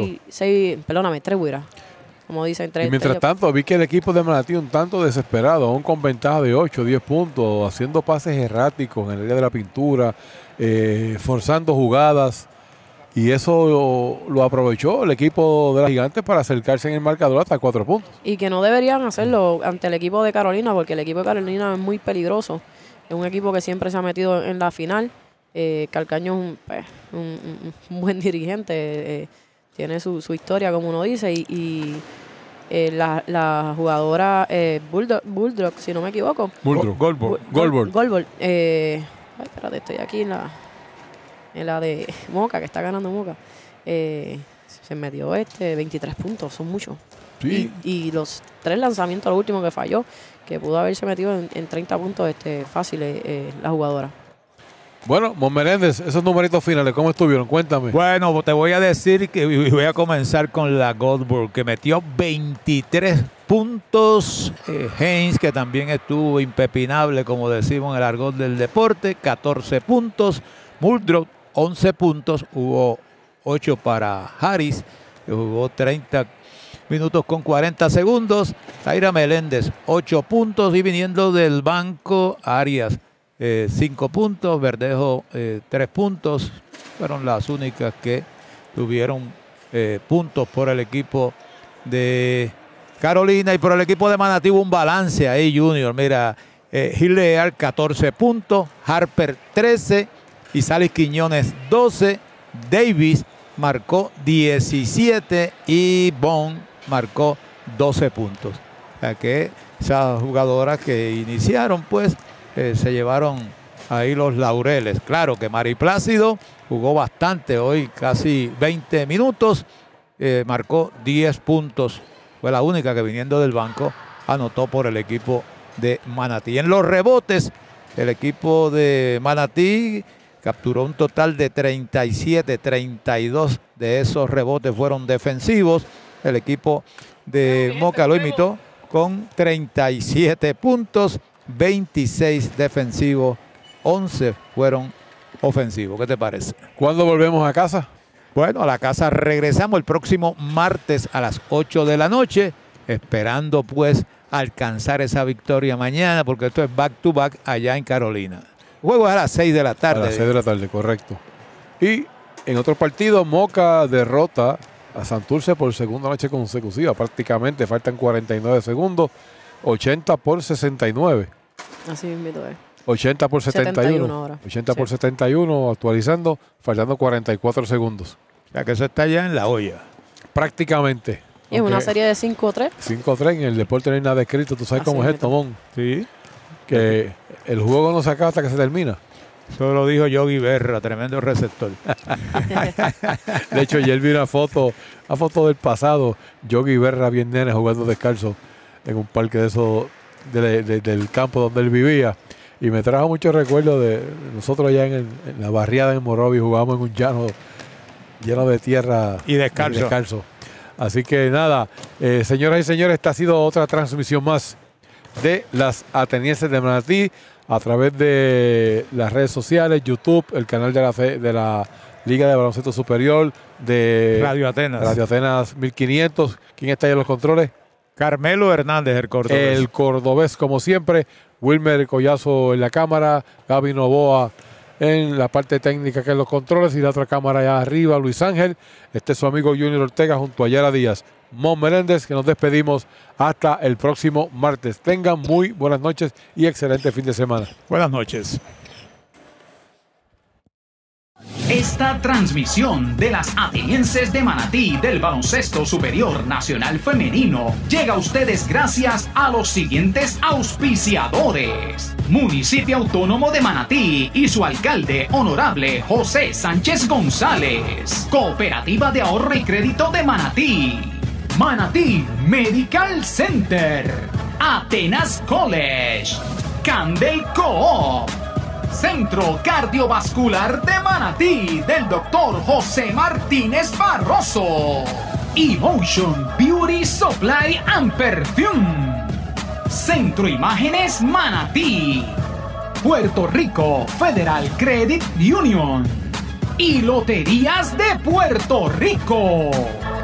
huiras, como dicen. Y mientras tanto, vi que el equipo de Manatí un tanto desesperado, aún con ventaja de 8 o 10 puntos, haciendo pases erráticos en el área de la pintura, forzando jugadas. Y eso lo aprovechó el equipo de las Gigantes para acercarse en el marcador hasta 4 puntos. Y que no deberían hacerlo ante el equipo de Carolina, porque el equipo de Carolina es muy peligroso. Es un equipo que siempre se ha metido en la final. Calcaño es un buen dirigente. Tiene su historia, como uno dice. Y la jugadora Bulldog, si no me equivoco. Goldberg. Espérate, estoy aquí en la de Moca, que está ganando Moca. Se metió 23 puntos, son muchos. Sí. Y los 3 lanzamientos, lo último que falló, que pudo haberse metido en 30 puntos fácil la jugadora. Bueno, Mon Meléndez, esos numeritos finales, ¿cómo estuvieron? Cuéntame. Bueno, te voy a decir que voy a comenzar con la Goldberg, que metió 23 puntos. Haynes, que también estuvo impepinable, como decimos en el argot del deporte, 14 puntos. Muldrow, 11 puntos. Hubo 8 para Harris, que jugó 30 minutos con 40 segundos. Taira Meléndez, 8 puntos. Y viniendo del banco, Arias, 5 puntos. Verdejo, 3 puntos. Fueron las únicas que tuvieron puntos por el equipo de Carolina. Y por el equipo de Manatí hubo un balance ahí, Junior. Mira, Hillear, 14 puntos. Harper, 13. Y Salis Quiñones, 12. Davis marcó 17 y Bond marcó 12 puntos. O sea que esas jugadoras que iniciaron, pues, se llevaron ahí los laureles. Claro que Mari Plácido jugó bastante hoy, casi 20 minutos, marcó 10 puntos. Fue la única que, viniendo del banco, anotó por el equipo de Manatí. En los rebotes, el equipo de Manatí capturó un total de 37, 32 de esos rebotes fueron defensivos. El equipo de Moca lo imitó con 37 puntos, 26 defensivos, 11 fueron ofensivos. ¿Qué te parece? ¿Cuándo volvemos a casa? Bueno, a la casa regresamos el próximo martes a las 8 de la noche, esperando pues alcanzar esa victoria mañana, porque esto es back to back allá en Carolina. Juego es a las 6 de la tarde. A las 6 de la tarde, correcto. Y en otro partido, Moca derrota a Santurce por segunda noche consecutiva. Prácticamente faltan 49 segundos. 80-69. Así mismo es. 80-71 ahora. 80-71, actualizando, faltando 44 segundos. O sea que eso está ya en la olla. Prácticamente. Y es una serie de 5-3. 5-3, en el deporte no hay nada escrito. Tú sabes cómo es esto, Mon. Sí. Que el juego no se acaba hasta que se termina. Eso lo dijo Yogi Berra, tremendo receptor. De hecho, ayer vi una foto del pasado. Yogi Berra bien nene jugando descalzo en un parque de esos del campo donde él vivía. Y me trajo muchos recuerdos de nosotros allá en la barriada en Morovi. Jugábamos en un llano lleno de tierra y descalzo. Así que nada, señoras y señores, esta ha sido otra transmisión más de las atenienses de Manatí a través de las redes sociales, YouTube, el canal de la Liga de Baloncesto Superior, de Radio Atenas. Radio Atenas 1500. ¿Quién está ahí en los controles? Carmelo Hernández, el cordobés. El cordobés, como siempre. Wilmer Collazo en la cámara, Gaby Novoa en la parte técnica que en los controles y la otra cámara allá arriba, Luis Ángel. Este es su amigo Junior Ortega junto a Yara Díaz. Mon Meléndez, que nos despedimos hasta el próximo martes. Tengan muy buenas noches y excelente fin de semana. Buenas noches. Esta transmisión de las atenienses de Manatí del Baloncesto Superior Nacional Femenino llega a ustedes gracias a los siguientes auspiciadores: Municipio Autónomo de Manatí y su alcalde honorable José Sánchez González, Cooperativa de Ahorro y Crédito de Manatí, Manatí Medical Center, Atenas College, Candel Co-op, Centro Cardiovascular de Manatí del Dr. José Martínez Barroso, Emotion Beauty Supply and Perfume, Centro Imágenes Manatí, Puerto Rico Federal Credit Union y Loterías de Puerto Rico.